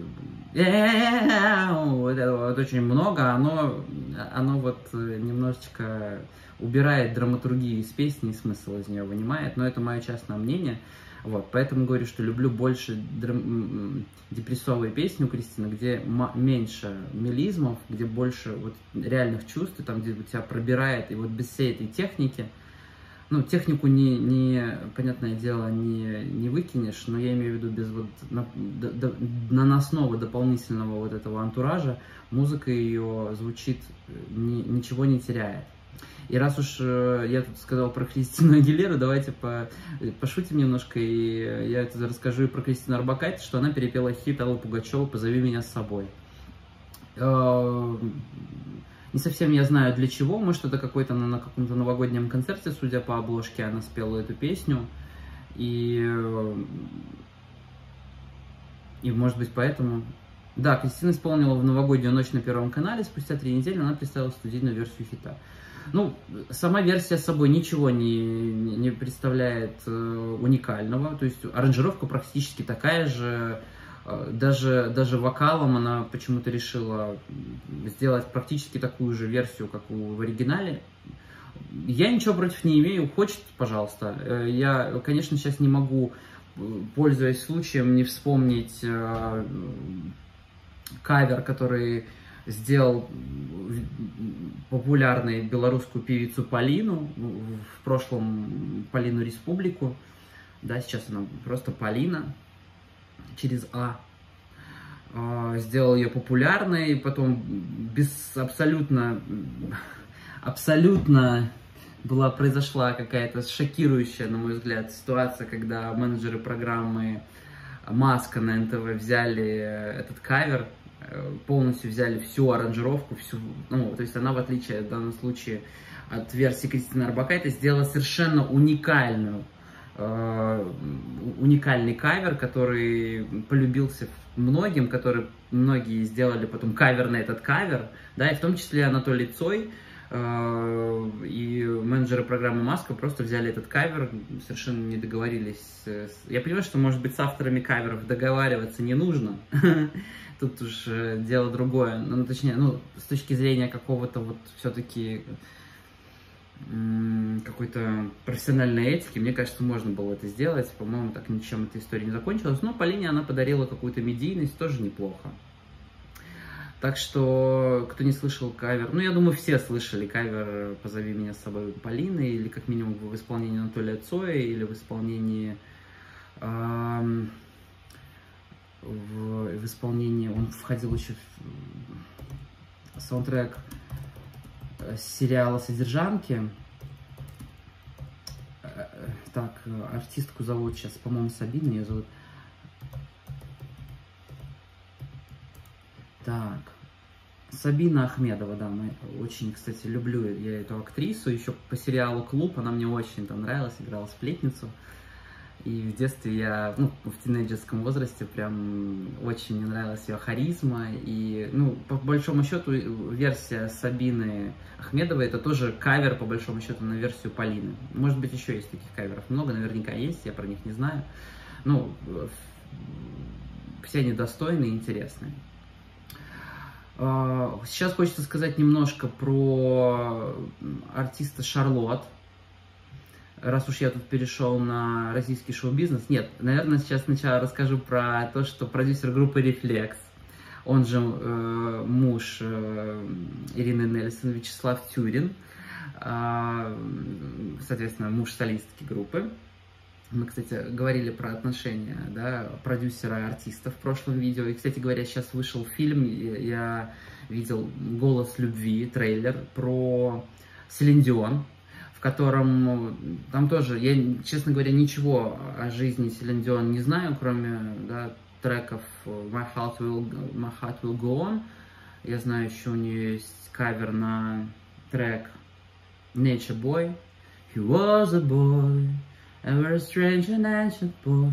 A: вот этого вот очень много, оно вот немножечко убирает драматургию из песни и смысл из нее вынимает. Но это мое частное мнение. Вот, поэтому говорю, что люблю больше депрессовые песни у Кристины, где меньше мелизмов, где больше вот реальных чувств, там, где у тебя пробирает, и вот без всей этой техники. Ну, технику понятное дело, не выкинешь, но я имею в виду без вот наносного дополнительного вот этого антуража, музыка ее звучит, ничего не теряет. И раз уж я тут сказал про Кристину Агилеру, давайте пошутим немножко, и я это расскажу и про Кристину Орбакайте, что она перепела хит Аллы Пугачевой «Позови меня с собой». Не совсем я знаю для чего, может это какой-то на каком-то новогоднем концерте, судя по обложке, она спела эту песню. И может быть поэтому... Да, Кристина исполнила в новогоднюю ночь на Первом канале, спустя 3 недели она представила студийную версию хита. Ну, сама версия с собой ничего не представляет уникального, то есть аранжировка практически такая же. Даже вокалом она почему-то решила сделать практически такую же версию, как в оригинале. Я ничего против не имею, хочет, пожалуйста. Я, конечно, сейчас не могу, пользуясь случаем, не вспомнить кавер, который сделал популярную белорусскую певицу Полину, в прошлом Полину Республику. Да, сейчас она просто Полина. Через сделал ее популярной, потом абсолютно произошла какая-то шокирующая, на мой взгляд, ситуация, когда менеджеры программы «Маска» на НТВ взяли этот кавер, полностью взяли всю аранжировку, то есть она, в отличие в данном случае от версии Кристины Орбакайте, сделала совершенно уникальный кавер, который полюбился многим, который многие сделали потом кавер на этот кавер, да, и в том числе Анатолий Цой и менеджеры программы «Маска» просто взяли этот кавер, совершенно не договорились. Я понимаю, что, может быть, с авторами каверов договариваться не нужно, тут уж дело другое, ну, точнее, с точки зрения какого-то вот все-таки какой-то профессиональной этики, мне кажется, можно было это сделать. По-моему, так ничем эта история не закончилась. Но Полине она подарила какую-то медийность, тоже неплохо. Так что, кто не слышал кавер, я думаю, все слышали кавер «Позови меня с собой» Полины, или как минимум в исполнении Анатолия Цоя, или в исполнении в исполнении, он входил еще в саундтрек сериала «Содержанки». Так, артистку зовут сейчас, по-моему, Сабина ее зовут. Так, Сабина Ахмедова, да, мы очень, кстати, люблю я эту актрису, еще по сериалу «Клуб», она мне очень там нравилась, играла сплетницу. И в детстве я, ну, в тинейджерском возрасте прям очень мне нравилась ее харизма. И, ну, по большому счету, версия Сабины Ахмедовой это тоже кавер, по большому счету, на версию Полины. Может быть, еще есть таких каверов много, наверняка есть, я про них не знаю. Ну, все они достойные и интересные. Сейчас хочется сказать немножко про артиста Шарлот. Раз уж я тут перешел на российский шоу-бизнес. Нет, наверное, сейчас сначала расскажу про то, что продюсер группы «Рефлекс», он же муж Ирины Нельсон, Вячеслав Тюрин, соответственно, муж солистки группы. Мы, кстати, говорили про отношения, да, продюсера и артиста в прошлом видео. И, кстати говоря, сейчас вышел фильм, я видел «Голос любви», трейлер про Селин Дион, в котором там тоже, я, честно говоря, ничего о жизни Селин Дион не знаю, кроме, да, треков My Heart Will Go On. Я знаю, еще у нее есть кавер на трек Nature Boy. He was a boy, a very strange and ancient boy.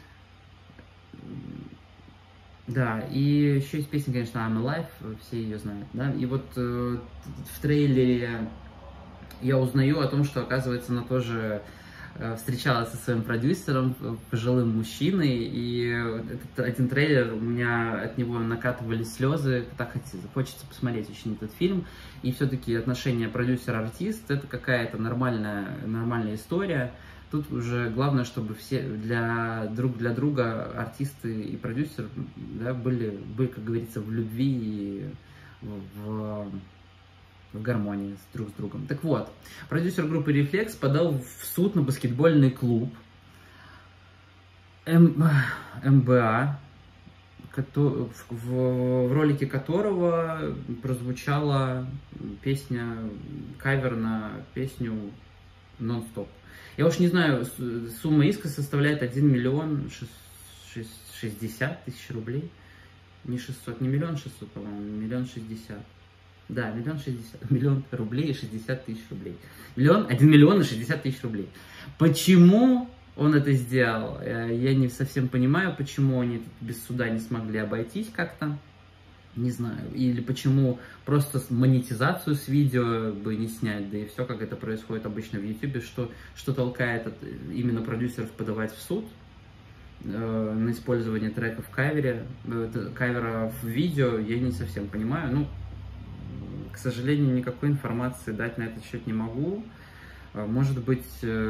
A: Да, и еще есть песня, конечно, I'm Alive, все ее знают, да. И вот в трейлере я узнаю о том, что, оказывается, она тоже встречалась со своим продюсером, пожилым мужчиной, и этот один трейлер, у меня от него накатывались слезы, так хочется посмотреть очень этот фильм, и все-таки отношения продюсер-артист — это какая-то нормальная история. Тут уже главное, чтобы все друг для друга артисты и продюсер, да, были, как говорится, в любви и в гармонии друг с другом. Так вот, продюсер группы «Рефлекс» подал в суд на баскетбольный клуб МБА, в ролике которого прозвучала кавер на песню «Non-Stop». Я уж не знаю, сумма иска составляет 1 миллион 60 тысяч рублей. Не 600, не 1 600 000, по-моему, 1 60 000. Да, 1 60 000, 1 рублей и 60 тысяч рублей. 1 миллион и 60 тысяч рублей. Почему он это сделал? Я не совсем понимаю, почему они без суда не смогли обойтись как-то. Не знаю. Или почему просто монетизацию с видео бы не снять, да и все, как это происходит обычно в YouTube, что толкает именно продюсеров подавать в суд на использование трека в кавера в видео, я не совсем понимаю. Ну, к сожалению, никакой информации дать на этот счет не могу. Может быть,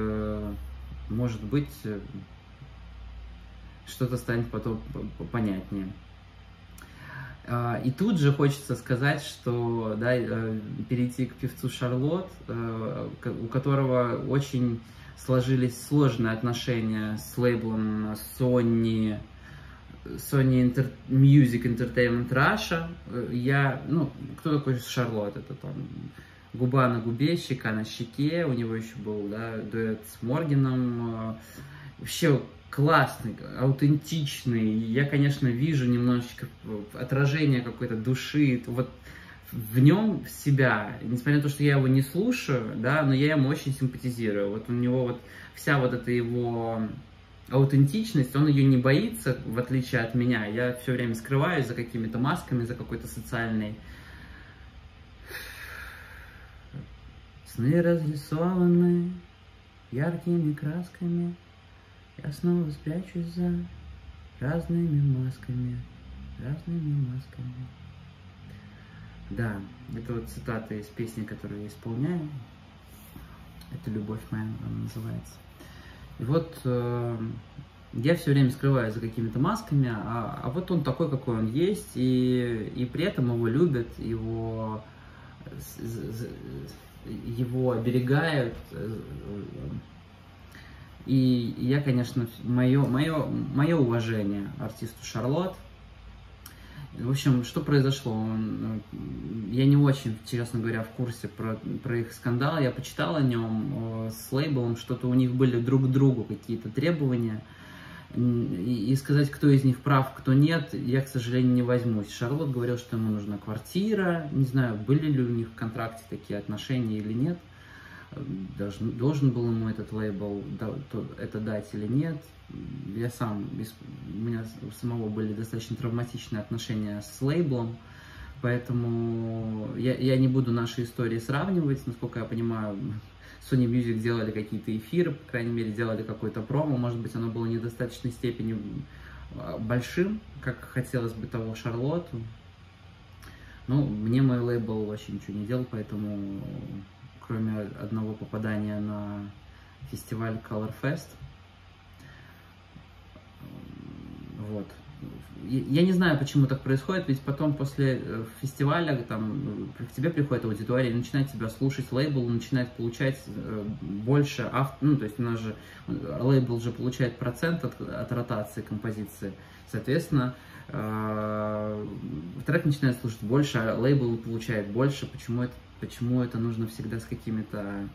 A: что-то станет потом понятнее. И тут же хочется сказать, что, да, перейти к певцу Шарлот, у которого очень сложились сложные отношения с лейблом Sony Music Entertainment Russia. Кто такой Шарлот? Это там губа на губе, щека на щеке. У него еще был, да, дуэт с Морганом. Вообще классный, аутентичный. Я, конечно, вижу немножечко отражение какой-то души. Вот в нем себя, несмотря на то, что я его не слушаю, да, но я ему очень симпатизирую. Вот у него вот вся вот эта его аутентичность, он ее не боится, в отличие от меня. Я все время скрываюсь за какими-то масками, за какой-то социальной. Сны разрисованы яркими красками. Я снова спрячусь за разными масками. Да, это вот цитата из песни, которую я исполняю. Это «Любовь моя» она называется. И вот я все время скрываюсь за какими-то масками, а вот он такой, какой он есть, и при этом его любят, его оберегают. И я, конечно, мое уважение артисту Шарлот. В общем, что произошло? Я не очень, честно говоря, в курсе про их скандал. Я почитал о нем с лейблом, что-то у них были друг к другу какие-то требования. И сказать, кто из них прав, кто нет, я, к сожалению, не возьмусь. Шарлот говорил, что ему нужна квартира. Не знаю, были ли у них в контракте такие отношения или нет. Должен был ему этот лейбл это дать или нет. У меня у самого были достаточно травматичные отношения с лейблом. Поэтому я не буду наши истории сравнивать. Насколько я понимаю, Sony Music делали какие-то эфиры, по крайней мере, делали какое-то промо. Может быть, оно было в недостаточной степени большим, как хотелось бы того Шарлотту. Ну, мне мой лейбл вообще ничего не делал, поэтому, кроме одного попадания на фестиваль Color Fest, вот. Я не знаю, почему так происходит, ведь потом после фестиваля там, к тебе приходит аудитория, начинает тебя слушать, лейбл начинает получать больше, ну, то есть у нас же лейбл же получает процент от ротации композиции, соответственно, трек начинает слушать больше, а лейбл получает больше. Почему это нужно всегда с какими-то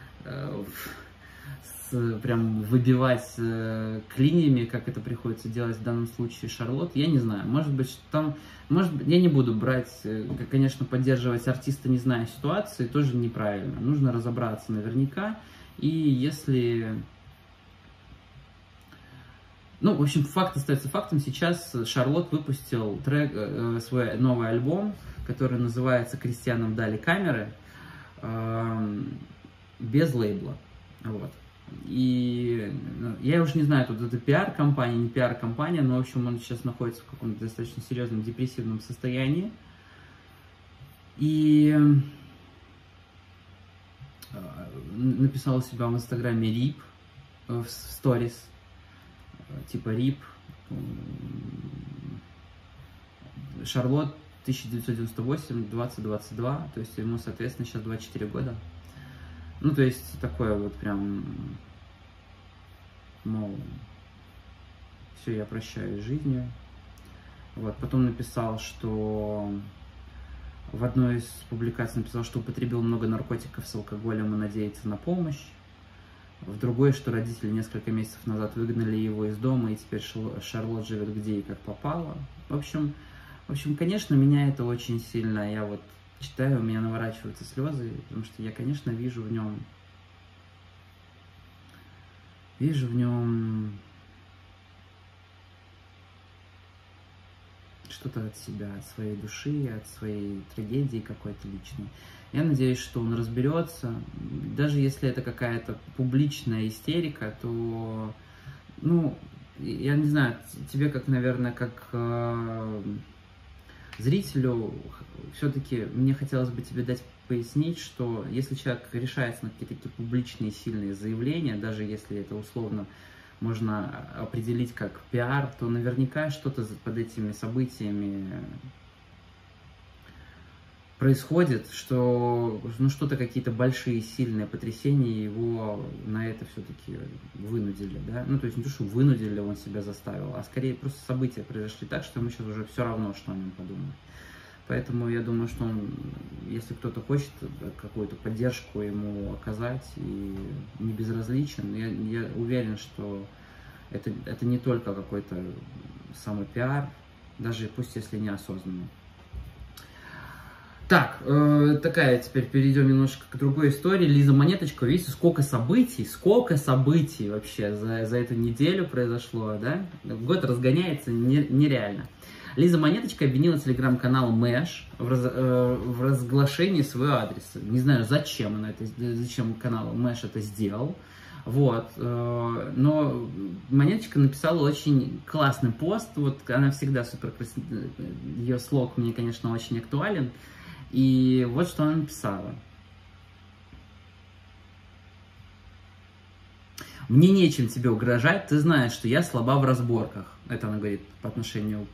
A: прям выбивать клиньями, как это приходится делать в данном случае Шарлот, я не знаю. Может быть, я не буду брать, конечно, поддерживать артиста, не зная ситуации, тоже неправильно. Нужно разобраться наверняка. И если... Ну, в общем, факт остается фактом. Сейчас Шарлот выпустил свой новый альбом, который называется «Крестьянам дали камеры», без лейбла. Вот. И я уж не знаю, тут это пиар-компания, не пиар-компания, но, в общем, он сейчас находится в каком-то достаточно серьезном депрессивном состоянии. И написал у себя в Инстаграме «Рип» в сторис, типа «Рип». Шарлот 1998-2022, то есть ему, соответственно, сейчас 24 года. Ну, то есть, такое вот прям, мол, все, я прощаюсь с жизнью. Вот, потом написал, что в одной из публикаций написал, что употребил много наркотиков с алкоголем и надеется на помощь. В другой, что родители несколько месяцев назад выгнали его из дома, и теперь Шарлот живет где и как попало. В общем, конечно, меня это очень сильно, я вот читаю, у меня наворачиваются слезы, потому что я, конечно, вижу в нем что-то от себя, от своей души, от своей трагедии какой-то личной. Я надеюсь, что он разберется. Даже если это какая-то публичная истерика, то, ну, я не знаю, тебе как, наверное, как зрителю, все-таки мне хотелось бы тебе дать пояснить, что если человек решается на какие-то такие публичные сильные заявления, даже если это условно можно определить как пиар, то наверняка что-то под этими событиями происходит, что что-то, какие-то большие сильные потрясения его на это все-таки вынудили, да? Ну, то есть не то, что вынудили, он себя заставил, а скорее просто события произошли так, что ему сейчас уже все равно, что о нем подумают. Поэтому я думаю, что он, если кто-то хочет какую-то поддержку ему оказать и не безразличен, я уверен, что это не только какой-то самопиар, даже пусть если неосознанный. Так, такая, теперь перейдем немножко к другой истории. Лиза Монеточка, видите, сколько событий вообще за эту неделю произошло, да? Год разгоняется нереально. Лиза Монеточка обвинила телеграм-канал Мэш в разглашении своего адреса. Не знаю, зачем канал Мэш это сделал. Вот. Но Монеточка написала очень классный пост. Вот она всегда супер красивая. Ее слог мне, конечно, очень актуален. И вот что она написала. «Мне нечем тебе угрожать, ты знаешь, что я слаба в разборках». Это она говорит по отношению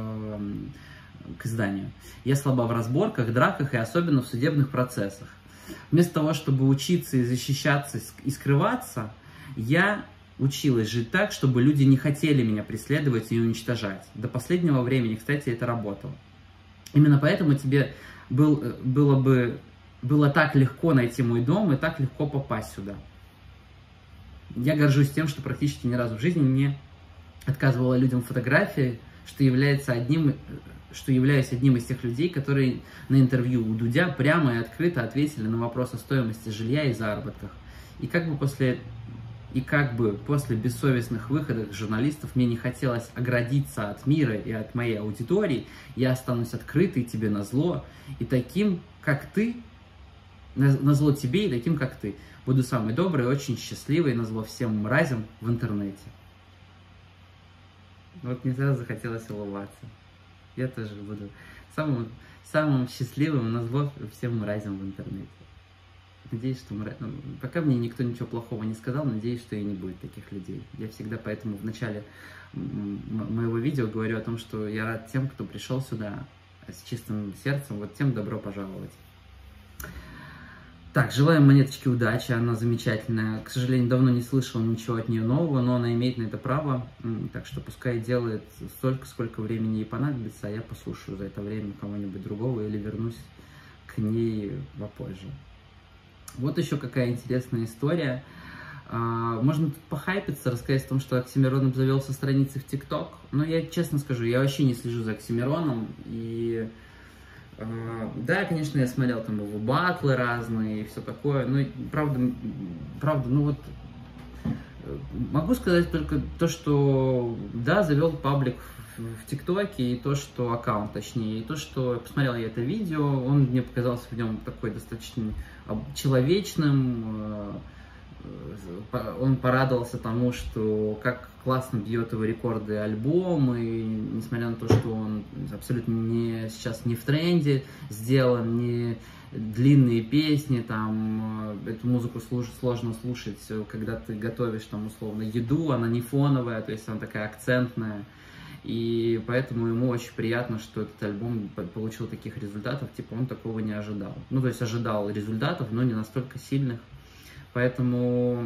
A: к изданию. «Я слаба в разборках, драках и особенно в судебных процессах. Вместо того, чтобы учиться и защищаться и скрываться, я училась жить так, чтобы люди не хотели меня преследовать и уничтожать. До последнего времени, кстати, это работало. Именно поэтому тебе было так легко найти мой дом и так легко попасть сюда. Я горжусь тем, что практически ни разу в жизни отказывала людям в фотографии, что являюсь одним из тех людей, которые на интервью у Дудя прямо и открыто ответили на вопрос о стоимости жилья и заработках. И как бы после бессовестных выходов журналистов мне не хотелось оградиться от мира и от моей аудитории, я останусь открытый тебе назло, и таким, как ты, назло тебе и таким, как ты, буду самый добрый, очень счастливый, назло всем мразям в интернете. Вот мне сразу захотелось улыбаться. Я тоже буду самым счастливым, назло всем мразям в интернете. Надеюсь, что пока мне никто ничего плохого не сказал, надеюсь, что и не будет таких людей. Я всегда поэтому в начале моего видео говорю о том, что я рад тем, кто пришел сюда с чистым сердцем, вот тем добро пожаловать. Так, желаю Монеточке удачи, она замечательная. К сожалению, давно не слышал ничего от нее нового, но она имеет на это право, так что пускай делает столько, сколько времени ей понадобится, а я послушаю за это время кого-нибудь другого или вернусь к ней попозже. Вот еще какая интересная история. Можно тут похайпиться, рассказать о том, что Оксимирон обзавелся страницей в ТикТок. Но я честно скажу, я вообще не слежу за Оксимироном. И да, конечно, я смотрел там его батлы разные и все такое. Но правда, ну вот могу сказать только то, что да, завел паблик в ТикТоке, и то, что аккаунт, точнее, и то, что посмотрел я это видео, он мне показался в нем такой достаточно человечным, он порадовался тому, что как классно бьет его рекорды альбом, и несмотря на то, что он абсолютно сейчас не в тренде сделан, не длинные песни, там, эту музыку сложно слушать, когда ты готовишь, там, условно, еду, она не фоновая, то есть она такая акцентная. И поэтому ему очень приятно, что этот альбом получил таких результатов, типа он такого не ожидал. Ну, то есть ожидал результатов, но не настолько сильных. Поэтому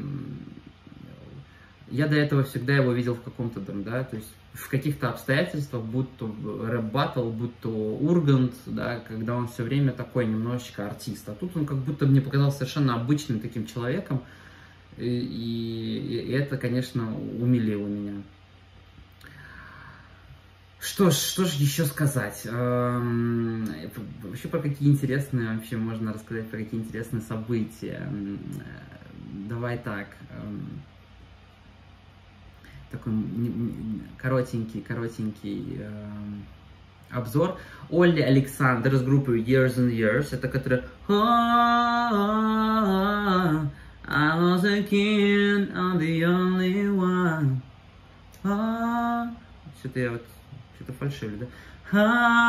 A: я до этого всегда его видел в каком-то, да, то есть в каких-то обстоятельствах, будь то рэп-баттл, будь то Ургант, да, когда он все время такой немножечко артист. А тут он как будто мне показался совершенно обычным таким человеком, и это, конечно, умилило меня. Что ж еще сказать? Вообще про какие интересные, вообще можно рассказать про какие интересные события. Давай так. Такой коротенький обзор. Олли Александр из группы Years and Years. Это которая I was a kid, I'm the only one. Что-то я вот что-то фальшивлю, да?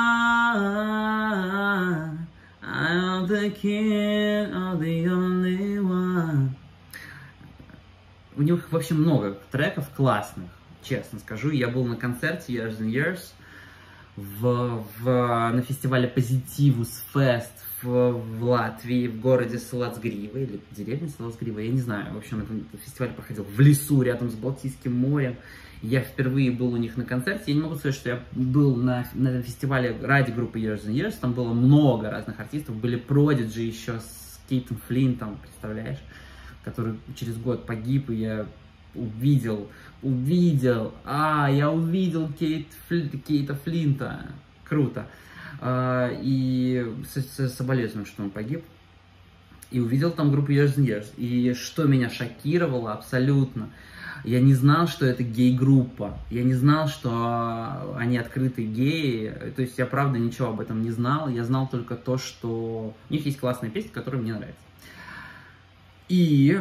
A: I'm the king of the only one. У них, в общем, много треков классных, честно скажу. Я был на концерте Years and Years на фестивале Позитивус Фест в Латвии, в городе Салацгрива, или деревне Салацгрива, я не знаю. В общем, этот фестиваль проходил в лесу, рядом с Балтийским морем. Я впервые был у них на концерте. Я не могу сказать, что я был на фестивале ради группы Years and Years. Там было много разных артистов. Были Prodigy еще с Кейтом Флинтом, представляешь? Который через год погиб, и я увидел Кейта Флинта. Круто. И соболезную, что он погиб. И увидел там группу Years and Years. И что меня шокировало абсолютно, я не знал, что это гей-группа. Я не знал, что они открытые геи. То есть я, правда, ничего об этом не знал. Я знал только то, что у них есть классная песня, которая мне нравится. И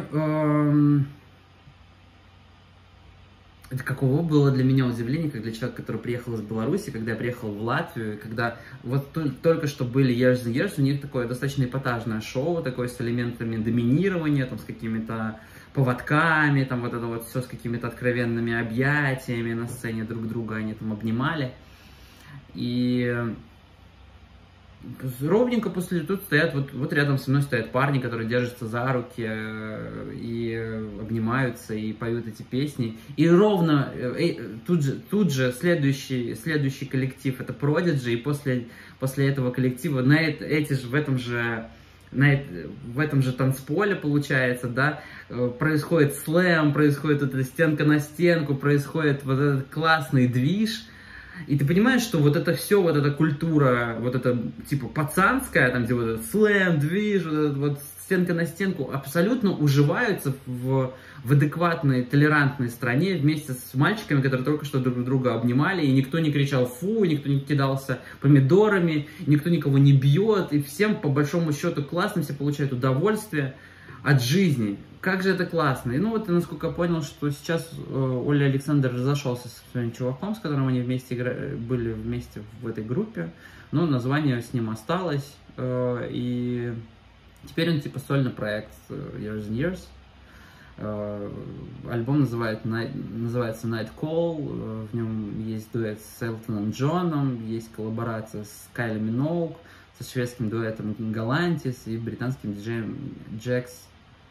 A: это каково было для меня удивление, как для человека, который приехал из Беларуси, когда я приехал в Латвию, когда вот только что были Years and Years, у них такое достаточно эпатажное шоу, такое с элементами доминирования, там, с какими-то поводками, там вот это вот все с какими-то откровенными объятиями на сцене друг друга, они там обнимали. И ровненько после тут стоят, вот рядом со мной стоят парни, которые держатся за руки и обнимаются и поют эти песни. И ровно тут же следующий коллектив — это Prodigy, и после этого коллектива в этом же в этом же танцполе, получается, да, происходит слэм, происходит эта стенка на стенку, происходит вот этот классный движ. И ты понимаешь, что вот это все, вот эта культура, вот эта типа пацанская, там где вот этот слэм, движ, вот этот вот стенка на стенку, абсолютно уживаются в адекватной, толерантной стране вместе с мальчиками, которые только что друг друга обнимали, и никто не кричал фу, никто не кидался помидорами, никто никого не бьет, и всем по большому счету классно, все получают удовольствие от жизни. Как же это классно. И ну вот, насколько я понял, что сейчас Оля Александр разошелся со своим чуваком, с которым они вместе были вместе в этой группе, но название с ним осталось, и теперь он типа сольный проект Years and Years. Альбом называется Night Call, в нем есть дуэт с Элтоном Джоном, есть коллаборация с Кайли Миноуг, со шведским дуэтом Галантис и британским диджеем Джекс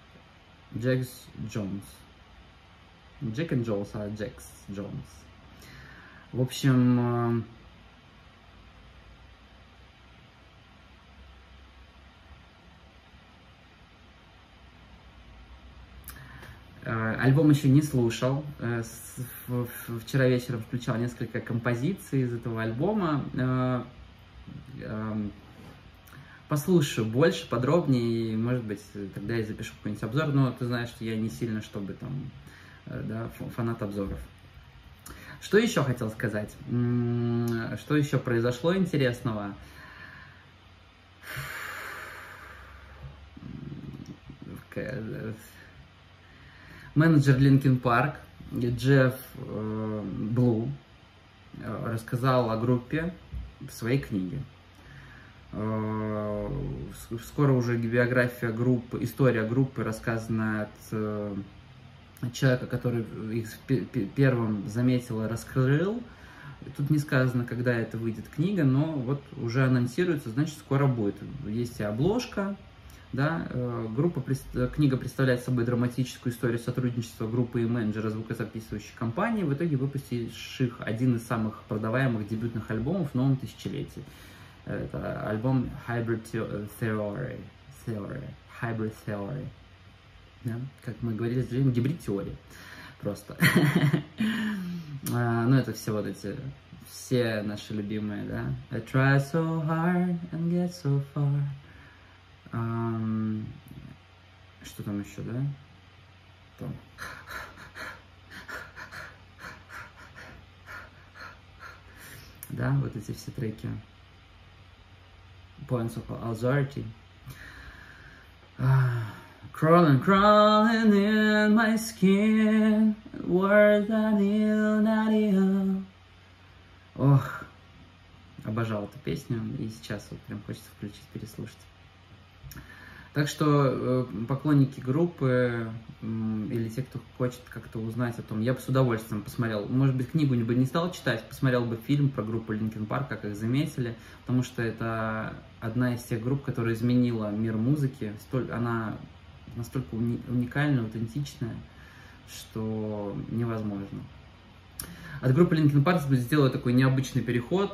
A: Джонс. Джек and Джонс, а Джекс Джонс. В общем, альбом еще не слушал. Вчера вечером включал несколько композиций из этого альбома. Послушаю больше, подробнее, и, может быть, тогда я запишу какой-нибудь обзор. Но ты знаешь, что я не сильно, чтобы там, да, фанат обзоров. Что еще хотел сказать? Что еще произошло интересного? Менеджер Linkin Park Джефф Блу рассказал о группе в своей книге. Скоро уже биография группы, история группы рассказана от человека, который их первым заметил и раскрыл. Тут не сказано, когда это выйдет книга, но вот уже анонсируется, значит, скоро будет. Есть и обложка, да, книга представляет собой драматическую историю сотрудничества группы и менеджера звукозаписывающей компании, в итоге выпустивших один из самых продаваемых дебютных альбомов в новом тысячелетии. Это альбом Hybrid Theory. Hybrid Theory. Да? Как мы говорили, гибрид теории. Просто. Ну, это все вот эти, все наши любимые, да. I try so hard and get so far. Что там еще, да? Там. Да, вот эти все треки. Points of Authority. Crawling, crawling in my skin. Words that ill, not ill. Ох, обожал эту песню. И сейчас вот прям хочется включить, переслушать. Так что поклонники группы или те, кто хочет как-то узнать о том, я бы с удовольствием посмотрел. Может быть, книгу не стал читать, посмотрел бы фильм про группу Linkin Park, как их заметили, потому что это одна из тех групп, которая изменила мир музыки. Она настолько уникальная, аутентичная, что невозможно. От группы Linkin Park сделала такой необычный переход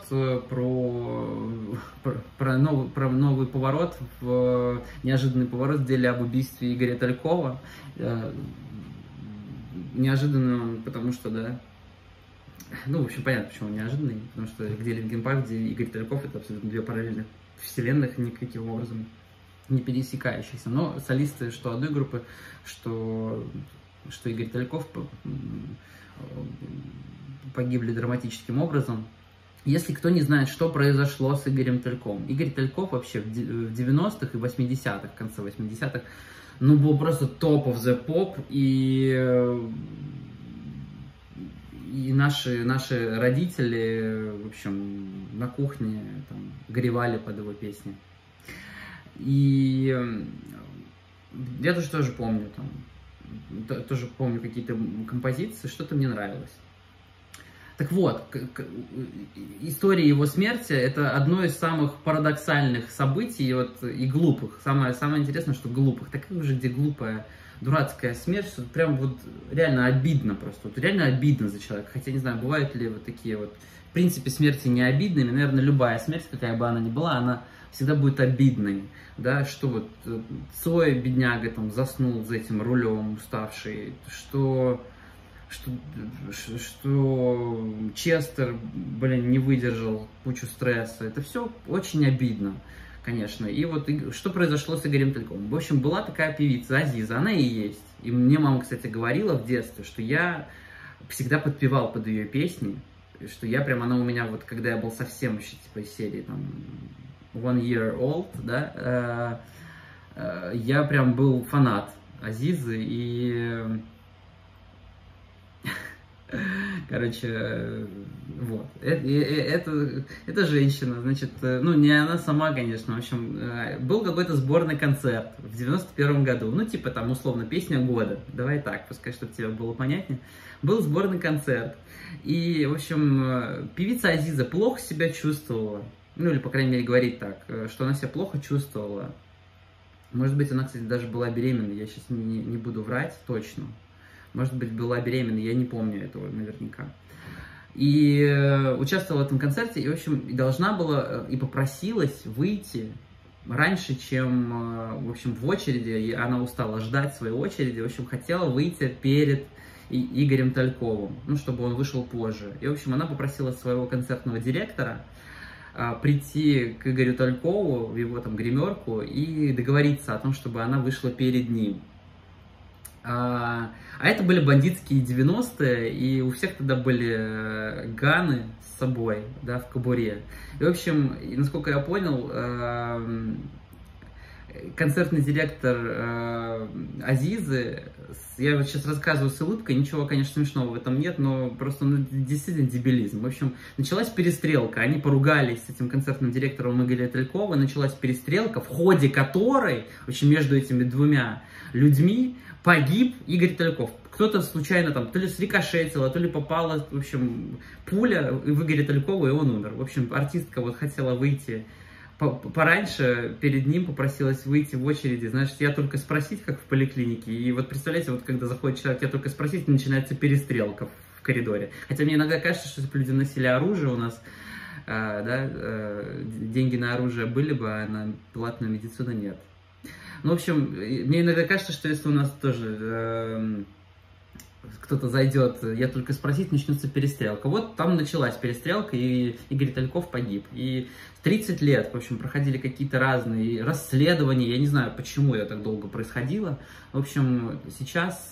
A: про новый поворот, неожиданный поворот в деле об убийстве Игоря Талькова. Неожиданный, потому что, да, ну, в общем, понятно, почему он неожиданный, потому что где Linkin Park, где Игорь Тальков, это абсолютно две параллельных вселенных, никаким образом не пересекающихся. Но солисты что одной группы, что Игорь Тальков погибли драматическим образом. Если кто не знает, что произошло с Игорем Тальком. Игорь Тальков вообще в 90-х и 80-х, в конце 80-х, ну, был просто top of the pop, и наши родители, в общем, на кухне там горевали под его песни. И я тоже помню, тоже помню какие-то композиции, что-то мне нравилось. Так вот, история его смерти – это одно из самых парадоксальных событий и глупых. Самое интересное, что глупых. Такая уже, где глупая, дурацкая смерть, что прям вот реально обидно просто. Вот реально обидно за человека. Хотя, не знаю, бывают ли вот такие вот… В принципе, смерти не обидными. Наверное, любая смерть, какая бы она ни была, она всегда будет обидной, да, что вот Цой, бедняга, там, заснул за этим рулем уставший, что Честер, блин, не выдержал кучу стресса. Это все очень обидно, конечно. И вот что произошло с Игорем Тальковым. В общем, была такая певица Азиза, она и есть. И мне мама, кстати, говорила в детстве, что я всегда подпевал под ее песни, что я прям, она у меня вот, когда я был совсем еще, типа, из серии, там, One Year Old, да, я прям был фанат Азизы, и... Короче, вот. Это женщина, значит, ну, не она сама, конечно, в общем, был какой-то сборный концерт в 91 году, ну, типа, там, условно, песня года, давай так, пускай, чтобы тебе было понятнее. Был сборный концерт, и, в общем, певица Азиза плохо себя чувствовала, ну, или, по крайней мере, говорит так, что она себя плохо чувствовала. Может быть, она, кстати, даже была беременна, я сейчас не буду врать точно. Может быть, была беременна, я не помню этого наверняка. И участвовала в этом концерте, и, в общем, должна была, и попросилась выйти раньше, чем, в общем, в очереди, и она устала ждать своей очереди, в общем, хотела выйти перед Игорем Тальковым, ну, чтобы он вышел позже. И, в общем, она попросила своего концертного директора прийти к Игорю Талькову в его там гримерку и договориться о том, чтобы она вышла перед ним. А это были бандитские 90-е, и у всех тогда были ганы с собой, да, в кобуре. И, в общем, насколько я понял, концертный директор Азизы, я вот сейчас рассказываю с улыбкой, ничего, конечно, смешного в этом нет, но просто действительно дебилизм. В общем, началась перестрелка, они поругались с этим концертным директором Игоря Талькова, началась перестрелка, в ходе которой, в общем, между этими двумя людьми погиб Игорь Тальков. Кто-то случайно там то ли срикошетила, то ли попала, в общем, пуля в Игоря Талькова, и он умер. В общем, артистка вот хотела выйти пораньше, перед ним попросилась выйти в очереди. Знаешь, я только спросить, как в поликлинике. И вот представляете, вот когда заходит человек, я только спросить, начинается перестрелка в коридоре. Хотя мне иногда кажется, что если бы люди носили оружие у нас, деньги на оружие были бы, а на платную медицину нет. Ну, в общем, мне иногда кажется, что если у нас тоже кто-то зайдет, я только спросить, начнется перестрелка. Вот там началась перестрелка, и Игорь Тальков погиб. И 30 лет, в общем, проходили какие-то разные расследования, я не знаю, почему это так долго происходило. В общем, сейчас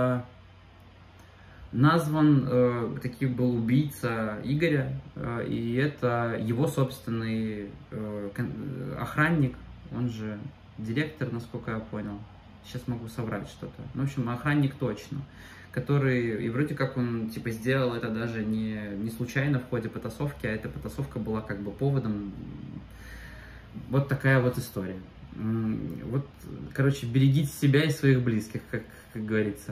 A: назван, таким был убийца Игоря, и это его собственный охранник, он же директор, насколько я понял. Сейчас могу соврать что-то. Ну, в общем, охранник точно. Который, и вроде как он, типа, сделал это даже не случайно в ходе потасовки, а эта потасовка была как бы поводом. Вот такая вот история. Вот, короче, берегите себя и своих близких, как говорится.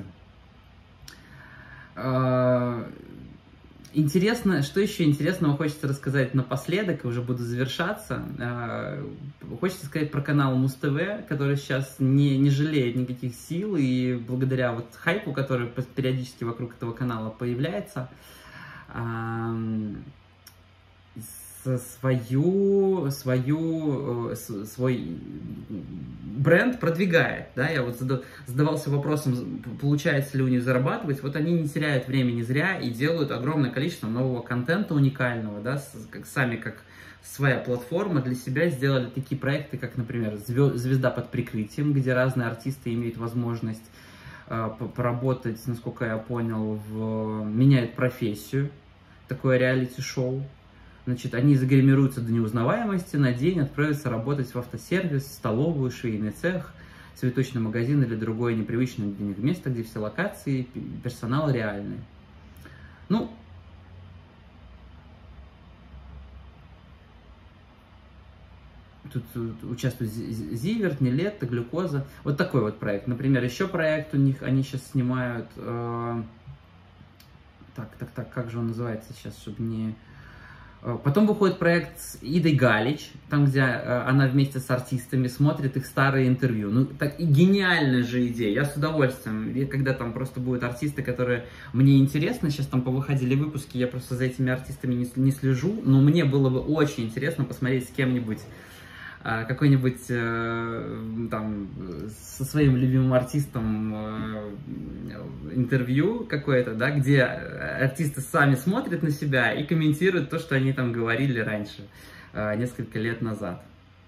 A: Интересно, что еще интересного хочется рассказать напоследок, уже буду завершаться. Хочется сказать про канал Муз-ТВ, который сейчас не жалеет никаких сил, и благодаря вот хайпу, который периодически вокруг этого канала появляется, свой бренд продвигает, да, я вот задавался вопросом, получается ли у них зарабатывать, вот они не теряют времени зря и делают огромное количество нового контента уникального, да, как своя платформа для себя сделали такие проекты, как, например, «Звезда под прикрытием», где разные артисты имеют возможность поработать, насколько я понял, меняют профессию, такое реалити-шоу. Значит, они загримируются до неузнаваемости, на день отправятся работать в автосервис, столовую, швейный цех, цветочный магазин или другое непривычное для них место, где все локации, персонал реальный. Ну, тут участвуют Зиверт, Нилетто, Глюкоза. Вот такой вот проект. Например, еще проект у них, они сейчас снимают... Так, как же он называется сейчас, чтобы не... Потом выходит проект с Идой Галич, там, где она вместе с артистами смотрит их старые интервью. Ну, так и гениальная же идея, я с удовольствием. И когда там просто будут артисты, которые мне интересны, сейчас там повыходили выпуски, я просто за этими артистами не слежу, но мне было бы очень интересно посмотреть с кем-нибудь какой-нибудь там со своим любимым артистом интервью какое-то, да, где артисты сами смотрят на себя и комментируют то, что они там говорили раньше, несколько лет назад.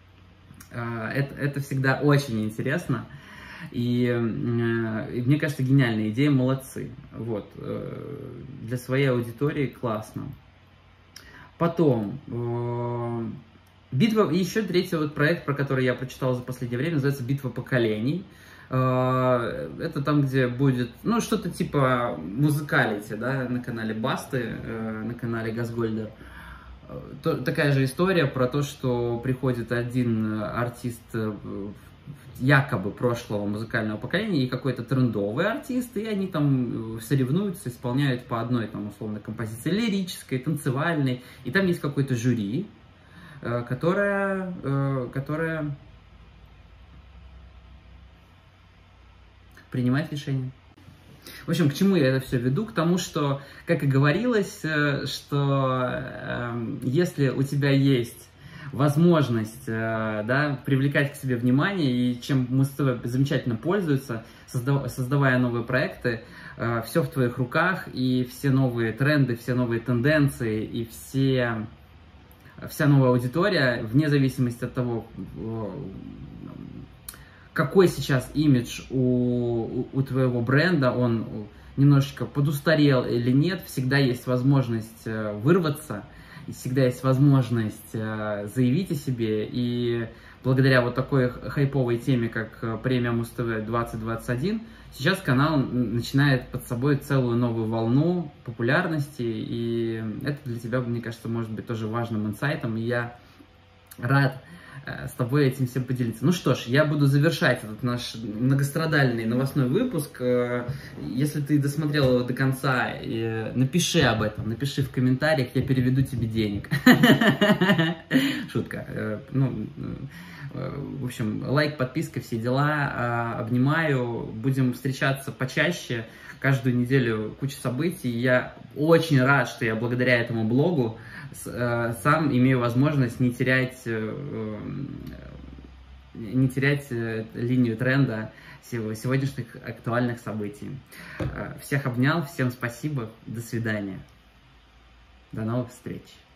A: Это всегда очень интересно. И мне кажется, гениальная идея, молодцы. Вот. Для своей аудитории классно. Потом, битва, еще третий вот проект, про который я прочитал за последнее время, называется «Битва поколений». Это там, где будет, ну, что-то типа музыкалити, да, на канале Басты, на канале Газгольдер. Такая же история про то, что приходит один артист якобы прошлого музыкального поколения и какой-то трендовый артист, и они там соревнуются, исполняют по одной там условно композиции лирической, танцевальной, и там есть какое-то жюри, которое принимает решение. В общем, к чему я это все веду? К тому, что, как и говорилось, что если у тебя есть возможность, да, привлекать к себе внимание, и чем Муз-ТВ замечательно пользуется, создавая новые проекты, все в твоих руках, и все новые тренды, все новые тенденции, и вся новая аудитория, вне зависимости от того, какой сейчас имидж у твоего бренда, он немножечко подустарел или нет, всегда есть возможность вырваться, всегда есть возможность заявить о себе, и благодаря вот такой хайповой теме, как премия Муз-ТВ 2021, сейчас канал начинает под собой целую новую волну популярности, и это для тебя, мне кажется, может быть тоже важным инсайтом, и я рад с тобой этим всем поделиться. Ну что ж, я буду завершать этот наш многострадальный новостной выпуск. Если ты досмотрел его до конца, напиши об этом, напиши в комментариях, я переведу тебе денег. Шутка. Ну, в общем, лайк, подписка, все дела. Обнимаю. Будем встречаться почаще. Каждую неделю куча событий. Я очень рад, что я благодаря этому блогу сам имею возможность не терять линию тренда сегодняшних актуальных событий. Всех обнял, всем спасибо, до свидания, до новых встреч.